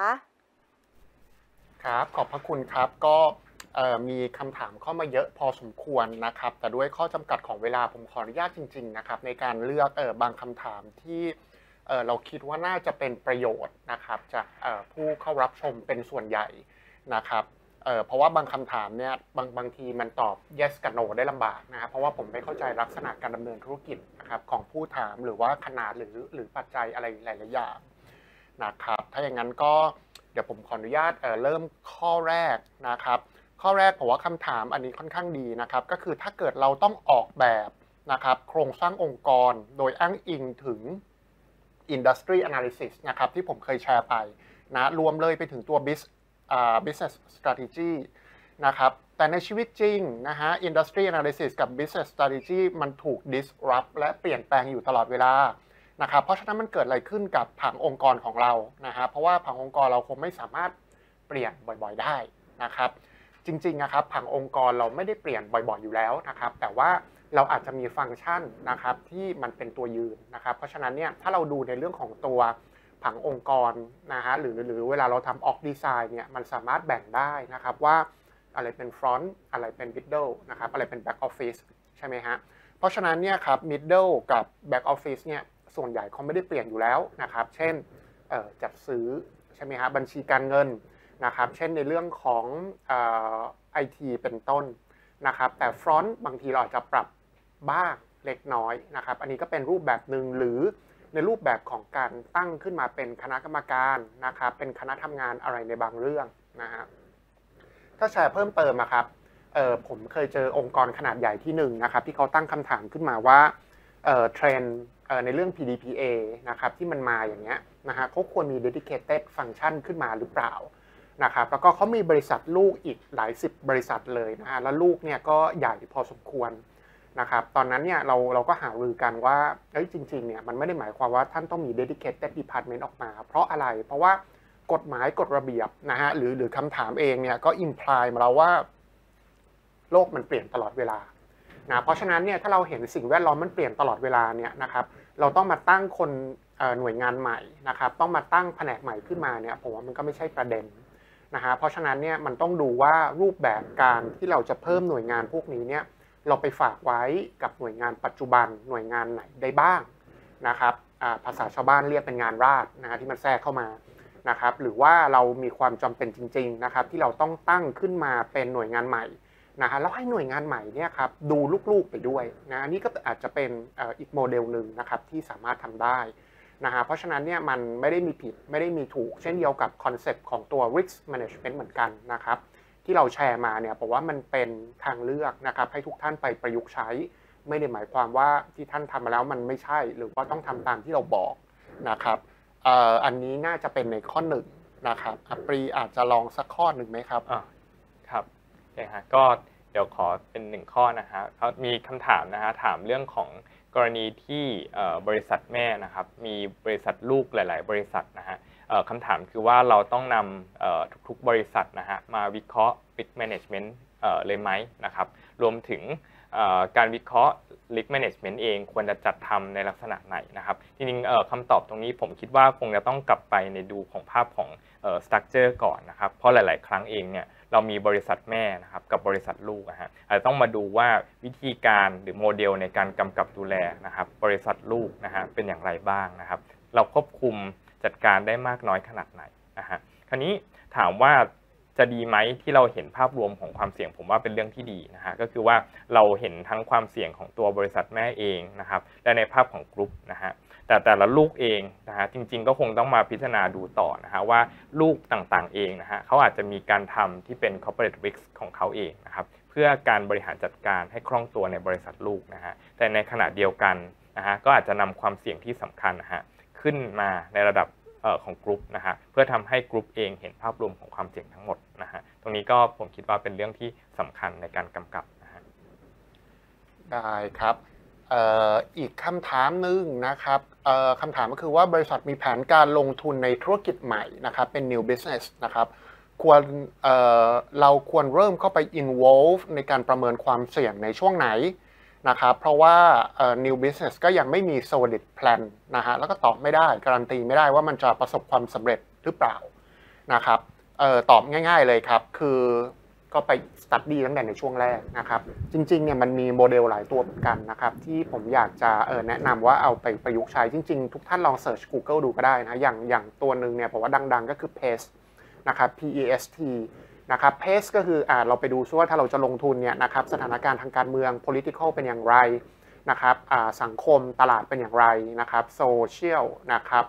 ครับขอบพระคุณครับก็มีคำถามเข้ามาเยอะพอสมควรนะครับแต่ด้วยข้อจำกัดของเวลาผมขออนุญาตจริงๆนะครับในการเลือกบางคำถามที่เราคิดว่าน่าจะเป็นประโยชน์นะครับจากผู้เข้ารับชมเป็นส่วนใหญ่นะครับเพราะว่าบางคำถามเนี่ยบางทีมันตอบ yes กับ no ได้ลำบากนะครับเพราะว่าผมไม่เข้าใจลักษณะการดำเนินธุรกิจนะครับของผู้ถามหรือว่าขนาดหรือปัจจัยอะไรหลายๆอย่างนะครับถ้าอย่างนั้นก็เดี๋ยวผมขออนุญาตเริ่มข้อแรกนะครับข้อแรกผมว่าคำถามอันนี้ค่อนข้างดีนะครับก็คือถ้าเกิดเราต้องออกแบบนะครับโครงสร้างองค์กรโดยอ้างอิงถึง Industry Analysis นะครับที่ผมเคยแชร์ไปนะรวมเลยไปถึงตัว Business Strategy นะครับแต่ในชีวิตจริงนะฮะ Industry Analysis กับ Business Strategy มันถูก disrupt และเปลี่ยนแปลงอยู่ตลอดเวลานะครับเพราะฉะนั้นมันเกิดอะไรขึ้นกับผังองค์กรของเรานะฮะเพราะว่าผังองค์กรเราคงไม่สามารถเปลี่ยนบ่อยๆได้นะครับจริงๆนะครับผังองค์กรเราไม่ได้เปลี่ยนบ่อยๆอยู่แล้วนะครับแต่ว่าเราอาจจะมีฟังก์ชันนะครับที่มันเป็นตัวยืนนะครับเพราะฉะนั้นเนี่ยถ้าเราดูในเรื่องของตัวผังองค์กรนะฮะหรือเวลาเราทำออกดีไซน์เนี่ยมันสามารถแบ่งได้นะครับว่าอะไรเป็น front อะไรเป็น middle นะครับอะไรเป็น back office ใช่ไหมฮะเพราะฉะนั้นเนี่ยครับ middle กับ back office เนี่ยส่วนใหญ่เขาไม่ได้เปลี่ยนอยู่แล้วนะครับเช่นจัดซื้อใช่ไหมฮะบัญชีการเงินนะครับเช่นในเรื่องของIT เป็นต้นนะครับแต่ front บางทีเราอาจจะปรับบ้างเล็กน้อยนะครับอันนี้ก็เป็นรูปแบบหนึ่งหรือในรูปแบบของการตั้งขึ้นมาเป็นคณะกรรมการนะครับเป็นคณะทำงานอะไรในบางเรื่องนะฮะถ้าแชร์เพิ่มเติมนะครับผมเคยเจอองค์กรขนาดใหญ่ที่หนึ่งนะครับที่เขาตั้งคำถามขึ้นมาว่าเทรนด์ในเรื่อง PDPA นะครับที่มันมาอย่างเงี้ยนะฮะเขาควรมี dedicated function ขึ้นมาหรือเปล่านะครับแล้วก็เขามีบริษัทลูกอีกหลายสิบบริษัทเลยนะฮะแล้วลูกเนี่ยก็ใหญ่พอสมควรนะครับตอนนั้นเนี่ยเราก็หารือกันว่าจริงๆเนี่ยมันไม่ได้หมายความว่าท่านต้องมี dedicated department ออกมาเพราะอะไรเพราะว่ากฎหมายกฎระเบียบนะฮะหรือคำถามเองเนี่ยก็ imply มาแล้วว่าโลกมันเปลี่ยนตลอดเวลานะเพราะฉะนั้นเนี่ยถ้าเราเห็นสิ่งแวดล้อมมันเปลี่ยนตลอดเวลาเนี่ยนะครับเราต้องมาตั้งคนหน่วยงานใหม่นะครับต้องมาตั้งแผนกใหม่ขึ้นมาเนี่ยผมว่ามันก็ไม่ใช่ประเด็นนะฮะเพราะฉะนั้นเนี่ยมันต้องดูว่ารูปแบบการที่เราจะเพิ่มหน่วยงานพวกนี้เนี่ยเราไปฝากไว้กับหน่วยงานปัจจุบันหน่วยงานไหนได้บ้างนะครับภาษาชาวบ้านเรียกเป็นงานราษฎรนะฮะที่มันแทรกเข้ามานะครับหรือว่าเรามีความจำเป็นจริงๆนะครับที่เราต้องตั้งขึ้นมาเป็นหน่วยงานใหม่นะฮะแล้วให้หน่วยงานใหม่เนี่ยครับดูลูกๆไปด้วยนะนี่ก็อาจจะเป็นอีกโมเดลหนึ่งนะครับที่สามารถทำได้นะฮะเพราะฉะนั้นเนี่ยมันไม่ได้มีผิดไม่ได้มีถูกเช่นเดียวกับคอนเซปต์ของตัว risk management เหมือนกันนะครับที่เราแชร์มาเนี่ยผมว่ามันเป็นทางเลือกนะครับให้ทุกท่านไปประยุกต์ใช้ไม่ได้หมายความว่าที่ท่านทำมาแล้วมันไม่ใช่หรือว่าต้องทำตามที่เราบอกนะครับอันนี้น่าจะเป็นในข้อหนึ่งนะครับปรีอาจจะลองสักข้อหนึ่งไหมครับครับนะฮะก็เดี๋ยวขอเป็นหนึ่งข้อนะฮะเขามีคำถามนะฮะถามเรื่องของกรณีที่บริษัทแม่นะครับมีบริษัทลูกหลายๆบริษัทนะฮะคำถามคือว่าเราต้องนำทุกๆบริษัทนะฮะมาวิเคราะห์ risk management เลยไหมนะครับรวมถึงการวิเคราะห์ risk management เองควรจะจัดทำในลักษณะไหนนะครับจริงๆคำตอบตรงนี้ผมคิดว่าคงจะต้องกลับไปในดูของภาพของstructure ก่อนนะครับเพราะหลายๆครั้งเองเนี่ยเรามีบริษัทแม่นะครับกับบริษัทลูกนะฮะอาจจะต้องมาดูว่าวิธีการหรือโมเดลในการกำกับดูแลนะครับบริษัทลูกนะฮะเป็นอย่างไรบ้างนะครับเราควบคุมจัดการได้มากน้อยขนาดไหนนะฮะคราวนี้ถามว่าจะดีไหมที่เราเห็นภาพรวมของความเสี่ยงผมว่าเป็นเรื่องที่ดีนะฮะก็คือว่าเราเห็นทั้งความเสี่ยงของตัวบริษัทแม่เองนะครับและในภาพของกรุ๊ปนะฮะแต่ละลูกเองนะฮะจริงๆก็คงต้องมาพิจารณาดูต่อนะฮะว่าลูกต่างๆเองนะฮะเขาอาจจะมีการทำที่เป็น corporate risk ของเขาเองนะครับเพื่อการบริหารจัดการให้คล่องตัวในบริษัทลูกนะฮะแต่ในขณะเดียวกันนะฮะก็อาจจะนำความเสี่ยงที่สำคัญนะฮะขึ้นมาในระดับของกรุ๊ปนะฮะเพื่อทำให้กรุ๊ปเองเห็นภาพรวมของความเสี่ยงทั้งหมดนะฮะตรงรงนี้ก็ผมคิดว่าเป็นเรื่องที่สำคัญในการกำกับนะฮะได้ครับอีกคำถามหนึ่งนะครับคำถามก็คือว่าบริษัทมีแผนการลงทุนในธุรกิจใหม่นะครับเป็น new business นะครับเราควรเริ่มเข้าไป involve ในการประเมินความเสี่ยงในช่วงไหนนะครับเพราะว่าnew business ก็ยังไม่มี solid plan นะฮะแล้วก็ตอบไม่ได้การันตีไม่ได้ว่ามันจะประสบความสำเร็จหรือเปล่านะครับตอบง่ายๆเลยครับคือก็ไป study ตั้งแต่ในช่วงแรกนะครับจริงๆเนี่ยมันมีโมเดลหลายตัวเหมือนกันนะครับที่ผมอยากจะแนะนำว่าเอาไปประยุกต์ใช้จริงๆทุกท่านลอง search Google ดูก็ได้นะอย่างตัวหนึ่งเนี่ยผมว่าดังๆก็คือ PEST นะครับ PEST นะครับ PEST ก็คือเราไปดูซิว่าถ้าเราจะลงทุนเนี่ยนะครับสถานการณ์ทางการเมือง political เป็นอย่างไรนะครับสังคมตลาดเป็นอย่างไรนะครับ social นะครับ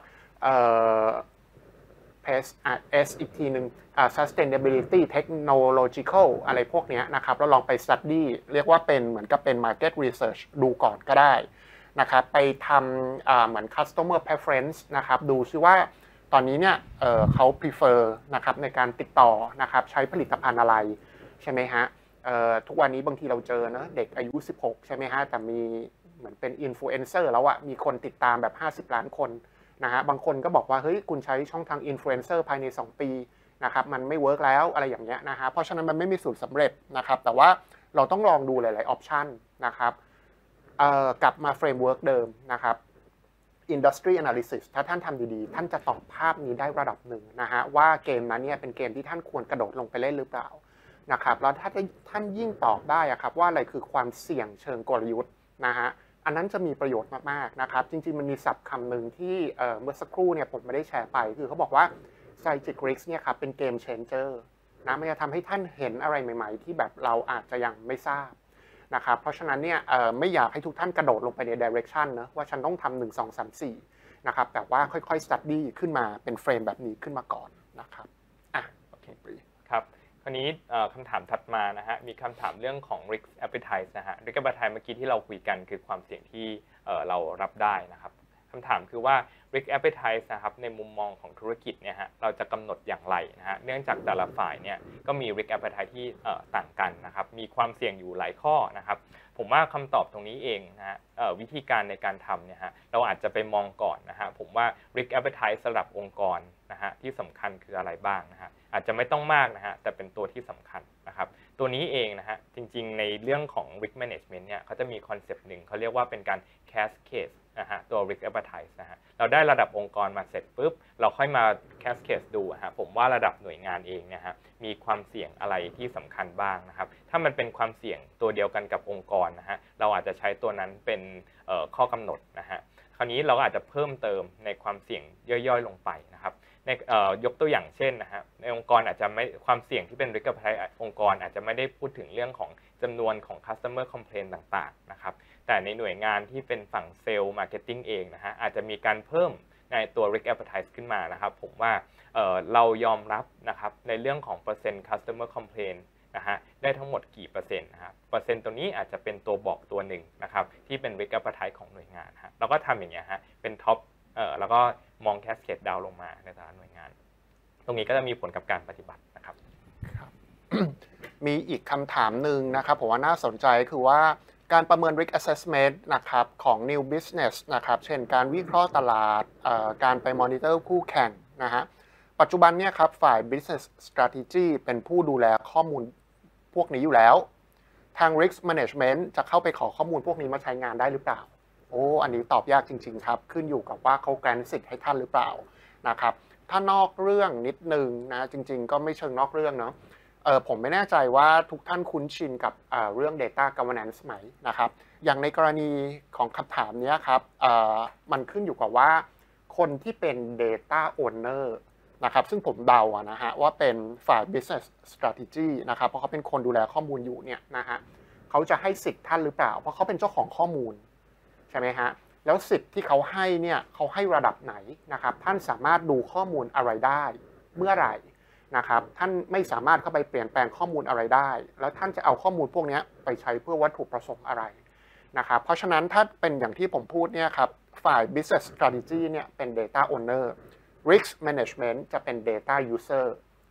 S อีกทีหนึ่งsustainability technological อะไรพวกนี้นะครับแล้วลองไป study เรียกว่าเป็นเหมือนกับเป็น market research ดูก่อนก็ได้นะครับไปทำเหมือน customer preference นะครับดูซิว่าตอนนี้เนี่ยเขา prefer นะครับในการติดต่อนะครับใช้ผลิตภัณฑ์อะไรใช่ไหมฮะทุกวันนี้บางทีเราเจอนะเด็กอายุ16ใช่ไหมฮะแต่มีเหมือนเป็น influencer แล้วอะมีคนติดตามแบบ50 ล้านคนนะฮะบางคนก็บอกว่าเฮ้ยคุณใช้ช่องทางอินฟลูเอนเซอร์ภายใน2 ปีนะครับมันไม่เวิร์กแล้วอะไรอย่างเงี้ยนะฮะเพราะฉะนั้นมันไม่มีสูตรสำเร็จนะครับแต่ว่าเราต้องลองดูหลายๆออปชันนะครับกลับมาเฟรมเวิร์กเดิมนะครับ Industry Analysis ถ้าท่านทำดีๆท่านจะตอบภาพนี้ได้ระดับหนึ่งนะฮะว่าเกมนั้นเนี่ยเป็นเกมที่ท่านควรกระโดดลงไปเล่นหรือเปล่านะครับแล้วถ้าท่านยิ่งตอบได้ครับว่าอะไรคือความเสี่ยงเชิงกลยุทธ์นะฮะอันนั้นจะมีประโยชน์มากๆนะครับจริงๆมันมีศัพท์คำหนึ่งที่เมื่อสักครู่เนี่ยผมไม่ได้แชร์ไปคือเขาบอกว่า Strategic Risk เนี่ยครับเป็นเกม changer นะมันจะทำให้ท่านเห็นอะไรใหม่ๆที่แบบเราอาจจะยังไม่ทราบนะครับเพราะฉะนั้นเนี่ยไม่อยากให้ทุกท่านกระโดดลงไปใน direction นะว่าฉันต้องทำ1 2 3 4นะครับแต่ว่าค่อยๆ study ขึ้นมาเป็นเฟรมแบบนี้ขึ้นมาก่อนนะครับโอเคครับคราวนี้คำถามถัดมานะฮะมีคำถามเรื่องของ risk appetite นะฮะ risk appetite เมื่อกี้ที่เราคุยกันคือความเสี่ยงที่เรารับได้นะครับคำถามคือว่า risk appetite นะครับในมุมมองของธุรกิจเนี่ยฮะเราจะกำหนดอย่างไรนะฮะเนื่องจากแต่ละฝ่ายเนี่ยก็มี risk appetite ที่ต่างกันนะครับมีความเสี่ยงอยู่หลายข้อนะครับผมว่าคำตอบตรงนี้เองนะฮะวิธีการในการทำเนี่ยฮะเราอาจจะไปมองก่อนนะฮะผมว่า risk appetite สำหรับองค์กรนะฮะที่สำคัญคืออะไรบ้างนะฮะอาจจะไม่ต้องมากนะฮะแต่เป็นตัวที่สำคัญนะครับตัวนี้เองนะฮะจริงๆในเรื่องของ risk management เนี่ยเขาจะมีคอนเซปต์หนึ่งเขาเรียกว่าเป็นการ cascade นะฮะตัว risk appetite นะฮะเราได้ระดับองค์กรมาเสร็จปุ๊บเราค่อยมา cascade ดูฮะผมว่าระดับหน่วยงานเองเนี่ยฮะมีความเสี่ยงอะไรที่สำคัญบ้างนะครับถ้ามันเป็นความเสี่ยงตัวเดียวกันกับองค์กรนะฮะเราอาจจะใช้ตัวนั้นเป็นข้อกำหนดนะฮะคราวนี้เราก็อาจจะเพิ่มเติมในความเสี่ยงย่อยๆลงไปนะครับในยกตัวอย่างเช่นนะฮะในองค์กรอาจจะไม่ความเสี่ยงที่เป็น risk appetite องค์กรอาจจะไม่ได้พูดถึงเรื่องของจำนวนของ customer complaint ต่างๆนะครับแต่ในหน่วยงานที่เป็นฝั่งเซลล์มาร์เก็ตติ้งเองนะฮะอาจจะมีการเพิ่มในตัว risk appetite ขึ้นมานะครับผมว่าเรายอมรับนะครับในเรื่องของเปอร์เซ็นต์ customer complaint นะฮะได้ทั้งหมดกี่เปอร์เซ็นต์นะครับเปอร์เซ็นต์ตัวนี้อาจจะเป็นตัวบอกตัวหนึ่งนะครับที่เป็น risk appetite ของหน่วยงานฮะเราก็ทำอย่างเงี้ยฮะเป็นท็อปแล้วก็มองแคสเคดดาวลงมาในแต่ละหน่วยงานตรงนี้ก็จะมีผลกับการปฏิบัตินะครับมีอีกคำถามหนึ่งนะครับผมว่าน่าสนใจคือว่าการประเมิน risk assessment นะครับของ new business นะครับเช่นการวิเคราะห์ตลาดการไป monitor คู่แข่งนะฮะปัจจุบันเนี่ยครับฝ่าย business strategy เป็นผู้ดูแลข้อมูลพวกนี้อยู่แล้วทาง risk management จะเข้าไปขอข้อมูลพวกนี้มาใช้งานได้หรือเปล่าอันนี้ตอบยากจริงๆครับขึ้นอยู่กับว่าเขาแกรนสิทธิ์ให้ท่านหรือเปล่านะครับถ้านอกเรื่องนิดนึงนะจริงๆก็ไม่เชิงนอกเรื่องเนาะผมไม่แน่ใจว่าทุกท่านคุ้นชินกับเรื่อง data governance ไหมนะครับอย่างในกรณีของคำถามนี้ครับมันขึ้นอยู่กับว่าคนที่เป็น data owner นะครับซึ่งผมเดานะฮะว่าเป็นฝ่าย business strategy นะครับเพราะเขาเป็นคนดูแลข้อมูลอยู่เนี่ยนะฮะเขาจะให้สิทธิ์ท่านหรือเปล่าเพราะเขาเป็นเจ้าของข้อมูลใช่ไหมฮะแล้วสิทธิ์ที่เขาให้เนี่ยเขาให้ระดับไหนนะครับท่านสามารถดูข้อมูลอะไรได้เมื่อไหร่นะครับท่านไม่สามารถเข้าไปเปลี่ยนแปลงข้อมูลอะไรได้แล้วท่านจะเอาข้อมูลพวกนี้ไปใช้เพื่อวัตถุประสงค์อะไรนะครับเพราะฉะนั้นถ้าเป็นอย่างที่ผมพูดเนี่ยครับฝ่าย business strategy เนี่ยเป็น data owner risk management จะเป็น data user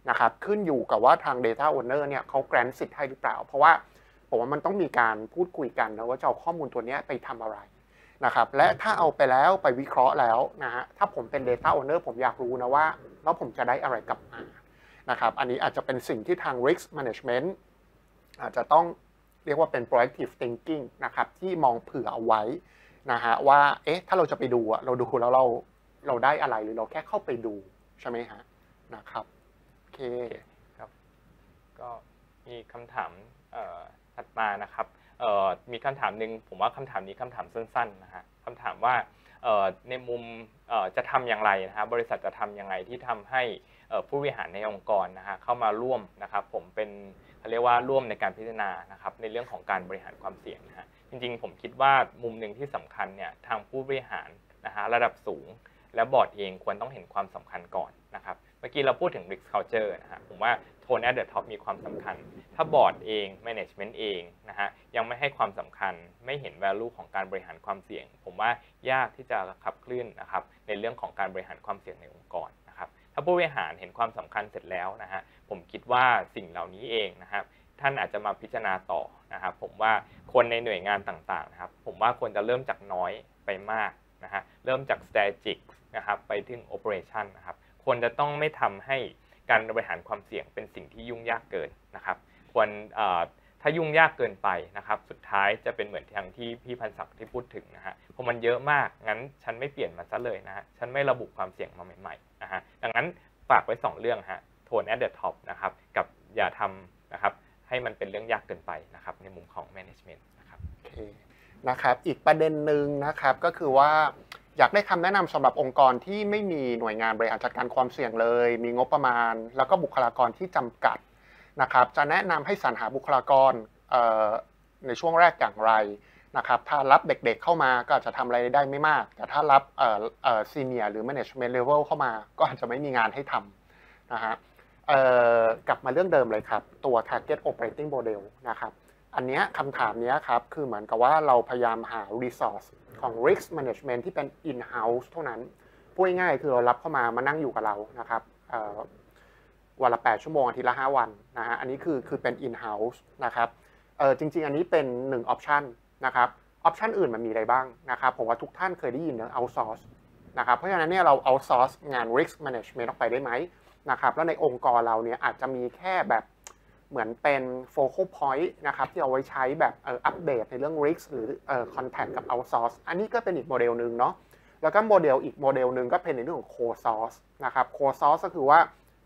นะครับขึ้นอยู่กับว่าทาง Data Owner เนี่ยเขาแกรนสิทธิ์ให้หรือเปล่าเพราะว่าผมว่ามันต้องมีการพูดคุยกันนะว่าจะเอาข้อมูลตัวนี้ไปทำอะไรนะครับและถ้าเอาไปแล้วไปวิเคราะห์แล้วนะฮะถ้าผมเป็น Data Owner ผมอยากรู้นะว่าแล้วผมจะได้อะไรกลับมานะครับอันนี้อาจจะเป็นสิ่งที่ทาง Risk Management อาจจะต้องเรียกว่าเป็น proactive thinking นะครับที่มองเผื่อเอาไว้นะฮะว่าเอ๊ะถ้าเราจะไปดูเราดูแล้วเราได้อะไรหรือเราแค่เข้าไปดูใช่ไหมฮะนะครับโอเคครับก็มีคำถามถัดมานะครับมีคำถามหนึ่งผมว่าคำถามนี้คำถามสั้นๆนะฮะคำถามว่าในมุมจะทำอย่างไรนะฮะบริษัทจะทำยังไงที่ทำให้ผู้บริหารในองค์กรนะฮะเข้ามาร่วมนะครับผมเป็นเขาเรียกว่าร่วมในการพิจารณานะครับในเรื่องของการบริหารความเสี่ยงนะฮะจริงๆผมคิดว่ามุมหนึ่งที่สำคัญเนี่ยทางผู้บริหารนะฮะระดับสูงและบอร์ดเองควรต้องเห็นความสำคัญก่อนนะครับเมื่อกี้เราพูดถึง risk culture นะฮะผมว่า tone at the top มีความสำคัญถ้าบอร์ดเอง management เองนะฮะยังไม่ให้ความสำคัญไม่เห็น value ของการบริหารความเสี่ยงผมว่ายากที่จะขับเคลื่อนนะครับในเรื่องของการบริหารความเสี่ยงในองค์กรนะครับถ้าผู้บริหารเห็นความสำคัญเสร็จแล้วนะฮะผมคิดว่าสิ่งเหล่านี้เองนะครับท่านอาจจะมาพิจารณาต่อนะครับผมว่าคนในหน่วยงานต่างๆนะครับผมว่าควรจะเริ่มจากน้อยไปมากนะฮะเริ่มจาก strategic นะครับไปถึง operation นะครับควรจะต้องไม่ทำให้การบริหารความเสี่ยงเป็นสิ่งที่ยุ่งยากเกินนะครับควรถ้ายุ่งยากเกินไปนะครับสุดท้ายจะเป็นเหมือนทางที่พี่พันศักดิ์ที่พูดถึงนะฮะพอมันเยอะมากงั้นฉันไม่เปลี่ยนมันซะเลยนะฮะฉันไม่ระบุความเสี่ยงมาใหม่ๆนะฮะดังนั้นฝากไว้2เรื่องฮะ tone at the top นะครับกับอย่าทำนะครับให้มันเป็นเรื่องยากเกินไปนะครับในมุมของ management นะครับโอเคนะครับอีกประเด็นหนึ่งนะครับก็คือว่าอยากได้คำแนะนำสำหรับองค์กรที่ไม่มีหน่วยงานบริหารจัดการความเสี่ยงเลยมีงบประมาณแล้วก็บุคลากรที่จำกัดนะครับจะแนะนำให้สรรหาบุคลากรในช่วงแรกอย่างไรนะครับถ้ารับเด็กๆเข้ามาก็อาจจะทำอะไรได้ไม่มากแต่ถ้ารับsenior หรือ management level เข้ามาก็อาจจะไม่มีงานให้ทำนะฮะกลับมาเรื่องเดิมเลยครับตัว target operating model นะครับอันนี้คำถามนี้ครับคือเหมือนกับว่าเราพยายามหา resource ของ risk management ที่เป็น in house เท่านั้นพูดง่ายๆคือเรารับเข้ามานั่งอยู่กับเรานะครับวันละ8 ชั่วโมงอาทิตย์ละ5 วันนะฮะอันนี้คือเป็น in house นะครับจริงๆอันนี้เป็น1 option นะครับ option อื่นมันมีอะไรบ้างนะครับผมว่าทุกท่านเคยได้ยินเรื่อง outsource นะครับเพราะฉะนั้นเนี่ยเรา outsource งาน risk management ออกไปได้ไหมนะครับแล้วในองค์กรเราเนี่ยอาจจะมีแค่แบบเหมือนเป็น focal point นะครับที่เอาไว้ใช้แบบอัปเดตในเรื่อง risk หรือcontact กับ outsource อันนี้ก็เป็นอีกโมเดลหนึ่งเนาะแล้วก็โมเดลอีกโมเดลหนึ่งก็เป็นในเรื่องของ co-source นะครับ co-source ก็คือว่า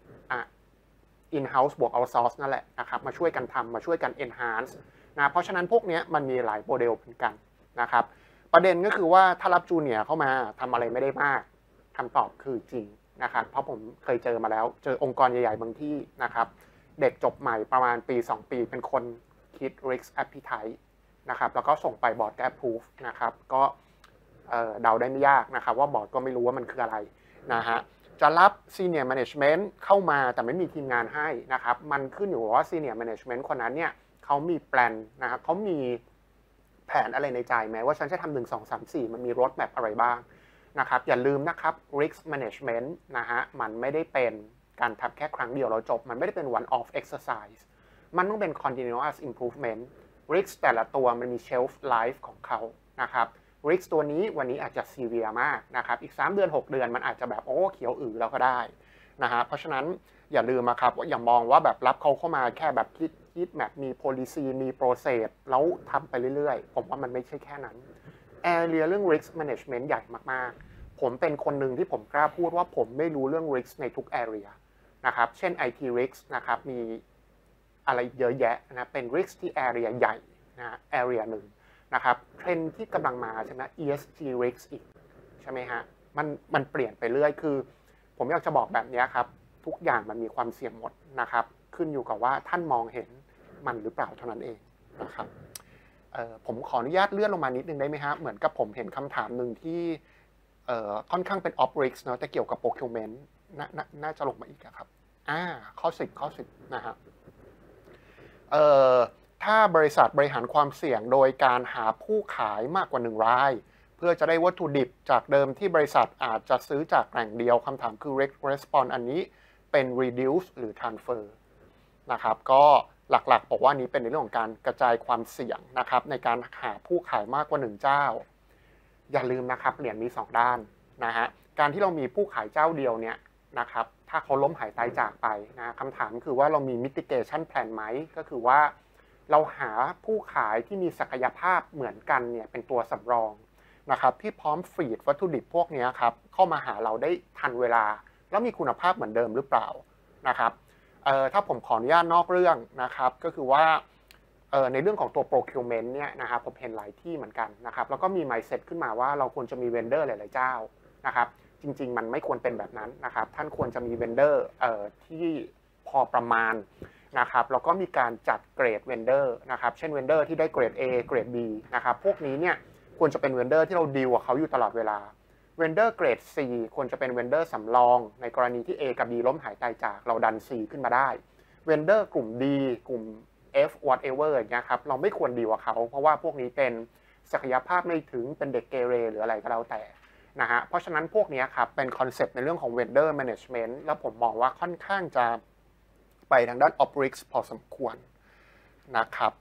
in-house บวก outsource นั่นแหละนะครับมาช่วยกันทำมาช่วยกัน enhance นะเพราะฉะนั้นพวกนี้มันมีหลายโมเดลเหมือนกันนะครับประเด็นก็คือว่าถ้ารับจูเนียร์เข้ามาทำอะไรไม่ได้มากคำตอบคือจริงนะครับเพราะผมเคยเจอมาแล้วเจอองค์กรใหญ่ๆบางที่นะครับเด็กจบใหม่ประมาณปี2 ปีเป็นคนคิด risk appetite นะครับแล้วก็ส่งไปบอร์ด approve นะครับก็เดาได้ไม่ยากนะครับว่าบอร์ดก็ไม่รู้ว่ามันคืออะไรนะฮะจะรับ senior management เข้ามาแต่ไม่มีทีมงานให้นะครับมันขึ้นอยู่ว่า senior management คนนั้นเนี่ยเขามีแปลนนะครับเขามีแผนอะไรในใจไหมว่าฉันจะทำ1 2 3 4มันมี road map อะไรบ้างนะครับอย่าลืมนะครับ risk management นะฮะมันไม่ได้เป็นการทำแค่ครั้งเดียวแล้วจบมันไม่ได้เป็น one off exercise มันต้องเป็น continuous improvement risk แต่ละตัวมันมี shelf life ของเขานะครับ risk ตัวนี้วันนี้อาจจะ severe มากนะครับอีก3 เดือน 6 เดือนมันอาจจะแบบโอ้เขียวอือแล้วก็ได้นะฮะเพราะฉะนั้นอย่าลืมนะครับอย่ามองว่าแบบรับเขาเข้ามาแค่แบบคิดแบบมี policy มี process แล้วทำไปเรื่อยๆผมว่ามันไม่ใช่แค่นั้นarea เรื่อง risk management ใหญ่มากๆผมเป็นคนหนึ่งที่ผมกล้าพูดว่าผมไม่รู้เรื่อง risk ในทุก area นะครับเช่น IT risk นะครับมีอะไรเยอะแยะนะเป็น risk ที่ area ใหญ่นะ area หนึ่งนะครับเทรนด์ที่กำลังมาใช่ไหม ESG risk อีกใช่ไหมฮะมันเปลี่ยนไปเรื่อยคือผมอยากจะบอกแบบนี้ครับทุกอย่างมันมีความเสี่ยงหมดนะครับขึ้นอยู่กับว่าท่านมองเห็นมันหรือเปล่าเท่านั้นเองนะครับผมขออนุญาตเลื่อนลงมานิดนึงได้ไหมฮะเหมือนกับผมเห็นคำถามหนึ่งที่ค่อนข้างเป็น off risk เนาะแต่เกี่ยวกับ procurement น่าจะลงมาอีกครับข้อ 10นะฮะถ้าบริษัทบริหารความเสี่ยงโดยการหาผู้ขายมากกว่า1 รายเพื่อจะได้วัตถุดิบจากเดิมที่บริษัทอาจจะซื้อจากแหล่งเดียวคำถามคือ response อันนี้เป็น reduce หรือ transfer นะครับก็หลักๆบอกว่านี้เป็นในเรื่องของการกระจายความเสี่ยงนะครับในการหาผู้ขายมากกว่า1เจ้าอย่าลืมนะครับเหรียญมี2ด้านนะฮะการที่เรามีผู้ขายเจ้าเดียวเนี่ยนะครับถ้าเขาล้มหายตายจากไปนะคำถามคือว่าเรามี mitigation plan ไหมก็คือว่าเราหาผู้ขายที่มีศักยภาพเหมือนกันเนี่ยเป็นตัวสำรองนะครับที่พร้อมฟีดวัตถุดิบพวกนี้ครับเข้ามาหาเราได้ทันเวลาแล้วมีคุณภาพเหมือนเดิมหรือเปล่านะครับถ้าผมขออนุญาตนอกเรื่องนะครับก็คือว่าในเรื่องของตัว procurement เนี่ยนะครับผมเห็นหลายที่เหมือนกันนะครับแล้วก็มี mindset ขึ้นมาว่าเราควรจะมี vendor หลายๆเจ้านะครับจริงๆมันไม่ควรเป็นแบบนั้นนะครับท่านควรจะมี vendor ที่พอประมาณนะครับแล้วก็มีการจัดเกรด vendor นะครับเช่น vendor ที่ได้เกรด A เกรด B นะครับพวกนี้เนี่ยควรจะเป็น vendor ที่เราดีลกับเขาอยู่ตลอดเวลา vendor เกรด C ควรจะเป็น vendor สำรองในกรณีที่ A กับ B ล้มหายตายจากเราดัน C ขึ้นมาได้ vendor กลุ่ม D กลุ่ม F whatever อย่างเงี้ยครับเราไม่ควรดีลกับเขาเพราะว่าพวกนี้เป็นศักยภาพไม่ถึงเป็นเด็กเกเรหรืออะไรก็แล้วแต่นะฮะเพราะฉะนั้นพวกนี้ครับเป็นคอนเซปต์ในเรื่องของ vendor management แล้วผมมองว่าค่อนข้างจะไปทางด้าน op risk พอสมควรนะครับ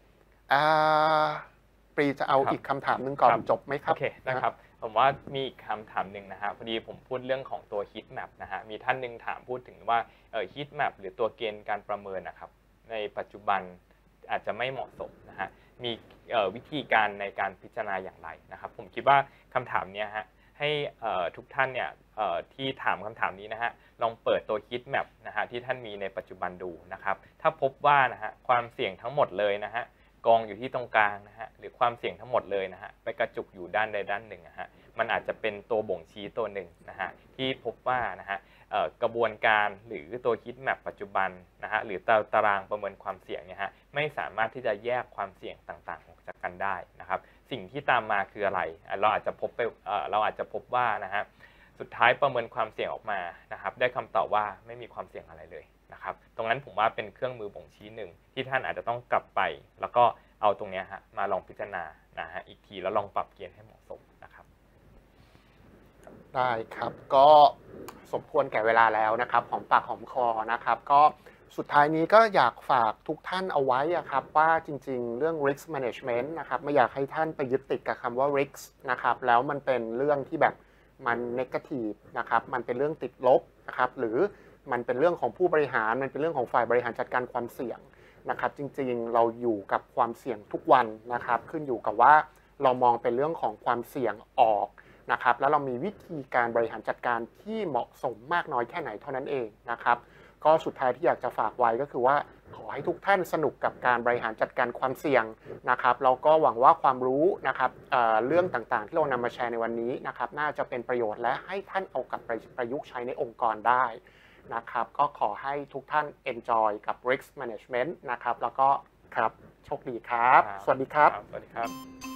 ปรีจะเอาอีกคำถามหนึ่งก่อนจบไหมครับโอเคนะครับผมว่ามีอีกคำถามหนึ่งนะฮะพอดีผมพูดเรื่องของตัว heat map นะฮะมีท่านหนึ่งถามพูดถึงว่าheat map หรือตัวเกณฑ์การประเมินนะครับในปัจจุบันอาจจะไม่เหมาะสมนะฮะมีวิธีการในการพิจารณาอย่างไรนะครับผมคิดว่าคำถามนี้ฮะให้ทุกท่านเนี่ยที่ถามคำถามนี้นะฮะลองเปิดตัว heat map นะฮะที่ท่านมีในปัจจุบันดูนะครับถ้าพบว่านะฮะความเสี่ยงทั้งหมดเลยนะฮะกองอยู่ที่ตรงกลางนะฮะหรือความเสี่ยงทั้งหมดเลยนะฮะไปกระจุกอยู่ด้านใดด้านหนึ่งนะฮะมันอาจจะเป็นตัวบ่งชี้ตัวหนึ่งนะฮะที่พบว่านะฮะกระบวนการหรือตัว heat map ปัจจุบันนะฮะหรือตารางประเมินความเสี่ยงเนี่ยฮะไม่สามารถที่จะแยกความเสี่ยงต่างๆออกจากกันได้นะครับสิ่งที่ตามมาคืออะไรเราอาจจะพบว่านะฮะสุดท้ายประเมินความเสี่ยงออกมานะครับได้คำตอบว่าไม่มีความเสี่ยงอะไรเลยนะครับตรงนั้นผมว่าเป็นเครื่องมือบ่งชี้หนึ่งที่ท่านอาจจะต้องกลับไปแล้วก็เอาตรงนี้ฮะมาลองพิจารณานะฮะอีกทีแล้วลองปรับเกณฑ์ให้เหมาะสมนะครับได้ครับก็สมควรแก่เวลาแล้วนะครับหอมปากหอมคอนะครับก็สุดท้ายนี้ก็อยากฝากทุกท่านเอาไว้ครับว่าจริงๆเรื่อง risk management นะครับไม่อยากให้ท่านไปยึดติดกับคำว่า risk นะครับแล้วมันเป็นเรื่องที่แบบมัน negative นะครับมันเป็นเรื่องติดลบนะครับหรือมันเป็นเรื่องของผู้บริหารมันเป็นเรื่องของฝ่ายบริหารจัดการความเสี่ยงนะครับจริงๆเราอยู่กับความเสี่ยงทุกวันนะครับขึ้นอยู่กับว่าเรามองเป็นเรื่องของความเสี่ยงออกนะครับแล้วเรามีวิธีการบริหารจัดการที่เหมาะสมมากน้อยแค่ไหนเท่านั้นเองนะครับก็สุดท้ายที่อยากจะฝากไว้ก็คือว่าขอให้ทุกท่านสนุกกับการบริหารจัดการความเสี่ยงนะครับแล้วก็หวังว่าความรู้นะครับเรื่องต่างๆที่เรานำมาแชร์ในวันนี้นะครับน่าจะเป็นประโยชน์และให้ท่านเอากลับไปประยุกต์ใช้ในองค์กรได้นะครับก็ขอให้ทุกท่าน enjoy กับ risk management นะครับแล้วก็ครับโชคดีครับสวัสดีครับสวัสดีครับ